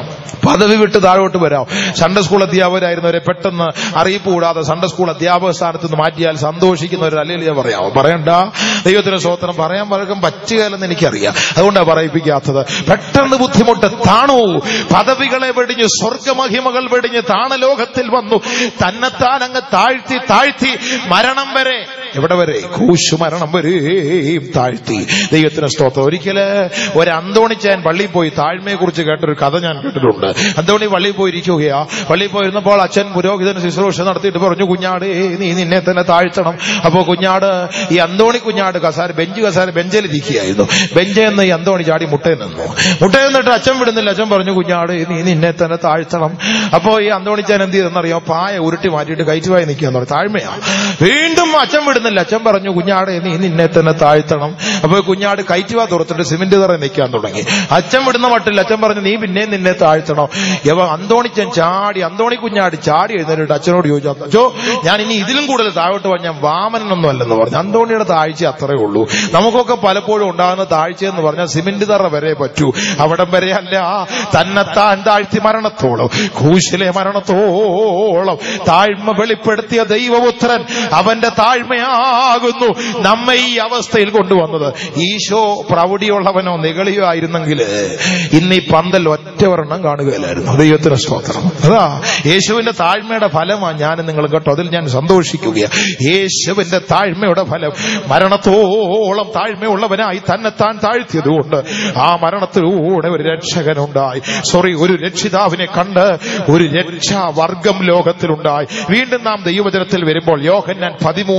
S2: പദവി വിട്ട് താഴോട്ട് വരാം. സൺഡേ സ്കൂൾ അധ്യാപകരായിരുന്നവരെ പെട്ടെന്ന് അറിയിപ്പ് കൂടാതെ സൺഡേ സ്കൂൾ അധ്യാപക സ്ഥാനത്ത് നിന്ന് മാറ്റിയാൽ സന്തോഷിക്കുന്നവർ അല്ലെങ്കിൽ പറയാമോ? പറയണ്ട. ദൈവത്തിന് സ്തോത്രം. പറയാൻ പലർക്കും പറ്റുകയല്ലെന്ന് എനിക്കറിയാം, അതുകൊണ്ടാണ് പറയിപ്പിക്കാത്തത്. പെട്ടെന്ന് ബുദ്ധിമുട്ട് താണു. പദവികളെ വെടിഞ്ഞ്, സ്വർഗമഹിമകൾ വെടിഞ്ഞ് താണലോകത്തിൽ വന്നു. തന്നെത്താൻ അങ്ങ് താഴ്ത്തി താഴ്ത്തി മരണം വരെ. എവിടെ വരെ? ക്രൂശ് മരണം വരെയും താഴ്ത്തി. ദൈവത്തിന് സ്തോത്രം. ഒരിക്കല് ഒരു അന്തോണിച്ചായൻ പള്ളിയിൽ പോയി താഴ്മയെ കുറിച്ച് കേട്ടൊരു കഥ ഞാൻ കേട്ടിട്ടുണ്ട്. അന്തോണി പള്ളിയിൽ പോയിരിക്കുകയാ. പള്ളിയിൽ പോയിരുന്നപ്പോൾ അച്ഛൻ പുരോഹിതന് ശുശ്രൂഷ നടത്തിയിട്ട് പറഞ്ഞു: കുഞ്ഞാട്, നീ നിന്നെ തന്നെ താഴ്ത്തണം. അപ്പോ കുഞ്ഞാട്, ഈ അന്തോണി കുഞ്ഞാട് ബെഞ്ചിലിരിക്കുകയായിരുന്നു. ബെഞ്ചെന്ന് ഈ അന്തോണി ചാടി മുട്ടയിൽ നിന്നു. മുട്ടയിൽ നിന്നിട്ട് അച്ഛൻ വിടുന്നില്ല. അച്ഛൻ പറഞ്ഞു: കുഞ്ഞാട്, നീ നിന്നെ തന്നെ താഴ്ത്തണം. അപ്പോ ഈ അന്തോണിച്ചാൻ എന്ത് ചെയ്തെന്നറിയാം? പായ ഉരുട്ടി മാറ്റിയിട്ട് കയറ്റുവായി നിൽക്കുക. താഴ്മയാ. വീണ്ടും അച്ഛൻ വിടുന്നില്ല. അച്ഛൻ പറഞ്ഞു: കുഞ്ഞാട്, നീ നിന്നെ തന്നെ താഴ്ത്തണം. അപ്പൊ കുഞ്ഞാട് കയറ്റുവാ തുറത്തിട്ട് സിമെന്റ് തറ നിൽക്കാൻ തുടങ്ങി. അച്ഛൻ വിടുന്ന മട്ടില്ല. അച്ഛൻ പറഞ്ഞു: നീ പിന്നെ നിന്നെ താഴ്ത്തണം. അന്തോണിച്ചൻ ചാടി, അന്തോണി കുഞ്ഞാട് ചാടി എഴുന്നേറ്റ് അച്ഛനോട് ചോദിച്ചു: അച്ഛോ, ഞാൻ ഇനി ഇതിലും കൂടുതൽ താഴോട്ട് പോയി ഞാൻ വാമനൊന്നും അല്ലെന്ന് പറഞ്ഞു. അന്തോണിയുടെ താഴ്ച അത്രേ ഉള്ളൂ. നമുക്കൊക്കെ പലപ്പോഴും ഉണ്ടാകുന്ന താഴ്ച എന്ന് പറഞ്ഞാൽ സിമെന്റ് തറ വരെ പറ്റൂ. അവിടം വരെ അല്ല. തന്നെത്താൻ താഴ്ത്തി മരണത്തോളം, ക്രൂശിലെ മരണത്തോളം താഴ്മ വെളിപ്പെടുത്തിയ ദൈവപുത്രൻ അവന്റെ താഴ്മയാകുന്നു നമ്മെ ഈ അവസ്ഥയിൽ കൊണ്ടുവന്നത്. ഈശോ പ്രൗഢിയുള്ളവനോ നിഗളിയോ ആയിരുന്നെങ്കിൽ ഇന്ന് ഈ പന്തൽ ഒറ്റവരെണ്ണം കാണുകയില്ലായിരുന്നു. ദൈവത്തിന് സ്തോത്രം. അതാ യേശുവിന്റെ താഴ്മയുടെ ഫലമാണ് ഞാൻ നിങ്ങൾ കേട്ടോ. അതിൽ ഞാൻ സന്തോഷിക്കുകയാണ്. യേശുവിന്റെ താഴ്മയുടെ ഫലം മരണത്തോളം താഴ്മയുള്ളവനായി തന്നെത്താൻ താഴ്ത്തിയതുകൊണ്ട് ആ മരണത്തിലൂടെ ഒരു രക്ഷകനുണ്ടായി. ഒരു രക്ഷിതാവിനെ കണ്ട് ഒരു രക്ഷാവർഗം ലോകത്തിലുണ്ടായി. വീണ്ടും നാം ദൈവവചനത്തിൽ വരുമ്പോൾ യോഹന്നാൻ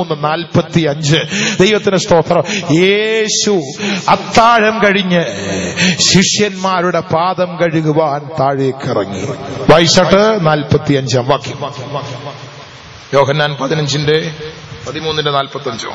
S2: 13:45 ദൈവത്തിന് സ്തോത്രം. യേശു അത്താഴം കഴിഞ്ഞ് ശിഷ്യന്മാരുടെ പാദം കഴുകുവാൻ താഴേക്കിറങ്ങി. വായിച്ചട്ട് 45 വാക്യം. യോഹന്നാൻ 15:13-45.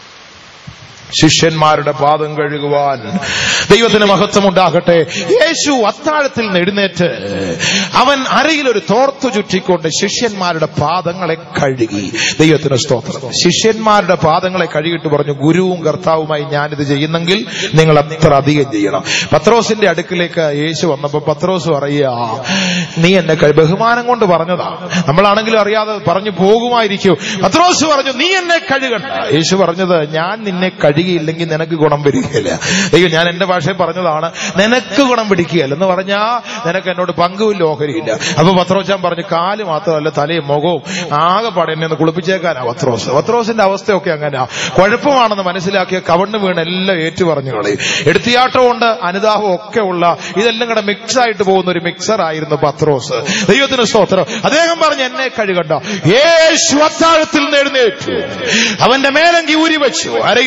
S2: ശിഷ്യന്മാരുടെ പാദം കഴുകുവാൻ. ദൈവത്തിന് മഹത്വം ഉണ്ടാകട്ടെ. യേശു അത്താഴത്തിൽ എഴുന്നേറ്റ് അവൻ അരയിലൊരു തോർത്തു ചുറ്റിക്കൊണ്ട് ശിഷ്യന്മാരുടെ പാദങ്ങളെ കഴുകി. ദൈവത്തിന് സ്തോത്രം. ശിഷ്യന്മാരുടെ പാദങ്ങളെ കഴുകിയിട്ട് പറഞ്ഞു: ഗുരുവും കർത്താവുമായി ഞാനിത് ചെയ്യുന്നെങ്കിൽ നിങ്ങൾ അത്ര അധികം ചെയ്യണം. പത്രോസിന്റെ അടുക്കിലേക്ക് യേശു വന്നപ്പോ പത്രോസ് പറയുക: നീ എന്നെ ബഹുമാനം കൊണ്ട് പറഞ്ഞതാ, നമ്മളാണെങ്കിലും അറിയാതെ പറഞ്ഞു പോകുമായിരിക്കും. പത്രോസ് പറഞ്ഞു: നീ എന്നെ കഴുകണ്ട. യേശു പറഞ്ഞത്: ഞാൻ നിന്നെ കഴുകിയില്ലെങ്കിൽ നിനക്ക് ഗുണം വരികയില്ല. അയ്യോ, ഞാൻ എന്റെ ഭാഷയിൽ പറഞ്ഞതാണ്. നിനക്ക് ഗുണം പിടിക്കുകയല്ല എന്ന് പറഞ്ഞാ നിനക്ക് എന്നോട് പങ്കുമില്ല, ഓഹരിയില്ല. അപ്പൊ പത്രോസാൻ പറഞ്ഞു: കാല് മാത്രമല്ല തലയും മുഖവും ആകെപ്പാടെ എന്നെ ഒന്ന് കുളിപ്പിച്ചേക്കാനാ പത്രോസ്. പത്രോസിന്റെ അവസ്ഥയൊക്കെ അങ്ങനെയാ. കുഴപ്പമാണെന്ന് മനസ്സിലാക്കിയ കവണ്ണ് വീണ് എല്ലാം ഏറ്റു പറഞ്ഞു കളയും. എടുത്തിയാട്ടമുണ്ട്, അനുതാപം ഒക്കെ ഉള്ള ഇതെല്ലാം കൂടെ മിക്സ് ആയിട്ട് പോകുന്ന ഒരു മിക്സർ ആയിരുന്നു പത്രോസ്. ദൈവത്തിന് സ്തോത്രം. അദ്ദേഹം പറഞ്ഞു: എന്നെ കഴുകണ്ട. യേശു അത്താഴത്തിൽ എഴുന്നേറ്റു, അവന്റെ മേലങ്കി ഊരി വെച്ചു, അരയിൽ ഒരു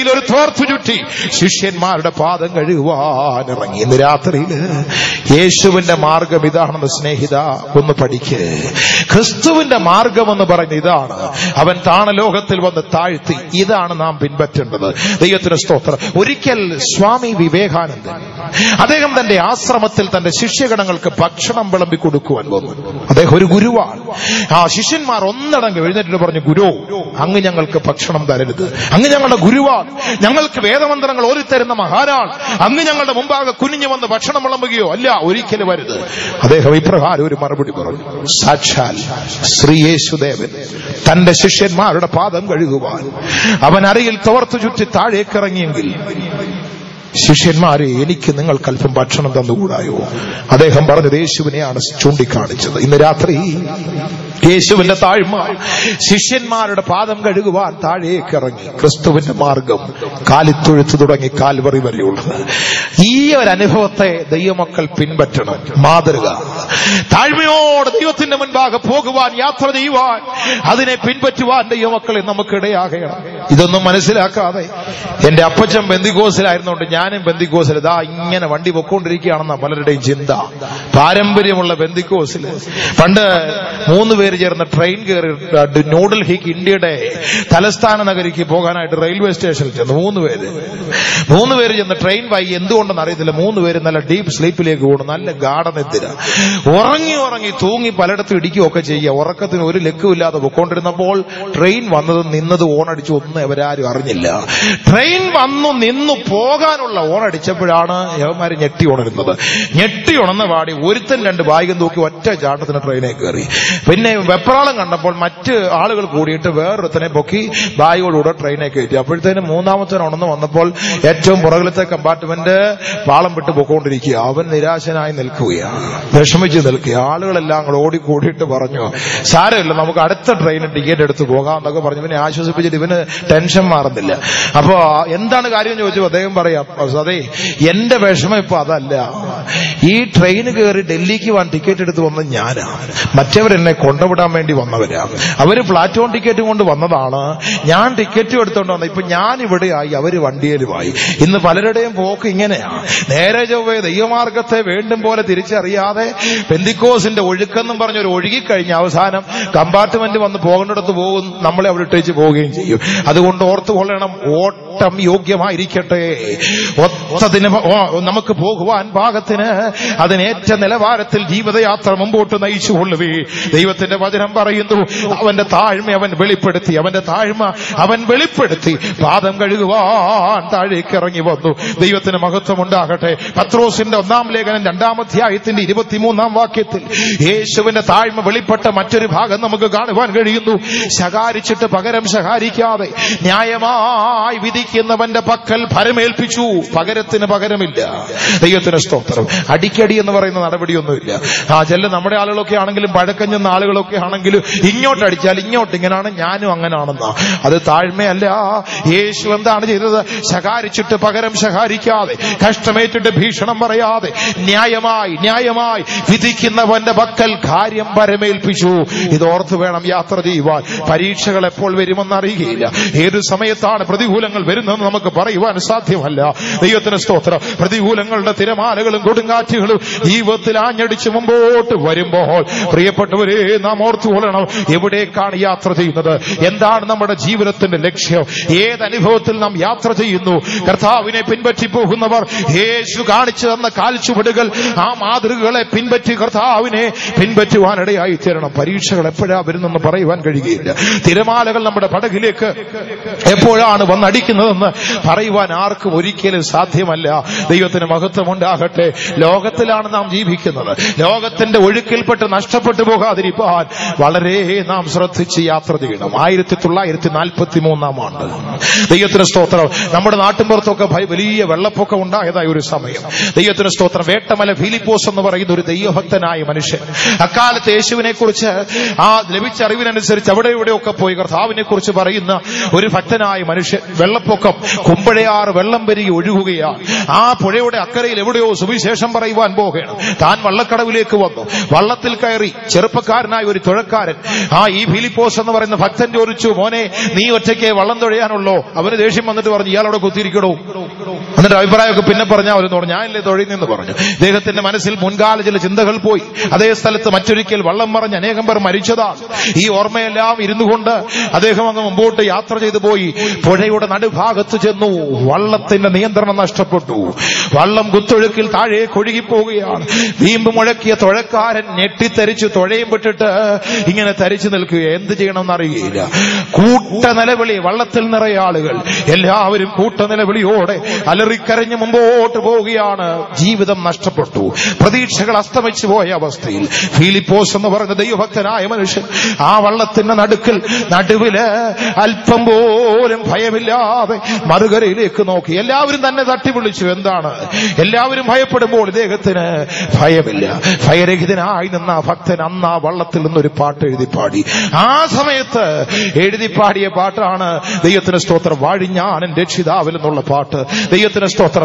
S2: തോർത്തു ചുറ്റി ശിഷ്യന്മാരുടെ പാദം കഴുകുവാൻ ഇറങ്ങി. ഇന്ന് രാത്രിയിൽ യേശുവിന്റെ മാർഗം ഇതാണെന്ന് സ്നേഹിത ഒന്ന് പഠിക്ക്. ക്രിസ്തുവിന്റെ മാർഗം എന്ന് പറയുന്നത് ഇതാണ്. അവൻ താണലോകത്തിൽ വന്ന് താഴ്ത്തി. ഇതാണ് നാം പിൻപറ്റേണ്ടത്. ദൈവത്തിന് സ്തോത്രം. ഒരിക്കൽ സ്വാമി വിവേകാനന്ദൻ അദ്ദേഹം തന്റെ ആശ്രമത്തിൽ തന്റെ ശിഷ്യഗണങ്ങൾക്ക് ഭക്ഷണം വിളമ്പി കൊടുക്കുവാൻ വന്നു. അദ്ദേഹം ഒരു ഗുരുവാണ്. ആ ശിഷ്യന്മാർ ഒന്നടങ്കം എഴുന്നേറ്റ് പറഞ്ഞു, ഗുരു, അങ്ങ് ഞങ്ങൾക്ക് ഭക്ഷണം തരരുത്. അങ്ങ് ഞങ്ങളുടെ ഗുരുവാണ്, ഞങ്ങൾക്ക് വേദമന്ത്രങ്ങൾ ഓരിത്തരുന്ന മഹാനാൾ. അങ്ങ് ഞങ്ങളുടെ മുമ്പാകെ കുനിഞ്ഞു വന്ന് ഭക്ഷണം വിളമ്പുകയോ? അല്ല, ഒരിക്കലും വരുത്. അദ്ദേഹം ഇപ്രകാരം ഒരു മറുപടി പറഞ്ഞു. സാക്ഷാൽ ശ്രീ യേശുദേവൻ തന്റെ ശിഷ്യന്മാരുടെ പാദം കഴുകുവാൻ അവൻ അരയിൽ തോർത്തു ചുറ്റി താഴേക്കിറങ്ങിയെങ്കിൽ ശിഷ്യന്മാരെ, എനിക്ക് നിങ്ങൾക്ക് അല്പം ഭക്ഷണം തന്നുകൂടായോ? അദ്ദേഹം പറഞ്ഞത് യേശുവിനെയാണ് ചൂണ്ടിക്കാണിച്ചത്. ഇന്ന് രാത്രി യേശുവിന്റെ താഴ്മ, ശിഷ്യന്മാരുടെ പാദം കഴുകുവാൻ താഴേക്കിറങ്ങി. ക്രിസ്തുവിന്റെ മാർഗം കാലിത്തൊഴുത്ത് തുടങ്ങി കാൽവറി വരെയുള്ളത്. ഈ ഒരു അനുഭവത്തെ ദൈവമക്കൾ പിൻപറ്റണം. മാതൃക താഴ്മയോടെ ദൈവത്തിന്റെ മുൻപാകെ പോകുവാൻ, യാത്ര ചെയ്യുവാൻ, അതിനെ പിൻപറ്റുവാൻ ദൈവമക്കളെ നമുക്കിടയാകണം. ഇതൊന്നും മനസ്സിലാക്കാതെ എന്റെ അപ്പച്ചൻ പെന്തിക്കോസിലായിരുന്നുകൊണ്ട് ഞാനും പെന്തിക്കോസിൽ ഇതാ ഇങ്ങനെ വണ്ടി പൊക്കോണ്ടിരിക്കുകയാണെന്ന പലരുടെയും ചിന്ത. പാരമ്പര്യമുള്ള പെന്തിക്കോസിൽ പണ്ട് 3 പേര് ചേർന്ന് ട്രെയിൻ കയറി ന്യൂഡൽഹിക്ക്, ഇന്ത്യയുടെ തലസ്ഥാന നഗരിക്ക് പോകാനായിട്ട് റെയിൽവേ സ്റ്റേഷനിൽ ചെന്നു. 3 പേര് ചെന്ന് ട്രെയിൻ വൈകി. എന്തുകൊണ്ടെന്ന് അറിയത്തില്ല. 3 പേര് നല്ല ഡീപ്പ് സ്ലീപ്പിലേക്ക് പോകുന്നു. നല്ല ഗാഠനിദ്ര. ഉറങ്ങി തൂങ്ങി പലയിടത്തും ഇടിക്കുകയൊക്കെ ചെയ്യുക. ഉറക്കത്തിന് ഒരു ലക്കുമില്ലാതെ പൊക്കോണ്ടിരുന്നപ്പോൾ ട്രെയിൻ വന്നതും നിന്നതും ഓണടിച്ചു ഒന്നും അവരാരും അറിഞ്ഞില്ല. ട്രെയിൻ വന്നു നിന്നു പോകാനുള്ള ഓണടിച്ചപ്പോഴാണ് യവന്മാര് ഞെട്ടി ഉണർന്ന പാടി ഒരുത്തൻ 2 ബാഗും തൂക്കി ഒറ്റ ചാട്ടത്തിന് ട്രെയിനെ കയറി. പിന്നെ വെപ്രാളം കണ്ടപ്പോൾ മറ്റ് ആളുകൾ കൂടിയിട്ട് വേറൊരുത്തനെ പൊക്കി ബാഗോടുകൂടെ ട്രെയിനെ കയറ്റി. അപ്പോഴത്തേനും 3ാമത്തവൻ ഉണർന്ന് വന്നപ്പോൾ ഏറ്റവും പുറകിലത്തെ കമ്പാർട്ട്മെന്റ് പാളം വിട്ട് പൊക്കോണ്ടിരിക്കുക. അവൻ നിരാശനായി നിൽക്കുകയാണ്, വിഷമിച്ച് നിൽക്കുക. ആളുകളെല്ലാം കൂടെ ഓടിക്കൂടിയിട്ട് പറഞ്ഞു, സാരമില്ല, നമുക്ക് അടുത്ത ട്രെയിന് ടിക്കറ്റ് എടുത്ത് പോകാം എന്നൊക്കെ പറഞ്ഞു. ഇവനെ ആശ്വസിപ്പിച്ചിട്ട് ഇവന് ടെൻഷൻ മാറുന്നില്ല. അപ്പോ എന്താണ് കാര്യം ചോദിച്ചു. അദ്ദേഹം പറയാം, അതെ, എന്റെ വിഷമം ഇപ്പൊ അതല്ല. ഈ ട്രെയിന് കയറി ഡൽഹിക്ക് പോകാൻ ടിക്കറ്റ് എടുത്ത് വന്നത് ഞാനാ. മറ്റവരെന്നെ കൊണ്ടുവിടാൻ വേണ്ടി വന്നവരാ. അവര് പ്ലാറ്റ്ഫോം ടിക്കറ്റ് കൊണ്ട് വന്നതാണ്. ഞാൻ ടിക്കറ്റും എടുത്തോണ്ട് വന്നത്. ഇപ്പൊ ഞാൻ ഇവിടെയായി, അവര് വണ്ടിയിലുമായി. ഇന്ന് പലരുടെയും പോക്ക് ഇങ്ങനെയാ. നേരെ ചൊവ്വേ ദൈവമാർഗത്തെ വേണ്ടും പോലെ തിരിച്ചറിയാതെ പെന്തിക്കോസിന്റെ ഒഴുക്കെന്നും പറഞ്ഞൊരു ഒഴുകിക്കഴിഞ്ഞ അവസാനം കമ്പാർട്ട്മെന്റ് വന്ന് പോകേണ്ടിടത്ത് പോകും, നമ്മളെ അവിടെ ഇട്ടേച്ച് പോവുകയും ചെയ്യും. അതുകൊണ്ട് ഓർത്തുകൊള്ളണം, ഓട്ടം യോഗ്യമായിരിക്കട്ടെ, ഒത്തതിന് നമുക്ക് പോകുവാൻ പാകത്തിന് അതിനേറ്റ നിലവാരത്തിൽ ജീവിതയാത്ര മുമ്പോട്ട് നയിച്ചു കൊള്ളുവേ. ദൈവത്തിന്റെ വചനം പറയുന്നു, അവന്റെ താഴ്മ അവൻ വെളിപ്പെടുത്തി, പാദം കഴുകുവാൻ താഴേക്ക് ഇറങ്ങി വന്നു. ദൈവത്തിന് മഹത്വം ഉണ്ടാകട്ടെ. പത്രോസിന്റെ 1-ാം ലേഖനം 2-ാം അധ്യായത്തിന്റെ 23-ാം വാക്യത്തിൽ യേശുവിന്റെ താഴ്മ വെളിപ്പെട്ട മറ്റൊരു ഭാഗം നമുക്ക് കാണുവാൻ കഴിയുന്നു. ശകാരിച്ചിട്ട് പകരം ശകാരിക്കാതെ ന്യായമായി വിധിക്കുന്നവന്റെ പക്കൽ ഭരമേൽപ്പിച്ചു. പകരത്തിന് പകരമില്ല. ദൈവത്തിന് സ്തോത്രം. അടിക്കടി എന്ന് പറയുന്ന നടപടിയൊന്നുമില്ല. ചില നമ്മുടെ ആളുകളൊക്കെ ആണെങ്കിലും പഴക്കഞ്ഞുന്ന ആളുകളൊക്കെ ആണെങ്കിലും ഇങ്ങോട്ട് അടിച്ചാൽ ഇങ്ങോട്ട് ഇങ്ങനാണ്, ഞാനും അങ്ങനാണെന്നാ. അത് താഴ്മയല്ല. യേശു എന്താണ് ചെയ്തത്? ശകാരിച്ചിട്ട് പകരം ശകാരിക്കാതെ, കഷ്ടമേറ്റിട്ട് ഭീഷണം പറയാതെ, ന്യായമായി വിധിക്കുന്നവന്റെ പക്കൽ കാര്യം പരമേൽപ്പിച്ചു. ഇതോർത്ത് വേണം യാത്ര ചെയ്യുവാൻ. പരീക്ഷകൾ എപ്പോൾ വരുമെന്ന് അറിയുകയില്ല. ഏത് സമയത്താണ് പ്രതികൂലങ്ങൾ വരുന്നതെന്ന് നമുക്ക് പറയുവാൻ സാധ്യമല്ല. ദൈവത്തിന് സ്തോത്രം. പ്രതികൂലങ്ങളുടെ തിരമാലകളും കൊടുങ്കാറ്റുകളും ജീവിതത്തിൽ ആഞ്ഞടിച്ച് മുമ്പോട്ട് വരുമ്പോൾ പ്രിയപ്പെട്ടവരെ, നാം ഓർത്തുകൊള്ളണം, എവിടേക്കാണ് യാത്ര ചെയ്യുന്നത്? എന്താണ് നമ്മുടെ ജീവിതത്തിന്റെ ലക്ഷ്യം? ഏതനുഭവത്തിൽ നാം യാത്ര ചെയ്യുന്നു? കർത്താവിനെ പിൻപറ്റി പോകുന്നവർ യേശു കാണിച്ചു തന്ന കാൽച്ചുവടുകൾ, ആ മാതൃകകളെ പിൻപറ്റി കർത്താവിനെ പിൻപറ്റുവാനിടയായി തീരണം. പരീക്ഷകൾ എപ്പോഴാ വരുന്നെന്ന് പറയുവാൻ കഴിയുകയില്ല. തിരമാലകൾ നമ്മുടെ പടകിലേക്ക് എപ്പോഴാണ് വന്നടിക്കുന്നതെന്ന് പറയുവാൻ ആർക്കും ഒരിക്കലും സാധ്യമല്ല. ദൈവത്തിന് മഹത്വം ഉണ്ടാകട്ടെ. ലോകത്തിലാണ് നാം ജീവിക്കുന്നത്. ലോകത്തിന്റെ ഒഴുക്കിൽപ്പെട്ട് നഷ്ടപ്പെട്ടു പോകാതിരിക്കാൻ വളരെ നാം ശ്രദ്ധിച്ച് യാത്ര ചെയ്യണം. 1943-ാം ആണ്ട്, ദൈവത്തിന് സ്തോത്രം, നമ്മുടെ നാട്ടിൻപുറത്തൊക്കെ വലിയ വെള്ളപ്പൊക്കം ഉണ്ടായതായ ഒരു സമയം. ദൈവത്തിന് സ്തോത്രം. വേട്ടമല ഫിലിപ്പോസ് എന്ന് പറയുന്ന ഒരു ദൈവ ദൈവഭക്തനായ മനുഷ്യൻ. അക്കാലത്ത് യേശുവിനെ കുറിച്ച് ആ ലഭിച്ച അറിവിനനുസരിച്ച് അവിടെ ഇവിടെയൊക്കെ പോയി കർത്താവിനെ കുറിച്ച് പറയുന്ന ഒരു ഭക്തനായ മനുഷ്യൻ. വെള്ളപ്പൊക്കം, കുമ്പഴയാറ് വെള്ളം പെരുകി ഒഴുകുകയാണ്. ആ പുഴയുടെ അക്കരയിൽ എവിടെയോ സുവിശേഷം പറയുവാൻ പോകുകയാണ്. താൻ വള്ളക്കടവിലേക്ക് വന്നു, വള്ളത്തിൽ കയറി. ചെറുപ്പക്കാരനായ ഒരു തുഴക്കാരൻ, ഈ ഫിലിപ്പോസ് എന്ന് പറയുന്ന ഭക്തൻ ചോദിച്ചു, മോനെ നീ ഒറ്റയ്ക്ക് വള്ളം തുഴയാനുള്ളോ? അവന് ദേഷ്യം വന്നിട്ട് പറഞ്ഞു, ഇയാളവിടെ കുത്തിയിരിക്കണോ? എന്നിട്ട് അഭിപ്രായമൊക്കെ പിന്നെ പറഞ്ഞാൽ അവരെന്ന് പറഞ്ഞു, ഞാനല്ലേ തൊഴിലെന്ന് പറഞ്ഞു. ഇദ്ദേഹത്തിന്റെ മനസ്സിൽ മുൻകാല ചില ചിന്തകൾ പോയി. അതേ സ്ഥലത്ത് മറ്റൊരിക്കൽ വള്ളം മറിഞ്ഞ് അനേകം പേർ മരിച്ചതാണ്. ഈ ഓർമ്മയെല്ലാം ഇരുന്നു കൊണ്ട് അദ്ദേഹം അങ്ങ് മുമ്പോട്ട് യാത്ര ചെയ്തു പോയി. പുഴയുടെ നടുഭാഗത്ത് ചെന്നു. വള്ളത്തിന്റെ നിയന്ത്രണം നഷ്ടപ്പെട്ടു. വള്ളം കുത്തൊഴുക്കിൽ താഴേക്ക് ഒഴുകിപ്പോവുകയാണ്. വീമ്പ് മുഴക്കിയ തുഴക്കാരൻ ഞെട്ടിത്തരിച്ചു തുഴയും വിട്ടിട്ട് ഇങ്ങനെ തരിച്ചു നിൽക്കുക. എന്ത് ചെയ്യണമെന്ന് അറിയുകയില്ല. കൂട്ട നിലവിളി, വള്ളത്തിൽ നിറയെ ആളുകൾ, എല്ലാവരും കൂട്ട നിലവിളിയോടെ അലറിക്കരഞ്ഞ് മുമ്പോട്ട് പോവുകയാണ്. ജീവിതം നഷ്ടപ്പെട്ടു. പ്രതീക്ഷകൾ അസ്തമിച്ചു പോയ അവസ്ഥയിൽ ഫിലിപ്പോസ് എന്ന് പറയുന്ന ദൈവഭക്തനായ മനുഷ്യൻ ആ വള്ളത്തിന്റെ നടുവില് അല്പം പോലും ഭയമില്ലാതെ മറുകരയിലേക്ക് നോക്കി. എല്ലാവരും തന്നെ തട്ടി വിളിച്ചു. എന്താണ്? എല്ലാവരും ഭയപ്പെടുമ്പോൾ ഇദ്ദേഹത്തിന് ഭയമില്ല. ഭയരഹിതനായി നിന്ന ഭക്തൻ അന്ന് ആ വള്ളത്തിൽ നിന്നൊരു പാട്ട് എഴുതി പാടി. ആ സമയത്ത് എഴുതി പാടിയ പാട്ടാണ് ദൈവത്തിന് സ്തോത്രം, വാഴിഞ്ഞാനൻ രക്ഷിതാവിൽ എന്നുള്ള പാട്ട്. ദൈവത്തിന് സ്തോത്രം.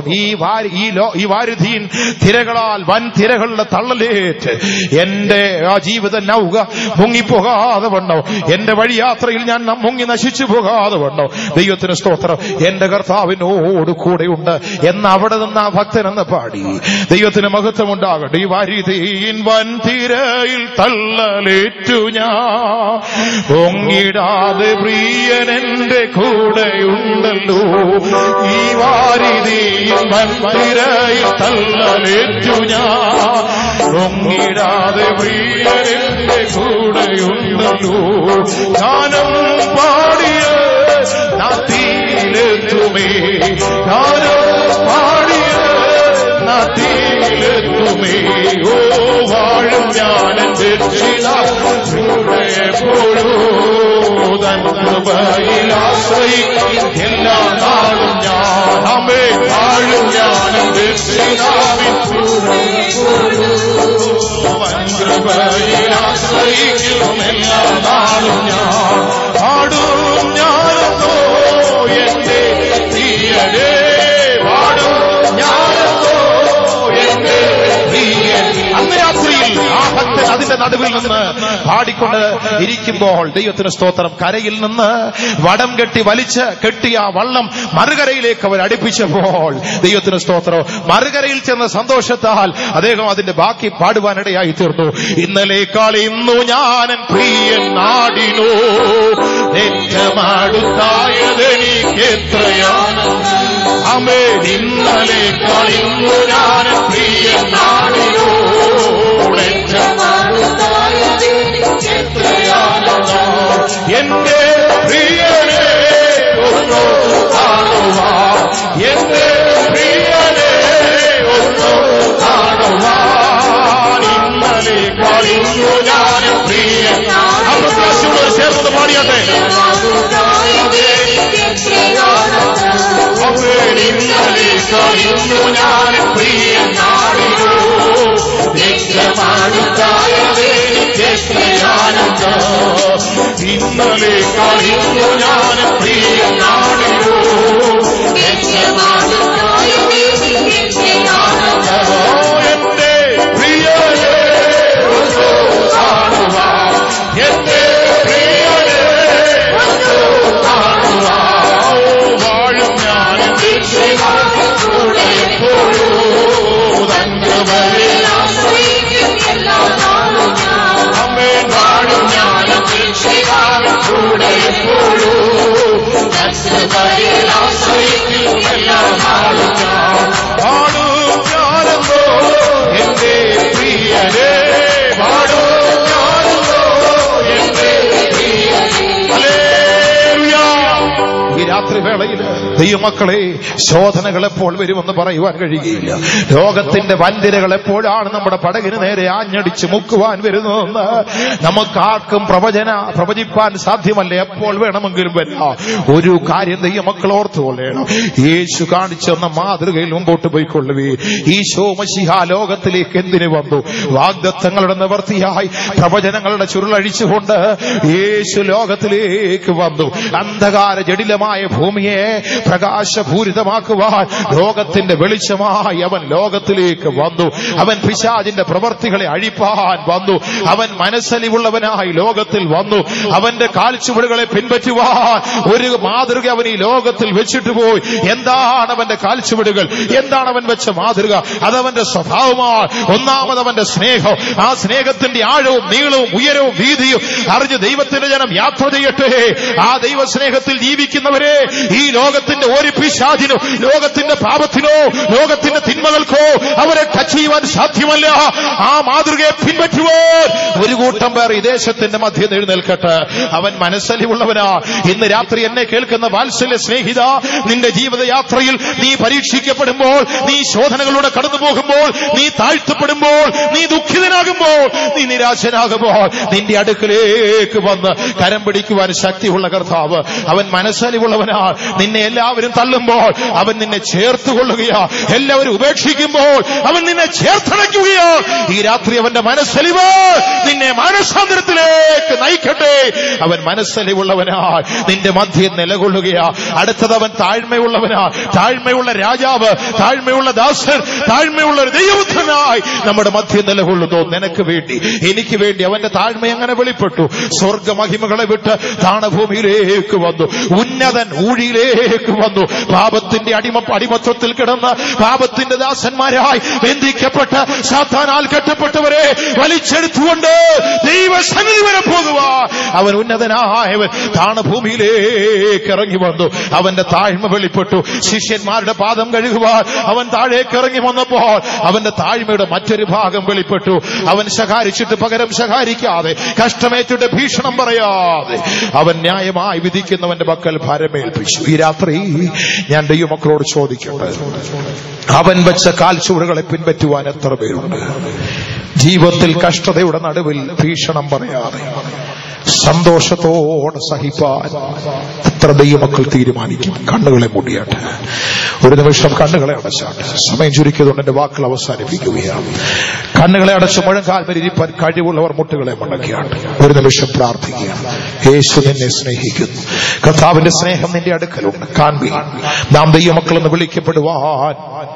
S2: ഈ വാരുധീൻ തിരകളാൽ, വൻ തിരകളുടെ തള്ളലേറ്റ് എന്റെ ആ ജീവിത നൗക മുങ്ങിപ്പോകാതെ വണ്ണോ, എന്റെ വഴിയാത്രയിൽ ഞാൻ മുങ്ങി നശിച്ചു പോകാതെ വണ്ണോ ദൈവത്തിന് സ്തോത്രം എന്റെ കർത്താവിനോട് കൂടെയുണ്ട് എന്ന് അവിടെ നിന്ന് ആ ഭക്തനെന്ന് പാടി. ദൈവത്തിന് മഹത്വം ഉണ്ടാകട്ടെ. ഈ വാരുധീൻ വൻ തിരയിൽ തള്ളലേറ്റു ഞാൻ പൊങ്ങിടാതെ പ്രിയൻ എന്റെ കൂടെയുണ്ടല്ലോ. ഈ വാരുധീൻ വൻ തിരയിൽ തള്ളലേറ്റു ഞാൻ പൊങ്ങിടാതെ പ്രിയൻ എന്റെ കൂടെയുണ്ടല്ലോ. ഗാനം പാടിയ നാട്ടിലെത്തുമേ, ഗാനം പാടിയ നാട്ടിലെത്തുമേ. ഓ വാഴും ഞാനെൻ രക്ഷിതാവേ എപ്പോഴും തൻ കൃപയിൽ ആശ്രയിക്കും എല്ലാ നാളും ഞാൻ. അമേ വാഴും ഞാനെൻ രക്ഷിതാവിൻ കൃപയിൽ ആശ്രയിക്കും എല്ലാ നാളും ഞാൻ. പാടും ഞാനോ എന്റെ പ്രിയനേ, പാടും ഞാനോ എന്റെ പ്രിയൻ. അന്ന് രാത്രിയിൽ ആ ഭക്തൻ അതിന്റെ നടുവിൽ നിന്ന് പാടിക്കൊണ്ട് ഇരിക്കുമ്പോൾ ദൈവത്തിന് സ്തോത്രം, കരയിൽ നിന്ന് വടം കെട്ടി വലിച്ച് കെട്ടിയ വള്ളം മറുകരയിലേക്ക് അവർ അടുപ്പിച്ചപ്പോൾ ദൈവത്തിന് സ്തോത്രം, മറുകരയിൽ ചെന്ന സന്തോഷത്താൽ അദ്ദേഹം അതിന്റെ ബാക്കി പാടുവാനിടയായി തീർന്നു. ഇന്നലേക്കാൾ ഇന്നു ഞാനൻ പ്രിയൻ നാടിനോ ഏറ്റമാടുത്തായതെനിക്കെത്രയാണ്. അമേ ഇന്നലേക്കാൾ ഇന്നു ഞാനൻ പ്രിയൻ നാടിനോ എന്റെ പ്രിയനെ ഒന്നോ കാണുവാ, എന്റെ പ്രിയനെ ഒന്നോ കാണുവാൻ. ഇന്നലെ കളിഞ്ഞു ഞാൻ പ്രിയൻ. അപ്രത്യാശയോട് ചേർന്ന് പാടിയാട്ടെ. ഇന്നലെ കളിഞ്ഞു ഞാൻ പ്രിയൻ നാടിനോ രക്ഷമാടുത്തായതെനിക്കെത്രയാനന്ദം. ഇന്നലെ കളിഞ്ഞു ഞാൻ പ്രിയൻ നാടിനോ എന്റെ പ്രിയനെ ഒന്നോ കാണുവാ, എന്റെ പ്രിയനെ ഒന്നോ കാണുവാ. വാഴും ഞാൻ കൂടെ എപ്പോഴും തൻ കൃപയിൽ അമ്മേൻ. വാഴും ഞാൻ കൂടെ എപ്പോഴും തൻ കൃപയിൽ ദൈവമക്കളെ, ശോധനകൾ എപ്പോൾ വരുമെന്ന് പറയുവാൻ കഴിയുകയില്ല. ലോകത്തിന്റെ വൻതിരകൾ എപ്പോഴാണ് നമ്മുടെ പടകിന് നേരെ ആഞ്ഞടിച്ച് മുക്കുവാൻ വരുന്നതെന്ന് നമുക്കാർക്കും പ്രവചിപ്പാൻ സാധ്യമല്ല. എപ്പോൾ വേണമെങ്കിലും വരാം. ഒരു കാര്യം ദൈവമക്കൾ ഓർത്തുകൊള്ളണം, യേശു കാണിച്ചെന്ന മാതൃകയിൽ മുമ്പോട്ട് പോയിക്കൊള്ളുവേ. ഈശോ മശിഹ ലോകത്തിലേക്ക് എന്തിനു വന്നു? വാഗ്ദത്തങ്ങളുടെ നിവർത്തിയായി പ്രവചനങ്ങളുടെ ചുരുളഴിച്ചുകൊണ്ട് യേശു ലോകത്തിലേക്ക് വന്നു. അന്ധകാര ജടിലമായ ഭൂമിയെ പ്രകാശപൂരിതമാക്കുവാൻ ലോകത്തിന്റെ വെളിച്ചമായി അവൻ ലോകത്തിലേക്ക് വന്നു. അവൻ പിശാചിന്റെ പ്രവർത്തികളെ അഴിപ്പാൻ വന്നു. അവൻ മനസ്സലിവുള്ളവനായി ലോകത്തിൽ വന്നു. അവന്റെ കാൽച്ചുവടുകളെ പിൻപറ്റുവാൻ ഒരു മാതൃക അവൻ ഈ ലോകത്തിൽ വെച്ചിട്ട് പോയി. എന്താണ് അവന്റെ കാൽച്ചുവടുകൾ? എന്താണ് അവൻ വെച്ച മാതൃക? അതവന്റെ സ്വഭാവമാണ്. ഒന്നാമത് അവന്റെ സ്നേഹം. ആ സ്നേഹത്തിന്റെ ആഴവും നീളവും ഉയരവും വീതിയും അറിഞ്ഞ് ദൈവത്തിന്റെ ജനം യാത്ര ചെയ്യട്ടെ. ആ ദൈവസ്നേഹത്തിൽ ജീവിക്കുന്നവരെ ഈ ലോകത്തിന്റെ ഒരു പിശാചിനോ ലോകത്തിന്റെ പാപത്തിനോ ലോകത്തിന്റെ തിന്മകൾക്കോ അവരെ ടച്ച് ചെയ്യുവാൻ സാധ്യമല്ല. ആ മാതൃകയെ പിൻപറ്റുവാൻ ഒരു കൂട്ടം പേർ ഈ ദേശത്തിന്റെ മധ്യം എഴുന്നേൽക്കട്ടെ. അവൻ മനസ്സലിവുള്ളവനാ. ഇന്ന് രാത്രി എന്നെ കേൾക്കുന്ന വാത്സല്യ സ്നേഹിത, നിന്റെ ജീവിതയാത്രയിൽ നീ പരീക്ഷിക്കപ്പെടുമ്പോൾ, നീ ശോധനകളിലൂടെ കടന്നു പോകുമ്പോൾ, നീ താഴ്ത്തപ്പെടുമ്പോൾ, നീ ദുഃഖിതനാകുമ്പോൾ, നീ നിരാശനാകുമ്പോൾ, നിന്റെ അടുക്കലേക്ക് വന്ന് കരം പിടിക്കുവാൻ ശക്തിയുള്ള കർത്താവ് അവൻ മനസ്സലിവുള്ളവനാണ്. നിന്നെ എല്ലാവരും തള്ളുമ്പോൾ അവൻ നിന്നെ ചേർത്തുകൊള്ളുകയാ. എല്ലാവരും ഉപേക്ഷിക്കുമ്പോൾ അവൻ നിന്നെ ചേർത്തണയ്ക്കുകയാ. ഈ രാത്രി അവന്റെ മനസ്സലിവ് നിന്നെ മാനസാന്തരത്തിലേക്ക് നയിക്കട്ടെ. അവൻ മനസ്സലിവുള്ളവനാണ്. നിന്റെ മധ്യം നിലകൊള്ളുകയാ. അടുത്തത് അവൻ താഴ്മയുള്ളവനാ. താഴ്മയുള്ള രാജാവ്, താഴ്മയുള്ള ദാസൻ, താഴ്മയുള്ള ഒരു ദൈവപുത്രനായി നമ്മുടെ മധ്യം നിലകൊള്ളുന്നു. നിനക്ക് വേണ്ടി, എനിക്ക് വേണ്ടി അവന്റെ താഴ്മ അങ്ങനെ വെളിപ്പെട്ടു. സ്വർഗമഹിമകളെ വിട്ട് താണഭൂമിയിലേക്ക് വന്നു. ഉന്നതൻ ഊഴിയിലേക്ക് വന്നു. പാപത്തിന്റെ അടിമത്വത്തിൽ കിടന്ന് പാപത്തിന്റെ ദാസന്മാരായി ബന്ധിക്കപ്പെട്ട് സാത്താനാൽ കെട്ടപ്പെട്ടവരെ വലിച്ചെടുത്തുകൊണ്ട് ദൈവസന്നിധി വരെ പോകുക. അവൻ ഉന്നതനായവൻ താണഭൂമിയിലേക്ക് ഇറങ്ങി വന്നു. അവന്റെ താഴ്മ വെളിപ്പെട്ടു. ശിഷ്യന്മാരുടെ പാദം കഴുകുവാൻ അവൻ താഴേക്ക് ഇറങ്ങി വന്നപ്പോൾ അവന്റെ താഴ്മയുടെ മറ്റൊരു ഭാഗം വെളിപ്പെട്ടു. അവൻ ശകാരിച്ചിട്ട് പകരം ശകാരിക്കാതെ, കഷ്ടമേറ്റിട്ട് ഭീഷണം പറയാതെ അവൻ ന്യായമായി വിധിക്കുന്നവന്റെ പക്കൽ ഭാരമേൽപ്പിച്ചു. ഈ രാത്രി ഞാൻ ദൈവമക്കളോട് ചോദിക്കട്ടെ, അവൻ വെച്ച കാൽച്ചുവടുകളെ പിൻപറ്റുവാൻ എത്ര പേരുണ്ട്? ജീവിതത്തിൽ കഷ്ടതയുടെ നടുവിൽ ഭീഷണം പറയാതെ സന്തോഷത്തോടെ സഹിപ്പാൻ എത്ര ദൈവമക്കൾ തീരുമാനിക്കും? കണ്ണുകളെ മൂടിയാട്ടെ. ഒരു നിമിഷം കണ്ണുകളെ അടച്ചാട്ടെ. സമയം ചുരുക്കിയതുകൊണ്ട് എന്റെ വാക്കുകൾ അവസാനിപ്പിക്കുകയാണ്. കണ്ണുകളെ അടച്ച് മുഴങ്കാൽ വരിപ്പാൻ കഴിവുള്ളവർ മുട്ടുകളെ മടക്കിയാട്ടെ. ഒരു നിമിഷം പ്രാർത്ഥിക്കുകയാണ്. യേശു നിന്നെ സ്നേഹിക്കുന്നു. കർത്താവിന്റെ സ്നേഹം നിന്റെ അടുക്കലുണ്ട്. കാൺമീൻ. നാം ദൈവമക്കളെന്ന് വിളിക്കപ്പെടുവാൻ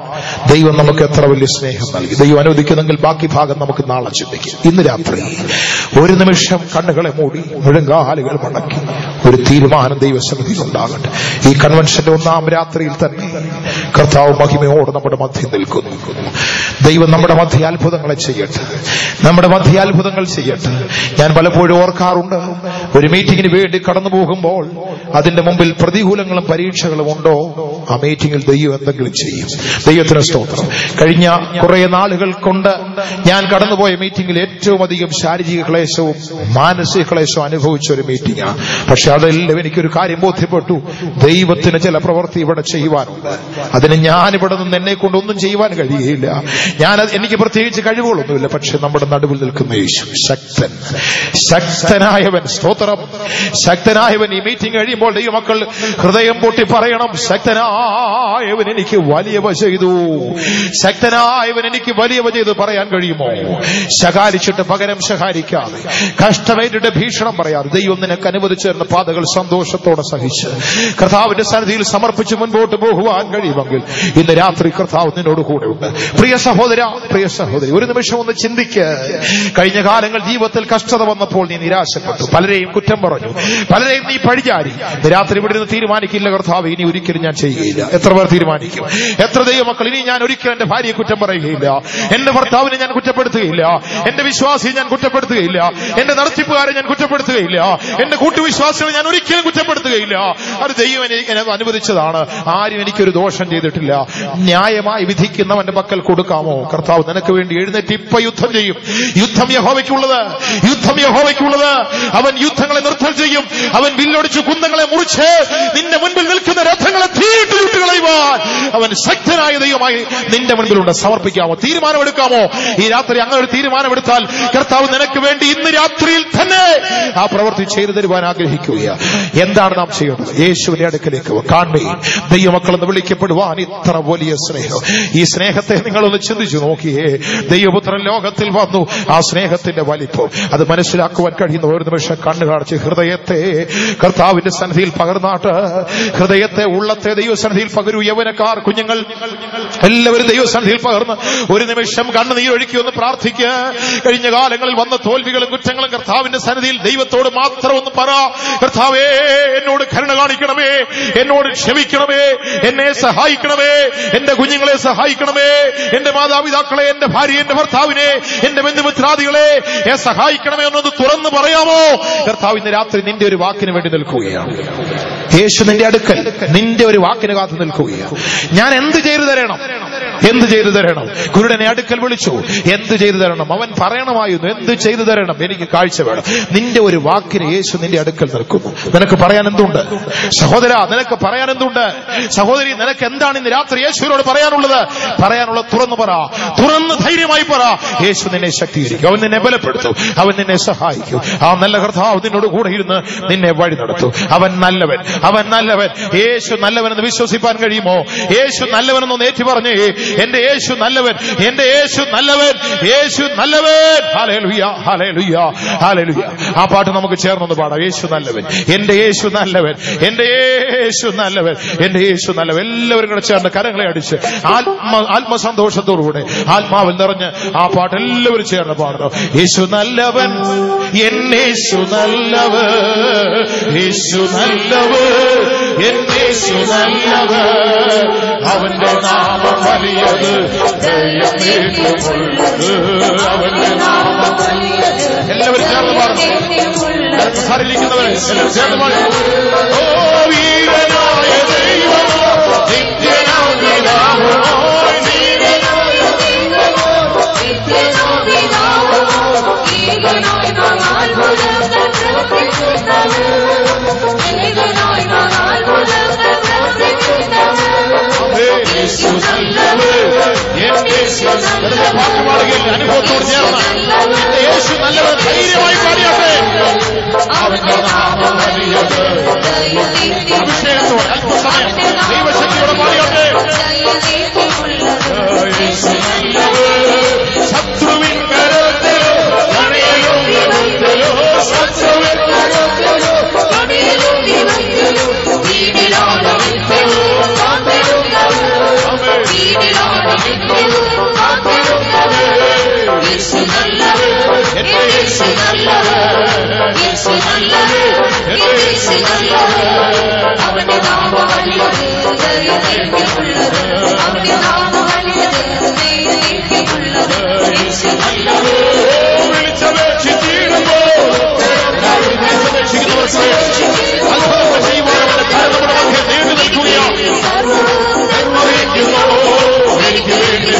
S2: ദൈവം നമുക്ക് എത്ര വലിയ സ്നേഹം നൽകി. ദൈവം അനുവദിക്കുന്നെങ്കിൽ ബാക്കി ഭാഗം നമുക്ക് നാളെ ചിന്തിക്കും. ഇന്ന് രാത്രി ഒരു നിമിഷം കണ്ണുകളെ മൂടി മുഴങ്കാലുകൾ മടക്കി ഒരു തീരുമാനം ദൈവസന്നിധിയിൽ ഉണ്ടാകട്ടെ. ഈ കൺവെൻഷന്റെ ഒന്നാം രാത്രിയിൽ തന്നെ കർത്താവ് മഹിമയോട് നമ്മുടെ മധ്യം നിൽക്കുന്നു. ദൈവം നമ്മുടെ മധ്യ അത്ഭുതങ്ങളെ ചെയ്യട്ടെ. നമ്മുടെ മധ്യ അത്ഭുതങ്ങൾ ചെയ്യട്ടെ. ഞാൻ പലപ്പോഴും ഓർക്കാറുണ്ട്, ഒരു മീറ്റിംഗിന് വേണ്ടി കടന്നു പോകുമ്പോൾ അതിന്റെ മുമ്പിൽ പ്രതികൂലങ്ങളും പരീക്ഷകളും ഉണ്ടോ, ആ മീറ്റിംഗിൽ ദൈവം എന്തെങ്കിലും ചെയ്യും. ദൈവത്തിന് സ്തോത്രം. കഴിഞ്ഞ കുറെ നാളുകൾ കൊണ്ട് ഞാൻ കടന്നുപോയ മീറ്റിംഗിൽ ഏറ്റവും അധികം ശാരീരിക ക്ലേശവും മാനസിക ക്ലേശവും അനുഭവിച്ച ഒരു മീറ്റിംഗാണ്. പക്ഷെ അതെല്ലാം എനിക്കൊരു കാര്യം ബോധ്യപ്പെട്ടു, ദൈവത്തിന് ചില പ്രവൃത്തി ഇവിടെ ചെയ്യുവാനുണ്ട്. അതിന് ഞാനിവിടെ നിന്ന് എന്നെ കൊണ്ടൊന്നും ചെയ്യുവാൻ കഴിയുകയില്ല. എനിക്ക് പ്രത്യേകിച്ച് കഴിവുകളൊന്നുമില്ല. പക്ഷെ നമ്മുടെ നടുവിൽ നിൽക്കുന്ന യേശു ശക്തൻ, ശക്തനായവൻ. സ്തോത്രം. ശക്തനായവൻ. ഈ മീറ്റിംഗ് കഴിയുമ്പോൾ ദൈവമക്കൾ ഹൃദയം പൊട്ടി പറയണം, ശക്തനായവൻ എനിക്ക് വലിയവ ചെയ്തു, ശക്തനായവൻ എനിക്ക് വലിയവ ചെയ്തു പറയാൻ കഴിയുമോ? ശകാരിച്ചിട്ട് പകരം ശകാരിക്കാതെ, കഷ്ടമേറ്റിട്ട് ഭീഷണം പറയാതെ, ദൈവം നിനക്ക് അനുവദിച്ചു തരുന്ന പാതകൾ സന്തോഷത്തോടെ സഹിച്ച് കർത്താവിന്റെ സന്നിധിയിൽ സമർപ്പിച്ച് മുൻപോട്ട് പോകുവാൻ കഴിയുമെങ്കിൽ ഇന്ന് രാത്രി കർത്താവ് നിന്നോട് കൂടെ ഉണ്ട്. പ്രിയ സഹോദര, പ്രിയ സഹോദരി, ഒരു നിമിഷം ഒന്ന് ചിന്തിക്ക്. കഴിഞ്ഞ കാലങ്ങൾ ജീവിതത്തിൽ കഷ്ടത വന്നപ്പോൾ നീ നിരാശപ്പെട്ടു, പലരെയും കുറ്റം പറഞ്ഞു, പലരെയും നീ പഴിചാരി. രാത്രി ഇവിടെ നിന്ന് തീരുമാനിക്കില്ല, കർത്താവ് ഇനി ഒരിക്കലും ഞാൻ ചെയ്യുകയില്ല. എത്ര പേർ തീരുമാനിക്കും? എത്ര ദൈവമക്കൾ ഇനി ഞാൻ ഒരിക്കലും എന്റെ ഭാര്യയെ കുറ്റം പറയുകയില്ല, എന്റെ ഭർത്താവിനെ ഞാൻ കുറ്റപ്പെടുത്തുകയില്ല, എന്റെ വിശ്വാസിയെ ഞാൻ കുറ്റപ്പെടുത്തുകയില്ല, എന്റെ നടത്തിപ്പുകാരെ ഞാൻ കുറ്റപ്പെടുത്തുകയില്ല, എന്റെ കൂട്ടുവിശ്വാസികളെ ഞാൻ ഒരിക്കലും കുറ്റപ്പെടുത്തുകയില്ല. അത് ദൈവം എനിക്ക് അനുവദിച്ചതാണ്. ആരും എനിക്കൊരു ദോഷം ചെയ്തില്ല. ചെയ്തിട്ടില്ല. ന്യായമായി വിധിക്കുന്നവന്റെ പക്കൽ കൊടുക്കാമോ? കർത്താവ് നിനക്ക് വേണ്ടി എഴുന്നേറ്റ് ഇപ്പൊ യുദ്ധം ചെയ്യും. യുദ്ധം യഹോവയ്ക്കുള്ളത്, യുദ്ധം യഹോവയ്ക്കുള്ളത്. അവൻ യുദ്ധങ്ങളെ നിർത്തൽ ചെയ്യും. അവൻ വില്ലൊടിച്ച് കുന്തങ്ങളെ മുറിച്ച് നിന്റെ മുൻപിൽ നിൽക്കുന്ന രഥങ്ങളെ തീയിട്ട് വിട്ടുകളയുവാൻ അവൻ ശക്തനായ ദൈവമായി നിന്റെ മുൻപിലുണ്ട്. സമർപ്പിക്കാമോ? തീരുമാനമെടുക്കാമോ? ഈ രാത്രി അങ്ങനെ ഒരു തീരുമാനമെടുത്താൽ കർത്താവ് നിനക്ക് വേണ്ടി ഇന്ന് രാത്രിയിൽ തന്നെ ആ പ്രവൃത്തി ചെയ്തു തരുവാൻ ആഗ്രഹിക്കുകയാണ്. എന്താണ് നാം ചെയ്യേണ്ടത്? യേശുവിന്റെ അടുക്കലേക്ക് കാണുകയും ദൈവമക്കളെന്ന് വിളിക്കപ്പെടുവാൻ ഇത്ര വലിയ സ്നേഹം. ഈ സ്നേഹത്തെ നിങ്ങളൊന്ന് ചിന്തിച്ചു നോക്കിയേ. ദൈവപുത്രൻ ലോകത്തിൽ വന്നു. ആ സ്നേഹത്തിന്റെ വലിപ്പം അത് മനസ്സിലാക്കുവാൻ കഴിയുന്ന ഒരു നിമിഷം കണ്ണു കാണിച്ച് ഹൃദയത്തെ കർത്താവിന്റെ സന്നിധിയിൽ പകർന്നാട്ട്, ഹൃദയത്തെ ഉള്ളത്തെ ദൈവസന്നിധിയിൽ പകരൂ. യൗവനക്കാർ, കുഞ്ഞുങ്ങൾ എല്ലാവരും ദൈവസന്നിധിയിൽ പകർന്ന് ഒരു നിമിഷം കണ്ണുനീരൊഴുക്കി ഒന്ന് പ്രാർത്ഥിക്കുക. കഴിഞ്ഞ കാലങ്ങളിൽ വന്ന തോൽവികളും കുറ്റങ്ങളും കർത്താവിന്റെ സന്നിധിയിൽ ദൈവത്തോട് മാത്രം ഒന്ന് പറ. കർത്താവേ, എന്നോട് കരുണ കാണിക്കണമേ, എന്നോട് ക്ഷമിക്കണമേ, എന്നെ സഹായിക്കണമേ, എന്റെ കുഞ്ഞുങ്ങളെ സഹായിക്കണമേ, എന്റെ മാതാപിതാക്കളെ, എന്റെ ഭാര്യ, എന്റെ ഭർത്താവിനെ, എന്റെ ബന്ധുമിത്രാദികളെ സഹായിക്കണമേ എന്നൊന്ന് തുറന്ന് പറയാമോ? കർത്താവ് ഇന്ന് രാത്രി നിന്റെ ഒരു വാക്കിന് വേണ്ടി നിൽക്കുകയാണ്. യേശു നിന്റെ അടുക്കൽ നിന്റെ ഒരു വാക്കിന് കാത്തു നിൽക്കുകയാണ്. ഞാൻ എന്ത് ചെയ്തു തരണം? എന്ത് ചെയ്തു തരണം? കുരുടനെ അടുക്കൽ വിളിച്ചു. എന്ത് ചെയ്തു തരണം? അവൻ പറയണമായിരുന്നു, എന്ത് ചെയ്തു തരണം? എനിക്ക് കാഴ്ച വേണം. നിന്റെ ഒരു വാക്കിന് യേശു നിന്റെ അടുക്കൽ നിൽക്കുന്നു. നിനക്ക് പറയാൻ എന്തുണ്ട് സഹോദര? നിനക്ക് പറയാൻ എന്തുണ്ട് സഹോദരി? നിനക്ക് എന്താണ് ഇന്ന് രാത്രി യേശുവിനോട് പറയാനുള്ളത്? പറയാനുള്ളത് തുറന്നു പറ, തുറന്ന് ധൈര്യമായി പറ. യേശു നിന്നെ ശക്തീകരിക്കും, അവൻ നിന്നെ ബലപ്പെടുത്തും, അവൻ നിന്നെ സഹായിക്കും. ആ നല്ല കർത്താവ് നിന്നോട് കൂടെ ഇരുന്ന് നിന്നെ വഴി നടത്തും. അവൻ നല്ലവൻ, അവൻ നല്ലവൻ. യേശു നല്ലവനെന്ന് വിശ്വസിപ്പാൻ കഴിയുമോ? യേശു നല്ലവനെന്നൊന്ന് ഏറ്റു പറഞ്ഞേ, എന്റെ യേശു നല്ലവൻ, എന്റെ യേശു നല്ലവൻ, യേശു നല്ലവൻ. Hallelujah, hallelujah, hallelujah. ആ പാട്ട് നമുക്ക് ചേർന്നൊന്ന് പാടാം. യേശു നല്ലവൻ, എന്റെ യേശു നല്ലവൻ, എന്റെ യേശു നല്ലവൻ, എന്റെ യേശു നല്ലവൻ. എല്ലാവരും കൂടെ ചേർന്ന് കരങ്ങളെ അടിച്ച് ആത്മസന്തോഷത്തോടുകൂടെ ആത്മാവിൽ നിറഞ്ഞ് ആ പാട്ട് എല്ലാവരും ചേർന്ന് പാടണം. യേശു നല്ലവൻ, എന്നേശു നല്ലവൻ, യേശു നല്ലവൻ, എന്നേശു നല്ലവൻ, അവന്റെ നാമം വലിയത്, അവന്റെ നാമം വലിയത്. എല്ലാവരും ചേർന്ന് പാടണം. സാരിലിരിക്കുന്നവരെ എല്ലാവരും ചേർന്ന് പാടണം. ഓ വീരനായ ദൈവമോ, നിത്യനായ പിതാവോ, വീരനായ ദൈവമോ, നിത്യനായ പിതാവോ, ഏകനായ നാൽപുരങ്ങൾ പ്രവർത്തിക്കുന്നവൻ, ഏകനായ നാൽപുരങ്ങൾ പ്രവർത്തിക്കുന്നവൻ. യേശു നല്ലവൻ, യേശു നല്ലവൻ. അനുഭവത്തോട് ചേർന്ന് എന്റെ യേശു നല്ലവൻ ധൈര്യമായി പാടിയാട്ടെ. അവന്റെ നാമം വലിയത്. അഭിഷേകത്തോടെ അല്പസമയം ദൈവശക്തിയോടെ പാടിയാട്ടെ. യേശു നല്ലവൻ. ശത്രുവിൻ കരത്തിലോ കണിയിലും വിപത്തിലോ, ശത്രുവിൻ കരത്തിലോ കണിയിലും വിപത്തിലോ, വീടിലാണ് നിത്യവും കാത്തിരുന്നവൻ, വീടിലാണ് നിത്യവും കാത്തിരുന്നവൻ. യേശു നല്ലവൻ, എന്റെ യേശു നല്ലവൻ, യേശു നല്ലവൻ, എന്റെ യേശു നല്ലവൻ. അവന്റെ നാമം വലിയത്, ദൈവത്തിനുള്ളത്, അവന്റെ നാമം വലിയത്, ദൈവത്തിനുള്ളത്. യേശു നല്ലവൻ. വിളിച്ചപേക്ഷിച്ചിടുമ്പോ അത്ഭുതങ്ങൾ ചെയ്യുമ്പോൾ അവന്റെ കരം നമ്മുടെ മധ്യേ നീണ്ടു നിൽക്കുകയാണ്. എനിക്ക് വേണ്ടി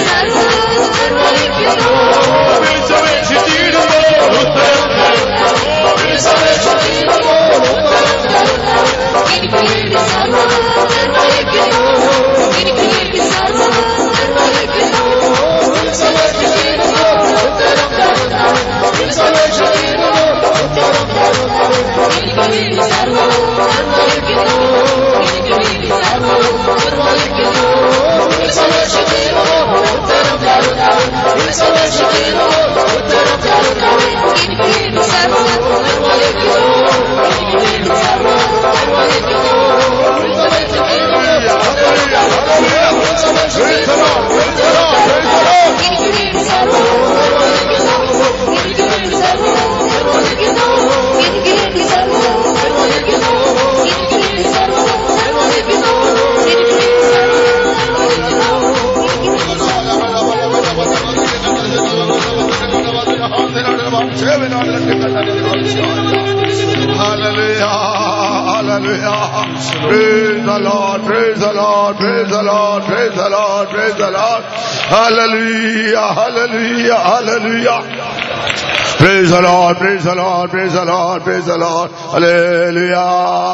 S2: വിളിച്ചപേക്ഷിച്ചിടുമ്പോ ഉത്തരം Hallelujah.
S5: hallelujah. Praise the Lord, praise the Lord, praise the Lord, praise the Lord, praise the Lord. Hallelujah, hallelujah, hallelujah. Praise the Lord, praise the Lord, praise the Lord, praise the Lord. Hallelujah.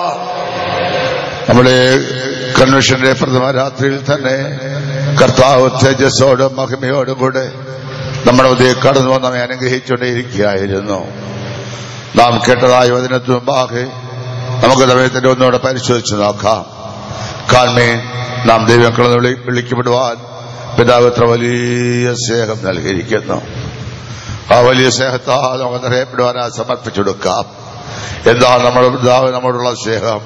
S5: നമ്മുടെ കൺവെൻഷന്റെ പ്രഥമ രാത്രിയിൽ തന്നെ കർത്താവ് തേജസ്സോടും മഹിമയോടും കൂടെ നമ്മുടെ ഉദയ കടന്നു വന്ന് നമ്മെ അനുഗ്രഹിച്ചുകൊണ്ടേയിരിക്കുകയായിരുന്നു. നാം കേട്ടതായ വചനത്തിന് മുമ്പാകെ നമുക്ക് ദൈവത്തിന്റെ ഒന്നുകൂടെ പരിശോധിച്ച് നോക്കാം. കാൺമേ, നാം ദൈവമക്കളെന്ന് വിളിക്കപ്പെടുവാൻ പിതാവ് എത്ര വലിയ സ്നേഹം നൽകിയിരിക്കുന്നു. ആ വലിയ സ്നേഹത്താൽ നമുക്ക് നിറയപ്പെടുവാനായി സമർപ്പിച്ചെടുക്കാം. എന്താണ് നമ്മുടെ പിതാവ് നമ്മോടുള്ള സ്നേഹം?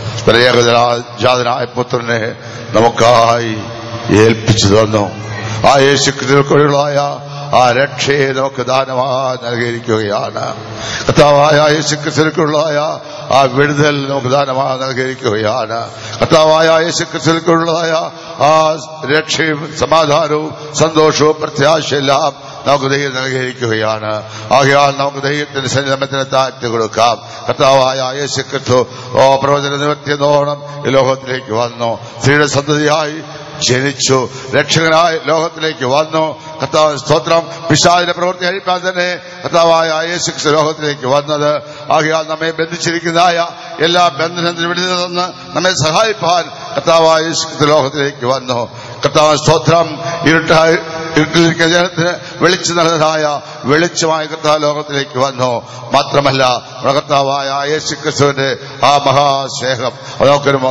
S5: ഏകജാതനായ പുത്രനെ നമുക്കായി ഏൽപ്പിച്ചു തന്നു. ആ യേശുക്രിസ്തുവിനുള്ളതായ ആ രക്ഷയെ നമുക്ക് ദാനമായി നൽകിയിരിക്കുകയാണ്. കർത്താവായ യേശുക്രിസ്തുവിനുള്ളതായ ആ വിടുതൽ നമുക്ക് ദാനമായി നൽകിയിരിക്കുകയാണ്. കർത്താവായ യേശുക്രിസ്തുവിനുള്ളതായ ആ രക്ഷയും സമാധാനവും സന്തോഷവും പ്രത്യാശയെല്ലാം നമുക്ക് ദൈവം നൽകിയിരിക്കുകയാണ്. ആകയാൽ നമുക്ക് ദൈവത്തിന്റെ സന്നിധാനത്തിന് താഴ്ത്തി കൊടുക്കാം. കർത്താവായ യേശുക്രിസ്തു പ്രവചന നിവർത്തിയെന്നോണം ഈ ലോകത്തിലേക്ക് വന്നു. സ്ത്രീയുടെ സന്തതിയായി ജനിച്ചു, രക്ഷകനായി ലോകത്തിലേക്ക് വന്നു. കർത്താവ് സ്തോത്രം. പിശാചിന്റെ പ്രവൃത്തി അഴിപ്പാൻ തന്നെ കർത്താവായ യേശുക്രിസ്തു ലോകത്തിലേക്ക് വന്നത്. ആകയാൽ നമ്മെ ബന്ധിച്ചിരിക്കുന്നതായ എല്ലാ ബന്ധനത്തിനും വിടുതൽ നിന്ന് നമ്മെ സഹായിപ്പാൻ കർത്താവായ യേശുക്രിസ്തു ലോകത്തിലേക്ക് വന്നു. കർത്താവ് സ്തോത്രം. ഇരുട്ടിലിരിക്കുന്ന ജനത്തിന് വെളിച്ചു നൽകുന്നതായ വെളിച്ചമായ കർത്താവ് ലോകത്തിലേക്ക് വന്നു. മാത്രമല്ല കർത്താവായ യേശുക്രിസ്തുവിന്റെ ആ മഹാസ്നേഹം നമുക്കൊരു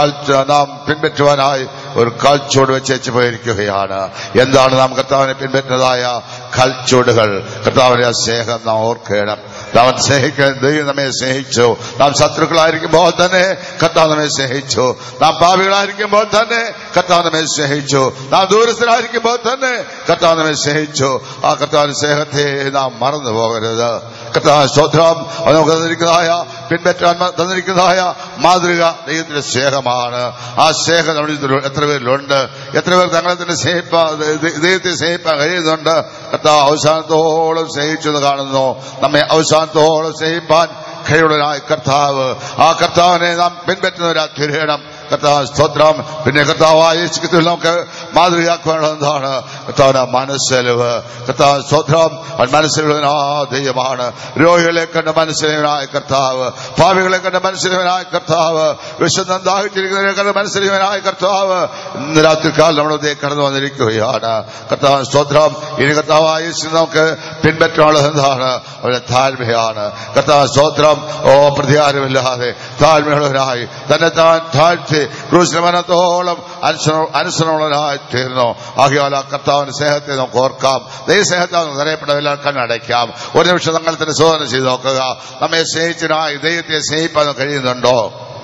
S5: നാം പിൻപറ്റുവാനായി ഒരു കാൽച്ചോട് വെച്ച് പോയിരിക്കുകയാണ്. എന്താണ് നാം കർത്താവിനെ പിൻപറ്റുന്നതായ കാൽച്ചോടുകൾ? കർത്താവിന്റെ ആ സ്നേഹം നാം ഓർക്കണം. നാം സ്നേഹിക്കാൻ ദൈവം നമ്മെ സ്നേഹിച്ചു. നാം ശത്രുക്കളായിരിക്കുമ്പോൾ തന്നെ കർത്താവ് നമ്മെ സ്നേഹിച്ചു. നാം പാപികളായിരിക്കുമ്പോൾ തന്നെ കർത്താവ് നമ്മെ സ്നേഹിച്ചു. നാം ദൂരസ്ഥരായിരിക്കുമ്പോൾ തന്നെ കർത്താവ് നമ്മെ സ്നേഹിച്ചു. ആ കർത്താവിന്റെ സ്നേഹത്തെ നാം മറന്നു പോകരുത്. കർത്താവ് സ്തോത്രം. നമുക്ക് തന്നിരിക്കുന്നതായ പിൻപറ്റാൻ തന്നിരിക്കുന്നതായ മാതൃക ദൈവത്തിന്റെ സ്നേഹമാണ്. ആ സ്നേഹം നമ്മുടെ എത്ര പേരിലുണ്ട്? എത്ര പേർ തങ്ങളെ തന്നെ ദൈവത്തെ സ്നേഹിപ്പാൻ കഴിയുന്നുണ്ട്? കർത്താവ് അവസാനത്തോളം സ്നേഹിച്ചെന്ന് കാണുന്നു. നമ്മെ അവസാനത്തോളം സ്നേഹിപ്പാൻ കഴിവുള്ളവനായ കർത്താവ്, ആ കർത്താവിനെ നാം പിൻപറ്റുന്നവരാ തീരണം. കർത്താവ് സ്തോത്രം. പിന്നെ കർത്താവായ യേശുക്രിസ്തുവിൽ നമുക്ക് മാതൃകയാക്കുവാനുള്ളത് എന്താണ്? കർത്താവിന്റെ മനസ്സലിവ്. കർത്താവ് സ്തോത്രം. മനസ്സിലുള്ളവനാ ദൈവമാണ്. രോഗികളെ കണ്ട് മനസ്സിലവനായ കർത്താവ്, പാപികളെ കണ്ട് മനസ്സിലവനായ കർത്താവ്, വിശുദ്ധം ദാഹിച്ചിരിക്കുന്നവരെ കണ്ട് മനസ്സിലവനായ കർത്താവ് ഇന്ന് രാത്രിക്കാലം നമ്മുടെ കടന്നു വന്നിരിക്കുകയാണ്. കർത്താവ് സ്തോത്രം. ഇനി കർത്താവായ യേശു നമുക്ക് പിൻപറ്റാനുള്ളത് എന്താണ്? അവരുടെ താഴ്മയാണ്. കർത്താവ് സ്തോത്രം. പ്രതികാരമില്ലാതെ താഴ്മയുള്ളവരായി തന്നെ താൻ താഴ്ത്തി ക്രൂശിലെ മരണത്തോളം അനുസരണമുള്ളവനായി തീർന്നു. ആകയാൽ ആ കർത്താവിന്റെ സ്നേഹത്തെ നമുക്ക് ഓർക്കാം. ദൈവസ്നേഹത്താൽ നിറയപ്പെട്ടവരെല്ലാം കണ്ണടയ്ക്കാം. ഒരു നിമിഷം നമ്മൾ തന്നെ ശോധന ചെയ്ത് നോക്കുക. നമ്മെ സ്നേഹിച്ചനായി ദൈവത്തെ സ്നേഹിപ്പാൻ കഴിയുന്നുണ്ടോ?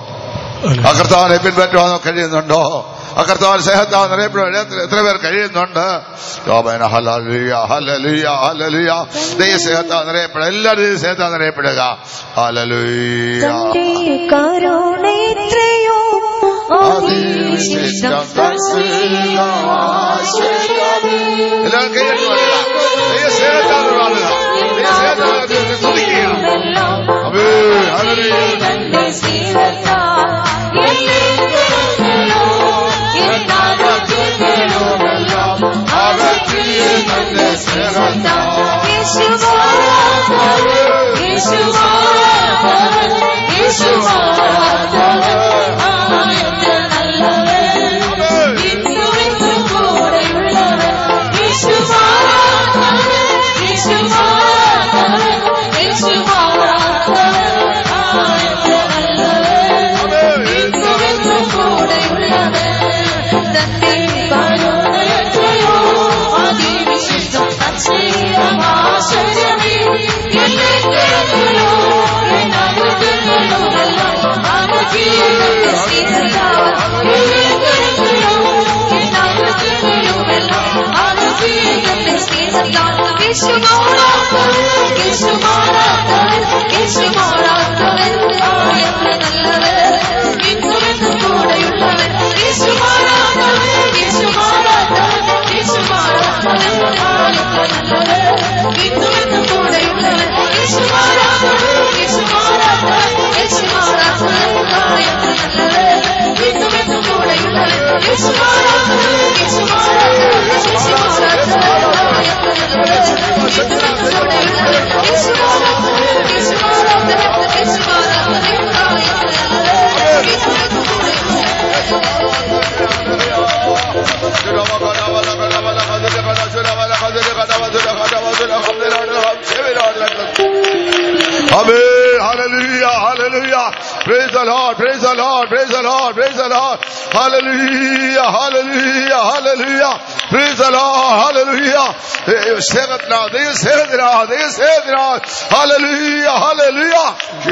S5: ആ കർത്താവിനെ പിൻപറ്റുവാനോ കഴിയുന്നുണ്ടോ? ആ കർത്താവിന്റെ സ്നേഹത്താൽ നിറയപ്പെടുവാൻ എത്ര പേർ കഴിയുന്നുണ്ട്? ദൈവസ്നേഹത്താൽ നിറയപ്പെടുക. എല്ലാവരും ദൈവസ്നേഹത്താൽ നിറയപ്പെടുക. ഹല്ലേലൂയ. എല്ലാവരും കൈയ്യടിച്ച് പറയുക. ദൈവസ്നേഹത്താൽ കാണുക. ദൈവസ്നേഹത്താൽ സ്തുതിക്കുക. Hallelujah.
S6: Yes,
S5: Amen. Hallelujah. Hallelujah. Praise the Lord. Praise the Lord. Praise the Lord. Praise the Lord. Hallelujah. Hallelujah. Hallelujah. Praise the Lord. Hallelujah. Hallelujah. Hallelujah.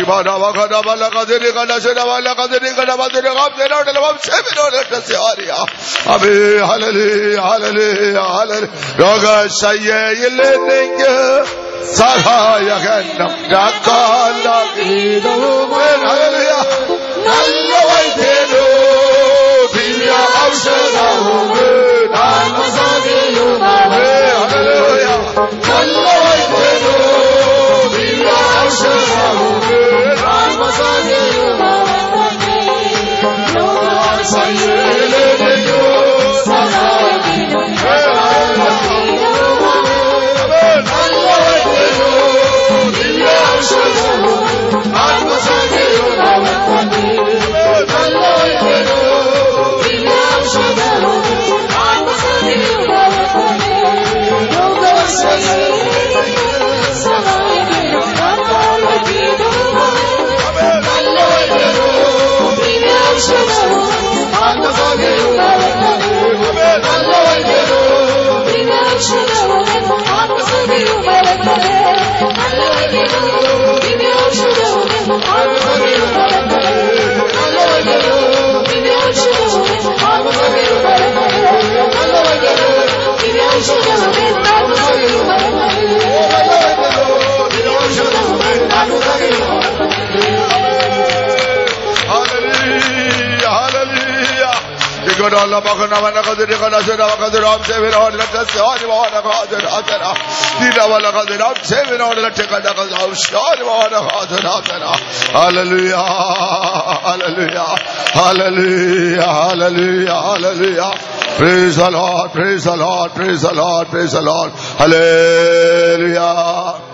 S5: Amen. Hallelujah. Hallelujah. Hallelujah. സഹായകനം നല്ല വൈദ്യനോ ദിവ്യ ഔഷധവും നല്ല വൈദ്യനോ ദിവ്യ ഔഷധവും Allah bakana bana kadir kana şera kadir am sevin orla tasari bana kadir atara dina wala kadir am sevin orla tekada kadir şari bana kadir atara hallelujah hallelujah hallelujah hallelujah hallelujah praise the Lord praise the Lord praise the Lord praise the Lord hallelujah.